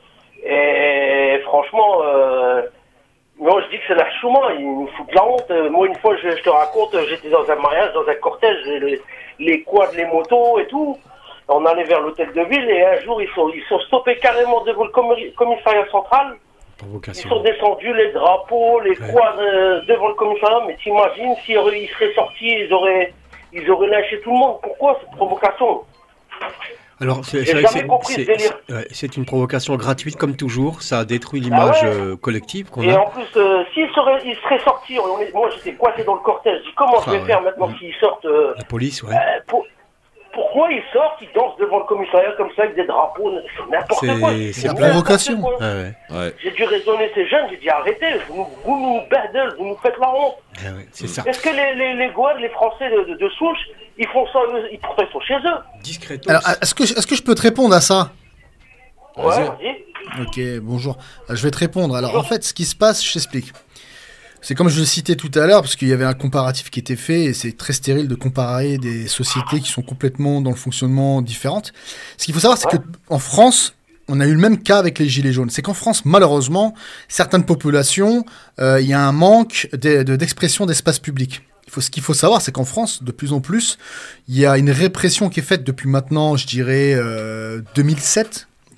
Et franchement, euh, moi je dis que c'est la chouma, ils nous foutent la honte. Moi une fois je, je te raconte, j'étais dans un mariage, dans un cortège, les, les quads, les motos et tout. On allait vers l'hôtel de ville et un jour ils sont ils sont stoppés carrément devant le commissariat central. Provocation. Ils sont descendus, les drapeaux, les ouais. quads euh, devant le commissariat, mais t'imagines s'ils seraient sortis, ils auraient, ils auraient lâché tout le monde. Pourquoi cette provocation? Alors, c'est, J'ai c'est, jamais compris c'est, ce délire. C'est, ouais, c'est une provocation gratuite comme toujours, ça a détruit l'image ah ouais. euh, collective qu'on Et a. Et en plus, euh, s'ils seraient, ils seraient sortis, on est, moi j'étais coincé dans le cortège, je dis comment ah, je vais ouais. faire maintenant ouais. s'ils sortent euh, La police, ouais. Euh, pour, Pourquoi ils sortent, ils dansent devant le commissariat comme ça avec des drapeaux, c'est n'importe c'est, quoi. C'est la provocation. Ouais, ouais. Ouais. J'ai dû raisonner ces jeunes, j'ai dit arrêtez, vous, vous nous berdez, vous nous faites la honte. Ouais, ouais, c'est ça. Est-ce que les, les, les Gouads, les Français de, de, de souche, ils font ça, ils, pourtant ils sont chez eux. Discretos. Alors, est-ce que, est-ce que je peux te répondre à ça? Ouais, vas-y. Ok, bonjour. Je vais te répondre. Alors, bonjour. En fait, ce qui se passe, je t'explique. C'est comme je le citais tout à l'heure, parce qu'il y avait un comparatif qui était fait, et c'est très stérile de comparer des sociétés qui sont complètement dans le fonctionnement différentes. Ce qu'il faut savoir, c'est ouais. qu'en France, on a eu le même cas avec les Gilets jaunes. C'est qu'en France, malheureusement, certaines populations, euh, il y a un manque de, de, d'expression d'espace public. Il faut, ce qu'il faut savoir, c'est qu'en France, de plus en plus, il y a une répression qui est faite depuis maintenant, je dirais, euh, deux mille sept,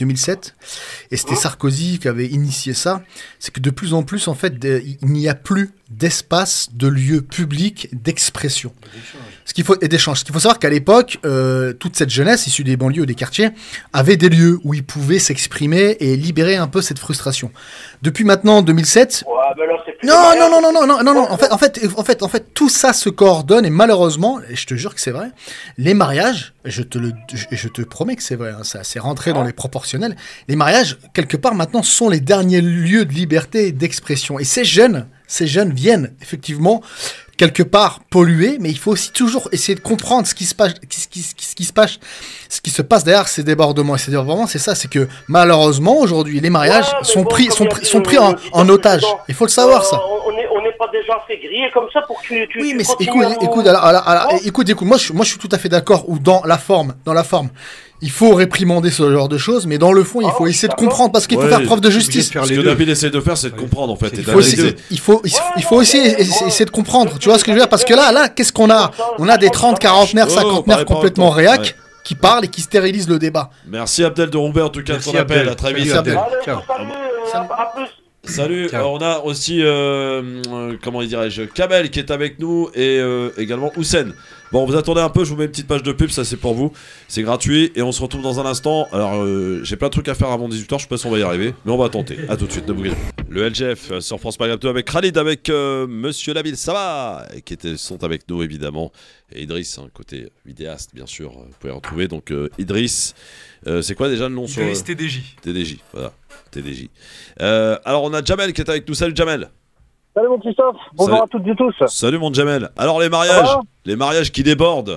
deux mille sept, et c'était Sarkozy qui avait initié ça, c'est que de plus en plus, en fait, de, il n'y a plus d'espace, de lieu public d'expression. Ce qu'il faut, et d'échange. Ce qu'il faut savoir qu'à l'époque, euh, toute cette jeunesse issue des banlieues, des quartiers, avait des lieux où ils pouvaient s'exprimer et libérer un peu cette frustration. Depuis maintenant deux mille sept... Ouais, ben là, c'est plus non, non, non, non, non, non, non, non, en fait, en fait, en fait, en fait, tout ça se coordonne et malheureusement, et je te jure que c'est vrai, les mariages, je te le, je, je te promets que c'est vrai, hein, ça, c'est rentré dans les proportionnels. Les mariages, quelque part maintenant, sont les derniers lieux de liberté et d'expression. Et ces jeunes, ces jeunes viennent effectivement quelque part polluer, mais il faut aussi toujours essayer de comprendre ce qui se passe, ce qui, ce qui, ce qui se passe, ce qui se passe derrière ces débordements. Et ces débordements, c'est ça, c'est que malheureusement aujourd'hui, les mariages Ouais, mais sont bon, pris, comme sont il y a pris, dit, sont pris euh, en, le en otage. président, Il faut le savoir euh, ça. On n'est on n'est pas déjà fait griller comme ça pour que tu. tu Oui, tu mais c'est- continues écoute, à nous- écoute, alors, alors, alors, écoute, écoute, moi je, moi je suis tout à fait d'accord, ou dans la forme, dans la forme, il faut réprimander ce genre de choses, mais dans le fond, il faut essayer de comprendre parce qu'il faut Ouais, faire preuve de obligé justice. Ce que David essaie de faire, c'est de comprendre en fait. et Il faut, aussi, d'analyser. il faut, il faut, il faut aussi essayer, essayer de comprendre. Tu vois ce que je veux dire? Parce que là, là, qu'est-ce qu'on a? On a des trente, quarantenaires, Oh, cinquantenaires pareil, pareil, complètement pareil. réac Ouais. qui parlent et qui stérilisent le débat. Merci Abdel de Roubaix en tout cas de Merci, ton appel. Abdel. À très Merci, vite. Abdel. Allez, Ciao. salut, euh, à- à plus. Salut, Ciao. euh, on a aussi, euh, euh, comment dirais-je, Kamel qui est avec nous et euh, également Houssen. Bon, vous attendez un peu, je vous mets une petite page de pub, ça c'est pour vous, c'est gratuit et on se retrouve dans un instant. Alors, euh, j'ai plein de trucs à faire avant dix-huit heures, je sais pas si on va y arriver, mais on va tenter. A tout de suite, ne bougez pas. Le L G F euh, sur France Maghreb deux avec Khalid, avec euh, Monsieur Laville, ça va? Et qui étaient, sont avec nous évidemment. Et Idriss, hein, côté vidéaste, bien sûr, euh, vous pouvez retrouver. Donc, euh, Idriss, euh, c'est quoi déjà le nom sur. Idriss T D J. T D J, voilà, T D J. Euh, alors, on a Jamel qui est avec nous. Salut Jamel. Salut mon Christophe, bonjour Salut. à toutes et tous. Salut mon Jamel. Alors, les mariages, Ça va les mariages qui débordent.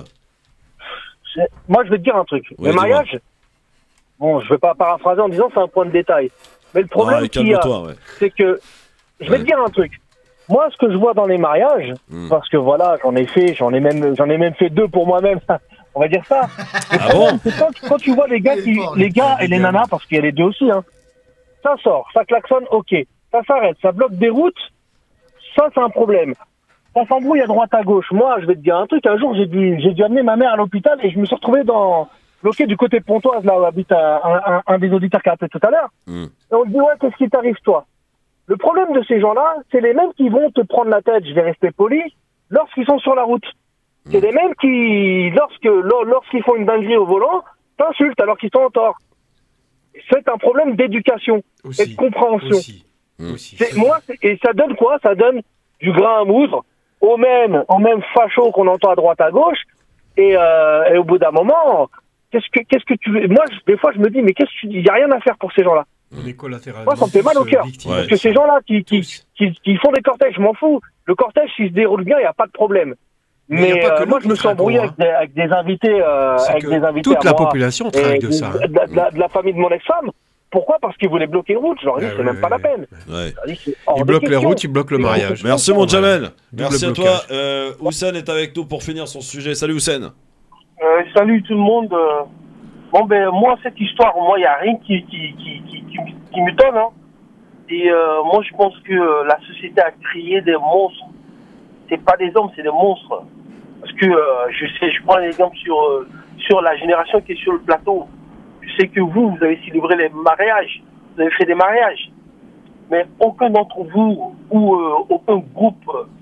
C'est- Moi je vais te dire un truc. Ouais, le dis-moi. mariage, bon je vais pas paraphraser en disant c'est un point de détail. Mais le problème Ouais, qu'il y a, calme-toi, ouais. c'est que, je vais te dire un truc. Moi ce que je vois dans les mariages, Hmm. parce que voilà, j'en ai fait, j'en ai même, j'en ai même fait deux pour moi-même, on va dire ça. Le Ah problème, bon c'est quand, quand tu vois les gars, qui, les gars et les nanas, parce qu'il y a les deux aussi, hein, ça sort, ça klaxonne, ok. Ça s'arrête, ça bloque des routes, ça c'est un problème. Ça s'embrouille à droite à gauche. Moi, je vais te dire un truc. Un jour, j'ai dû, j'ai dû amener ma mère à l'hôpital et je me suis retrouvé dans bloqué du côté de Pontoise, là où habite un, un, un des auditeurs qui a appelé tout à l'heure. Hmm. Et on me dit ouais, qu'est-ce qui t'arrive toi? Le problème de ces gens-là, c'est les mêmes qui vont te prendre la tête. Je vais rester poli lorsqu'ils sont sur la route. C'est les mêmes qui, lorsque lor- lorsqu'ils font une dinguerie au volant, t'insultent alors qu'ils sont en tort. C'est un problème d'éducation et de compréhension. C'est- moi, c'est- et ça donne quoi? Ça donne du grain à moudre aux mêmes, aux mêmes fachos qu'on entend à droite à gauche. Et, euh, et au bout d'un moment, qu'est-ce que, qu'est-ce que tu veux? Moi, je- des fois, je me dis, mais qu'est-ce que tu dis? Il n'y a rien à faire pour ces gens-là. On est collatéralement. Moi, ça me fait mal au cœur. victimes. Parce que ces gens-là qui, qui, qui, qui font des cortèges, je m'en fous. Le cortège, s'il se déroule bien, il n'y a pas de problème. Mais il y a Mais, pas que euh, nous moi, qui je me suis embrouillé avec, des- avec des invités, euh, C'est avec que des invités toute à la moi population et travaille de de- ça. De, la- de la- de la famille de mon ex-femme. Pourquoi? Parce qu'ils voulaient bloquer une route. Je leur ai dit, Ouais, c'est ouais, même pas la peine. Ouais. Je leur ai dit, c'est hors Ils de bloquent les question. routes, ils bloquent le mariage. Merci mon Jamel. Double Merci à toi. blocage. Euh, Houssen est avec nous pour finir son sujet. Salut Houssen. Euh, salut tout le monde. Euh, Bon ben moi cette histoire, moi il n'y a rien qui qui qui qui, qui, qui me donne. Hein. Et euh, moi je pense que euh, la société a créé des monstres. C'est pas des hommes, c'est des monstres. Parce que euh, je sais, je prends l'exemple sur euh, sur la génération qui est sur le plateau. Je sais que vous, vous avez célébré les mariages, vous avez fait des mariages, mais aucun d'entre vous ou euh, aucun groupe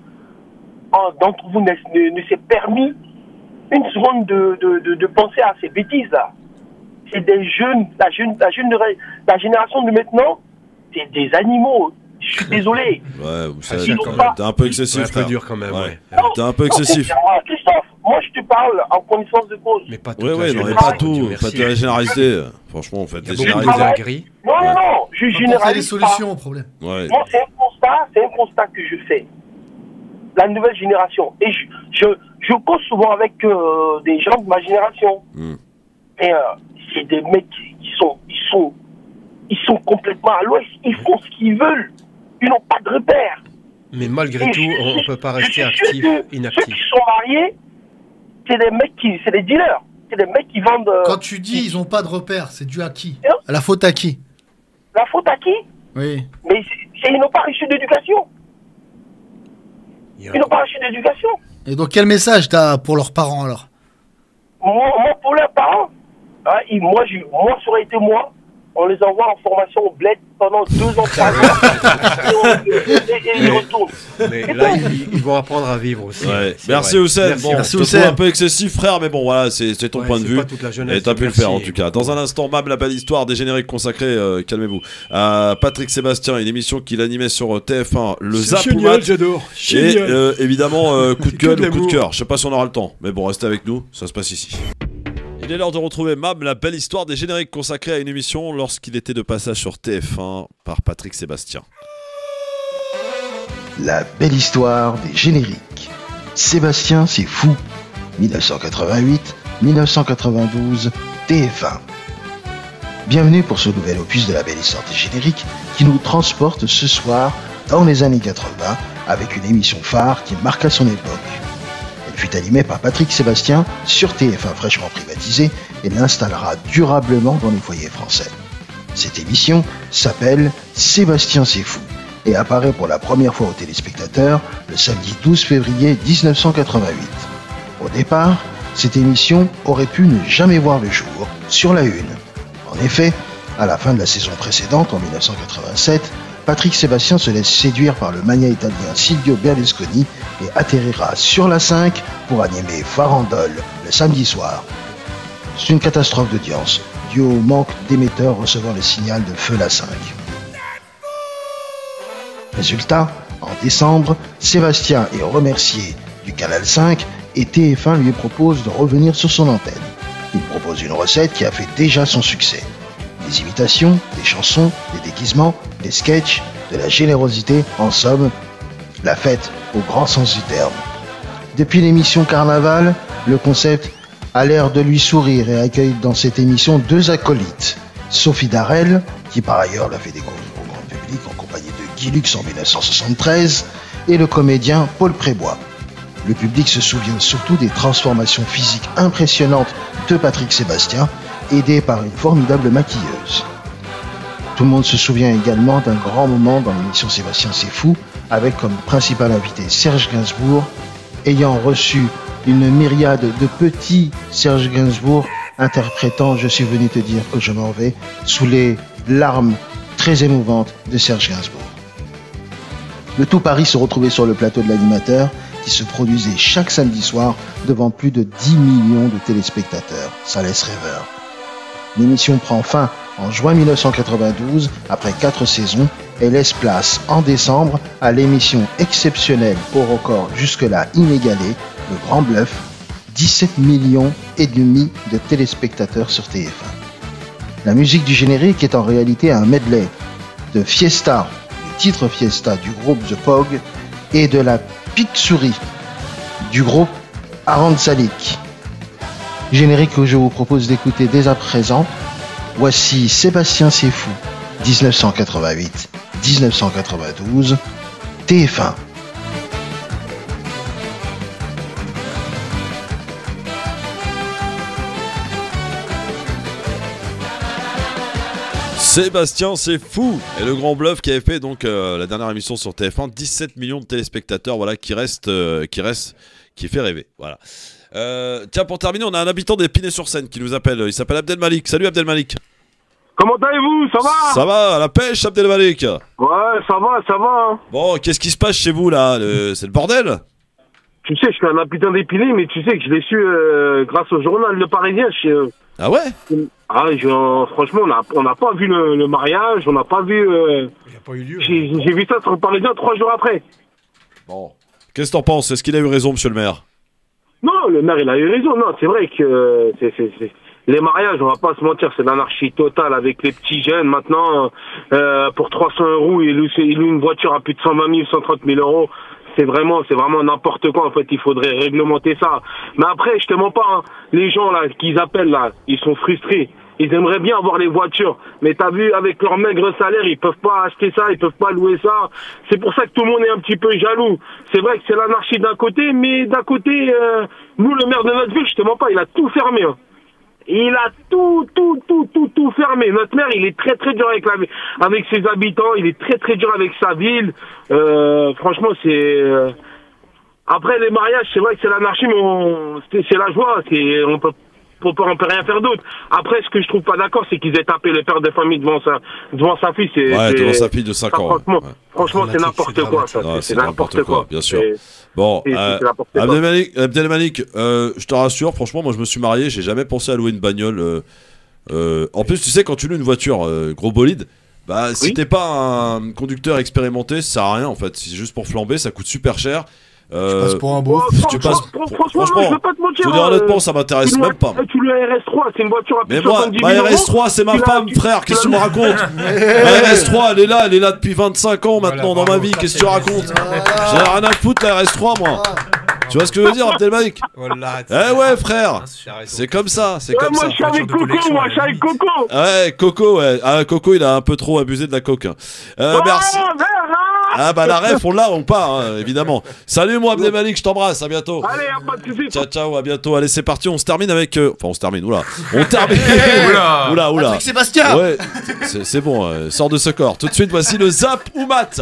euh, d'entre vous ne, ne, ne s'est permis une seconde de, de, de, de penser à ces bêtises-là. C'est des jeunes, la jeune, la jeune, la génération de maintenant, c'est des animaux. Je suis désolé. Ouais, Houssen, Ils quand ont même, pas- t'es un peu excessif. Ouais, un peu frère. dur quand même, ouais. T'es un peu Non, excessif. c'est- moi, Christophe, moi je te parle en connaissance de cause. Mais pas Ouais, ouais, non, mais pas tout. Pas de la généralité. Franchement, faites des beaucoup de généralités. dingueries. Non, non, non, je Apporter généralise des solutions au problème. Ouais. Moi, c'est un constat, c'est un constat que je fais. La nouvelle génération. Et je, je, je cause souvent avec euh, des gens de ma génération. Hmm. Et euh, c'est des mecs qui, qui sont, ils sont, ils sont complètement à l'ouest. Ils font ce qu'ils veulent. Ils n'ont pas de repères. Mais malgré Et tout, je- on ne peut pas je rester suis sûr actif, que Ceux inactif. qui sont mariés, c'est des mecs qui, c'est des dealers. C'est des mecs qui vendent. euh, Quand tu dis ils ont pas de repères, c'est dû à qui? Non. À la faute à qui? la faute à qui? Oui. Mais c'est- c'est- ils n'ont pas reçu d'éducation. Il y a- Ils n'ont pas reçu d'éducation. Et donc quel message t'as pour leurs parents alors? Moi, moi, pour leurs parents, hein, ils- moi, j'ai- moi, ça aurait été moi, on les envoie en formation au bled pendant deux ans, trois ans. et, et, et ils retournent. Mais là, ils, ils vont apprendre à vivre aussi. Ouais. Merci Houssen. Bon, merci, je te trouve un peu excessif, frère, mais bon, voilà, c'est ton Ouais, point de c'est vue. pas toute la jeunesse, Et t'as pu le merci. faire en tout cas. Dans un instant, Mab, la belle histoire des génériques consacrés, euh, calmez-vous, à Patrick Sébastien, une émission qu'il animait sur T F un, le C'est Zap ou génial, Mat. j'adore. Et Génial. euh, évidemment, euh, coup de Que gueule de ou coup de l'amour. cœur. Je sais pas si on aura le temps, mais bon, restez avec nous, ça se passe ici. Il est l'heure de retrouver Mab, la belle histoire des génériques consacrés à une émission lorsqu'il était de passage sur T F un par Patrick Sébastien. La belle histoire des génériques. Sébastien, c'est fou. mille neuf cent quatre-vingt-huit mille neuf cent quatre-vingt-douze, T F un. Bienvenue pour ce nouvel opus de la belle histoire des génériques qui nous transporte ce soir dans les années quatre-vingts avec une émission phare qui marqua son époque. Elle fut animée par Patrick Sébastien sur T F un fraîchement privatisé et l'installera durablement dans les foyers français. Cette émission s'appelle Sébastien c'est fou et apparaît pour la première fois aux téléspectateurs le samedi douze février mille neuf cent quatre-vingt-huit. Au départ, cette émission aurait pu ne jamais voir le jour sur la une. En effet, à la fin de la saison précédente, en mille neuf cent quatre-vingt-sept, Patrick Sébastien se laisse séduire par le magnat italien Silvio Berlusconi et atterrira sur la cinq pour animer Farandole le samedi soir. C'est une catastrophe d'audience, due au manque d'émetteurs recevant le signal de feu la cinq. Résultat, en décembre, Sébastien est remercié du Canal cinq et T F un lui propose de revenir sur son antenne. Il propose une recette qui a fait déjà son succès. Des imitations, des chansons, des déguisements, des sketchs, de la générosité, en somme, la fête au grand sens du terme. Depuis l'émission Carnaval, le concept a l'air de lui sourire et accueille dans cette émission deux acolytes. Sophie Darel, qui par ailleurs l'a fait découvrir au grand public en compagnie de Guy Lux en mille neuf cent soixante-treize, et le comédien Paul Prébois. Le public se souvient surtout des transformations physiques impressionnantes de Patrick Sébastien, aidé par une formidable maquilleuse. Tout le monde se souvient également d'un grand moment dans l'émission Sébastien c'est fou, avec comme principal invité Serge Gainsbourg, ayant reçu une myriade de petits Serge Gainsbourg interprétant « Je suis venu te dire que je m'en vais » sous les larmes très émouvantes de Serge Gainsbourg. Le tout Paris se retrouvait sur le plateau de l'animateur qui se produisait chaque samedi soir devant plus de dix millions de téléspectateurs. Ça laisse rêveur. L'émission prend fin en juin mille neuf cent quatre-vingt-douze, après quatre saisons, et laisse place en décembre à l'émission exceptionnelle au record jusque-là inégalé, Le Grand Bluff, dix-sept millions et demi de téléspectateurs sur T F un. La musique du générique est en réalité un medley de Fiesta, du titre Fiesta du groupe The Pog, et de la Pitsourie du groupe Arantzalik. Générique que je vous propose d'écouter dès à présent. Voici Sébastien c'est fou, dix-neuf cent quatre-vingt-huit mille neuf cent quatre-vingt-douze, T F un. Sébastien c'est fou. Et le Grand Bluff qui avait fait donc euh, la dernière émission sur T F un, dix-sept millions de téléspectateurs, voilà, qui reste, euh, qui reste, qui fait rêver, voilà. Euh, tiens, pour terminer, on a un habitant d'Épinay-sur-Seine qui nous appelle. Il s'appelle Abdelmalik. Salut Abdelmalik. Comment allez-vous? Ça va? Ça va, à la pêche Abdelmalik? Ouais, ça va, ça va. Hein. Bon, qu'est-ce qui se passe chez vous là? le... C'est le bordel? Tu sais, je suis un habitant d'Épinay, mais tu sais que je l'ai su euh, grâce au journal Le Parisien. Je, euh... Ah ouais? Ah, je, euh, franchement, on n'a pas vu le, le mariage, on n'a pas vu... Euh... Il n'y a pas eu lieu. J'ai vu ça sur Le Parisien trois jours après. Bon. Qu'est-ce que t'en penses? Est-ce qu'il a eu raison, monsieur le maire? Non, le maire, il a eu raison. Non, c'est vrai que c'est, c'est, c'est... les mariages, on va pas se mentir, c'est l'anarchie totale avec les petits jeunes. Maintenant, euh, pour trois cents euros, il loue, il loue une voiture à plus de cent vingt mille, cent trente mille euros. C'est vraiment, c'est vraiment n'importe quoi. En fait, il faudrait réglementer ça. Mais après, je te mens pas, hein, les gens là, qu'ils appellent là, ils sont frustrés. Ils aimeraient bien avoir les voitures, mais t'as vu, avec leur maigre salaire, ils peuvent pas acheter ça, ils peuvent pas louer ça. C'est pour ça que tout le monde est un petit peu jaloux. C'est vrai que c'est l'anarchie d'un côté, mais d'un côté, euh, nous, le maire de notre ville, je te mens pas, il a tout fermé. Hein. Il a tout, tout, tout, tout, tout fermé. Notre maire, il est très, très dur avec, la, avec ses habitants, il est très, très dur avec sa ville. Euh, franchement, c'est... Euh... Après, les mariages, c'est vrai que c'est l'anarchie, mais on... c'est la joie. C'est... On peut... pour on peut rien faire d'autre. Après, ce que je trouve pas d'accord, c'est qu'ils aient tapé le père de famille devant sa, devant sa fille. C'est, ouais, c'est, devant sa fille de cinq ans. Franchement, ouais. franchement c'est n'importe quoi. Ça. Non, c'est, c'est n'importe, n'importe quoi, quoi, bien sûr. C'est, bon, c'est, euh, c'est Abdelmalik, Abdelmalik euh, je te rassure, franchement, moi je me suis marié, j'ai jamais pensé à louer une bagnole. Euh, euh, en plus, tu sais, quand tu loues une voiture euh, gros bolide, bah si oui. t'es pas un conducteur expérimenté, ça sert à rien en fait. C'est juste pour flamber, ça coûte super cher. Euh, tu passes pour un beau. Oh, tu passes, franchement, franchement, je veux pas te mentir. Je veux dire honnêtement, ça m'intéresse même pas. Tu loues R S trois, c'est une voiture à plus mais de soixante-dix moi, mille ma R S trois, c'est ma femme, tu, frère. Qu'est-ce que tu me racontes? Ma R S trois, elle est là, elle est là depuis vingt-cinq ans maintenant voilà, dans ma vie. Qu'est-ce que tu racontes? J'en ai rien à foutre la R S trois, moi. Tu vois ce que je veux dire, Abdelmalik? Eh ouais, frère. C'est comme ça, c'est comme ça. Moi, je suis avec Coco, moi, je suis avec Coco. Ouais, Coco, ouais. Ah, Coco, il a un peu trop abusé de la coke. Euh, merci. Ah bah la ref, on l'a, on part, hein, évidemment. Salut moi Abdelmalik, je t'embrasse, à bientôt. Allez, y'a pas de soucis. Ciao, ciao, à bientôt. Allez, c'est parti, on se termine avec... Euh... Enfin, on se termine, oula. On termine... oula, oula, oula. Patrick Sébastien. Ouais, c'est, c'est bon, euh, sors de ce corps. Tout de suite, voici le Zap ou Mat.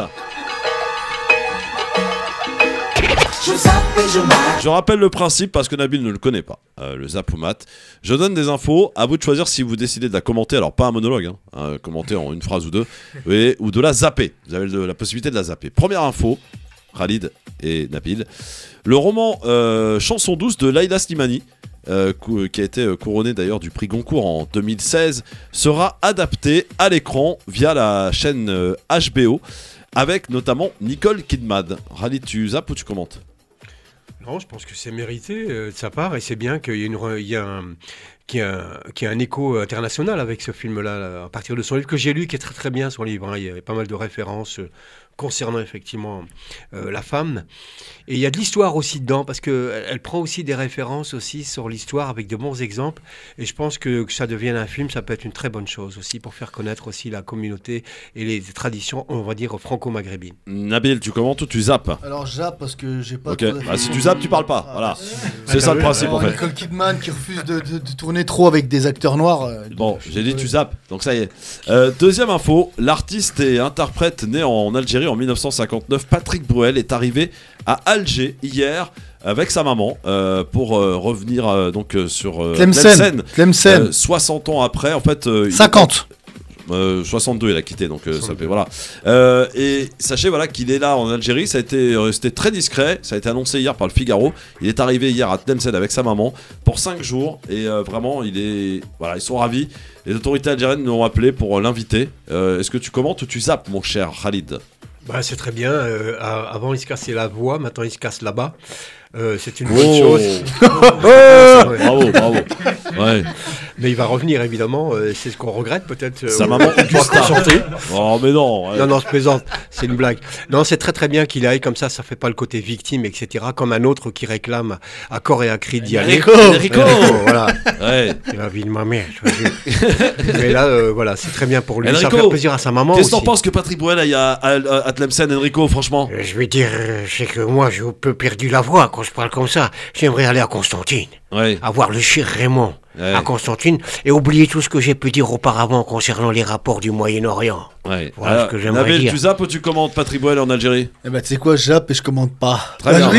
Je zappe et je mate. Je rappelle le principe parce que Nabil ne le connaît pas. Euh, le Zap ou Mat. Je donne des infos. À vous de choisir si vous décidez de la commenter. Alors pas un monologue, hein, hein, commenter en une phrase ou deux, et, ou de la zapper. Vous avez le, la possibilité de la zapper. Première info, Khalid et Nabil. Le roman euh, Chanson douce de Laïla Slimani, euh, qui a été couronné d'ailleurs du prix Goncourt en deux mille seize, sera adapté à l'écran via la chaîne euh, H B O, avec notamment Nicole Kidman. Khalid, tu zappes ou tu commentes? Non, je pense que c'est mérité euh, de sa part et c'est bien qu'il y ait, une, il y a un, qu'il y a un, qu'il y a un écho international avec ce film-là, là, à partir de son livre que j'ai lu, qui est très très bien son livre. Hein. Il y a pas mal de références euh, concernant effectivement euh, la femme. Et il y a de l'histoire aussi dedans, parce qu'elle elle prend aussi des références aussi sur l'histoire avec de bons exemples. Et je pense que, que ça devienne un film, ça peut être une très bonne chose aussi pour faire connaître aussi la communauté et les traditions, on va dire, franco-maghrébines. Nabil, tu commentes ou tu zappes? Alors je zappe parce que j'ai pas... Ok, bah, si tu zappes, tu parles pas. Ah, voilà. C'est ça le principe alors, en fait. Nicole Kidman qui refuse de, de, de tourner trop avec des acteurs noirs. Euh, bon, j'ai dit tu zappes, donc ça y est. Euh, deuxième info, l'artiste et interprète né en Algérie en mille neuf cent cinquante-neuf, Patrick Bruel, est arrivé à Alger hier avec sa maman euh, pour euh, revenir euh, donc euh, sur euh, Tlemcen. Tlemcen. Euh, soixante ans après, en fait. Euh, cinquante. Euh, soixante-deux il a quitté, donc euh, ça fait voilà. Euh, et sachez voilà qu'il est là en Algérie. Ça a été euh, c'était très discret. Ça a été annoncé hier par le Figaro. Il est arrivé hier à Tlemcen avec sa maman pour cinq jours et euh, vraiment il est voilà ils sont ravis. Les autorités algériennes l'ont appelé pour euh, l'inviter. Euh, est-ce que tu commentes ou tu zappes, mon cher Khalid? Bah, c'est très bien. Euh, avant il se cassait la voix, maintenant il se casse là-bas. Euh, c'est une oh. bonne chose. Ouais. Bravo, bravo. Ouais. Mais il va revenir évidemment. Euh, c'est ce qu'on regrette peut-être. Euh, Sa maman Augusta. Oh mais non. Ouais. Non non, je plaisante. C'est une blague. Non, c'est très très bien qu'il aille comme ça. Ça fait pas le côté victime, et cetera. Comme un autre qui réclame à corps et à cri d'y aller. Enrico. Enrico. Voilà. Ouais. C'est la vie de ma mère. Mais là, euh, voilà, c'est très bien pour lui. Enrico, ça fait plaisir à sa maman. Qu'est-ce que aussi. t'en penses que Patrick Bruel aille à, à, à Tlemcen, Enrico, franchement? euh, Je vais dire, c'est que moi j'ai un peu perdu la voix quand je parle comme ça. J'aimerais aller à Constantine, ouais. avoir le cher Raymond ouais. à Constantine et oublier tout ce que j'ai pu dire auparavant concernant les rapports du Moyen-Orient. Ouais. Voilà Alors, ce que j'aimerais Nabil, dire. tu zappes ou tu commentes Patrick Bruel en Algérie? Eh ben tu sais quoi, je zappe et je commande pas. Très bien.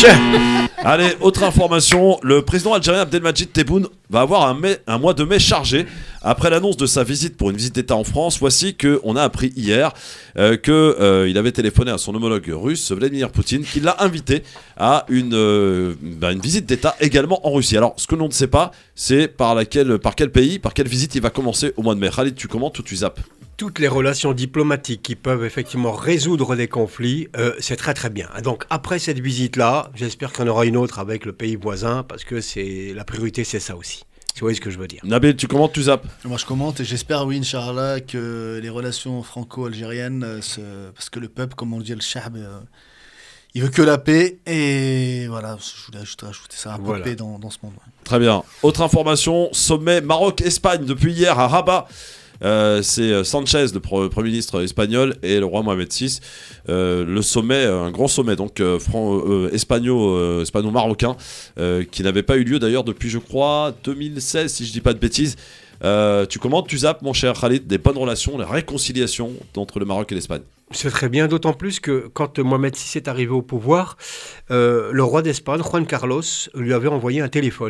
Allez, autre information, le président algérien Abdelmadjid Tebboune va avoir un, mai, un mois de mai chargé. Après l'annonce de sa visite pour une visite d'État en France, voici qu'on a appris hier euh, qu'il euh, avait téléphoné à son homologue russe, Vladimir Poutine, qui l'a invité à une, euh, bah, une visite d'État également en Russie. Alors, ce que l'on ne sait pas, c'est par, laquelle, par quel pays, par quelle visite il va commencer au mois de mai. Khalid, tu commentes ou tu zappes? Toutes les relations diplomatiques qui peuvent effectivement résoudre des conflits, euh, c'est très très bien. Donc après cette visite-là, j'espère qu'il y en aura une autre avec le pays voisin, parce que c'est la priorité, c'est ça aussi. Tu vois ce que je veux dire? Nabil, tu commentes, tu zappes? Moi je commente et j'espère, oui, Inch'Allah, que les relations franco-algériennes, euh, se... parce que le peuple, comme on le dit, le Shahb, euh, il veut que la paix, et voilà, je voulais ajouter, ajouter ça, un peu voilà. de paix dans, dans ce monde. Ouais. Très bien. Autre information, sommet Maroc-Espagne depuis hier à Rabat. Euh, c'est Sanchez, le pre Premier ministre espagnol, et le roi Mohamed six. Euh, le sommet, un grand sommet, donc euh, euh, espagnol, euh, marocain, euh, qui n'avait pas eu lieu d'ailleurs depuis, je crois, deux mille seize, si je dis pas de bêtises. Euh, tu commentes, tu zappes, mon cher Khalid, des bonnes relations, la réconciliation entre le Maroc et l'Espagne? C'est très bien, d'autant plus que quand Mohamed six est arrivé au pouvoir, euh, le roi d'Espagne, Juan Carlos, lui avait envoyé un téléphone.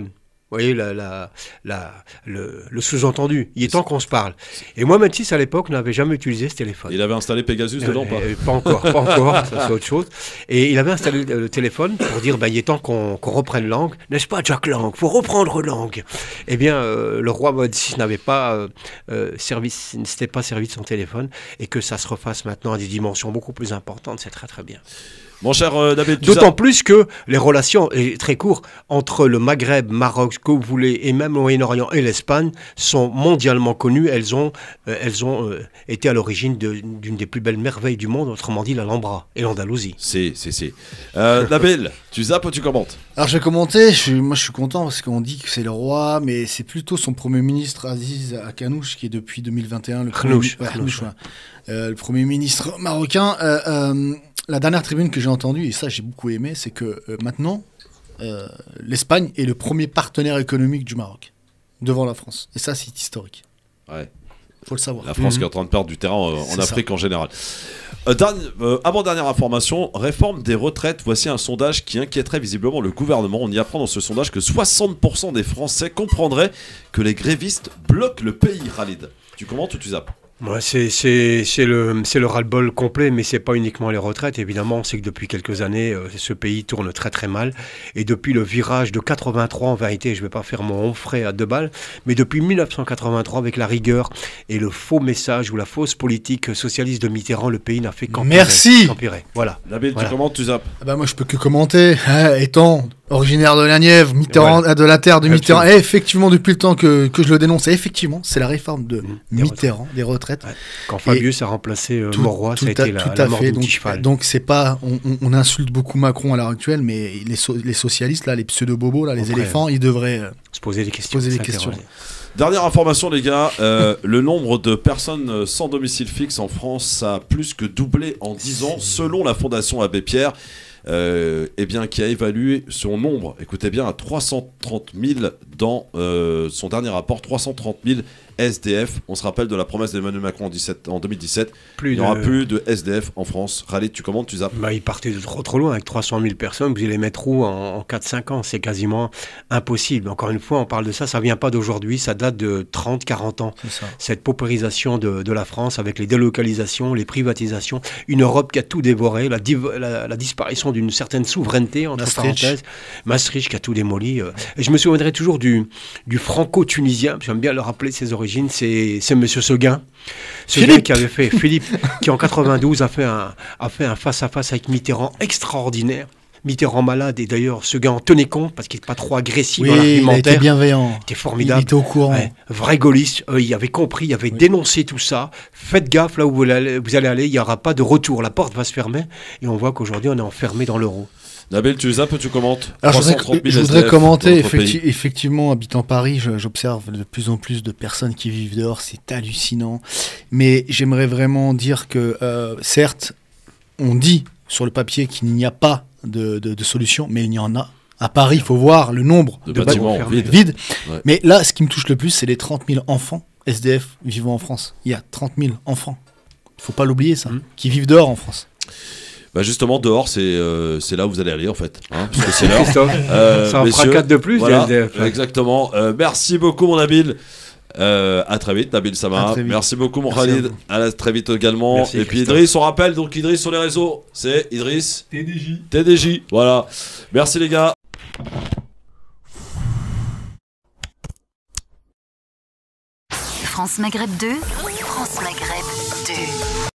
Vous voyez la, la, la, le, le sous-entendu. Il est temps qu'on se parle. Et moi, Mathis, à l'époque, n'avait jamais utilisé ce téléphone. Il avait installé Pegasus dedans, pas euh, Pas encore, pas encore, ça c'est autre chose. Et il avait installé le téléphone pour dire, ben, il est temps qu'on qu'on reprenne langue. N'est-ce pas, Jack Lang? Faut reprendre langue. Eh bien, euh, le roi Mohamed six n'avait pas euh, euh, servi, ne s'était pas servi de son téléphone, et que ça se refasse maintenant à des dimensions beaucoup plus importantes, c'est très très bien. Mon cher euh, Nabil, d'autant plus que les relations, et très court, entre le Maghreb, Maroc, ce que vous voulez, et même le Moyen-Orient et l'Espagne sont mondialement connues. Elles ont, euh, elles ont euh, été à l'origine d'une des plus belles merveilles du monde, autrement dit l'Alhambra et l'Andalousie. Si, si, si. Euh, Nabil, tu zappes ou tu commentes? Alors je vais commenter, je, moi je suis content parce qu'on dit que c'est le roi, mais c'est plutôt son Premier ministre Aziz Akanouche qui est depuis deux mille vingt et un le, Khnouch, premier, ouais, Khnouch, ouais. Euh, le Premier ministre marocain. Euh, euh, La dernière tribune que j'ai entendue, et ça j'ai beaucoup aimé, c'est que euh, maintenant, euh, l'Espagne est le premier partenaire économique du Maroc, devant la France. Et ça, c'est historique. Ouais. Faut le savoir. La France mmh. qui est en train de perdre du terrain euh, en Afrique ça. en général. Euh, euh, avant-dernière information, réforme des retraites. Voici un sondage qui inquiéterait visiblement le gouvernement. On y apprend dans ce sondage que soixante pour cent des Français comprendraient que les grévistes bloquent le pays, Khalid. Tu commentes ou tu zappes? Ouais, c'est le, le ras-le-bol complet, mais c'est pas uniquement les retraites. Évidemment, on sait que depuis quelques années, euh, ce pays tourne très très mal. Et depuis le virage de quatre-vingt-trois, en vérité, je vais pas faire mon frais à deux balles, mais depuis mille neuf cent quatre-vingt-trois, avec la rigueur et le faux message ou la fausse politique socialiste de Mitterrand, le pays n'a fait qu'empirer. Merci. Qu'empirer. Voilà. Nabil, voilà. tu commentes, tu zappes? Ah bah moi, je peux que commenter. Hein, étant originaire de la Nièvre, Mitterrand, voilà. de la terre de Mitterrand, et effectivement, depuis le temps que, que je le dénonce, et effectivement, c'est la réforme de mmh, Mitterrand, retraites. des retraites. Ouais. Quand Fabius et a remplacé euh, Mauroy, ça a été la, la mort fait. du Donc, petit cheval. Donc c'est pas, on, on insulte beaucoup Macron à l'heure actuelle, mais les, so, les socialistes là, les pseudo-bobos là, les Après, éléphants, ils devraient euh, se poser des questions. Poser des questions. Dernière information les gars, euh, le nombre de personnes sans domicile fixe en France a plus que doublé en dix ans, selon la Fondation Abbé Pierre. Euh, eh bien, qui a évalué son nombre, écoutez bien, à trois cent trente mille dans euh, son dernier rapport, trois cent trente mille S D F. On se rappelle de la promesse d'Emmanuel Macron en, dix-sept, en deux mille dix-sept. Plus il n'y aura de... plus de S D F en France. Khalid, tu commandes, tu zappes? Bah, il partait de trop trop loin avec trois cent mille personnes. Vous allez les mettre où en, en quatre cinq ans? C'est quasiment impossible. Encore une fois, on parle de ça, ça ne vient pas d'aujourd'hui, ça date de trente quarante ans. Cette paupérisation de, de la France avec les délocalisations, les privatisations, une Europe qui a tout dévoré, la, div... la, la disparition d'une certaine souveraineté, entre Maastricht. parenthèses, Maastricht qui a tout démoli. Euh. Et je me souviendrai toujours du, du franco-tunisien, j'aime bien le rappeler de ses origines. C'est Monsieur Seguin, Seguin qui avait fait Philippe, qui en quatre-vingt-douze a fait un a fait un face à face avec Mitterrand extraordinaire. Mitterrand malade, et d'ailleurs Seguin en tenait compte parce qu'il n'était pas trop agressif oui, dans l'argumentaire. Il était bienveillant. Il était formidable. Il était au courant. Ouais, vrai gaulliste, euh, il avait compris, il avait oui. dénoncé tout ça. Faites gaffe là où vous allez, vous allez aller, il n'y aura pas de retour. La porte va se fermer et on voit qu'aujourd'hui on est enfermé dans l'euro. Nabil, tu zappes ou tu commentes? Alors, je voudrais, je voudrais commenter, effecti effectivement, habitant Paris, j'observe de plus en plus de personnes qui vivent dehors, c'est hallucinant. Mais j'aimerais vraiment dire que, euh, certes, on dit sur le papier qu'il n'y a pas de, de, de solution, mais il y en a. À Paris, il faut voir le nombre de, de bâtiments vides. vides. Ouais. Mais là, ce qui me touche le plus, c'est les trente mille enfants S D F vivant en France. Il y a trente mille enfants, il ne faut pas l'oublier ça, mmh. qui vivent dehors en France. Bah justement, dehors, c'est euh, là où vous allez aller en fait. Hein, parce que c'est l'heure. Euh, ça en fera quatre de plus, voilà, S D F. Exactement. Euh, merci beaucoup, mon Nabil. Euh, à très vite, Nabil Sama. Merci beaucoup, mon Khalid. À, à très vite également. Merci, et puis Christophe. Idriss, on rappelle, donc Idriss sur les réseaux, c'est Idriss T D J. T D J, voilà. Merci les gars. France Maghreb deux. France Maghreb deux.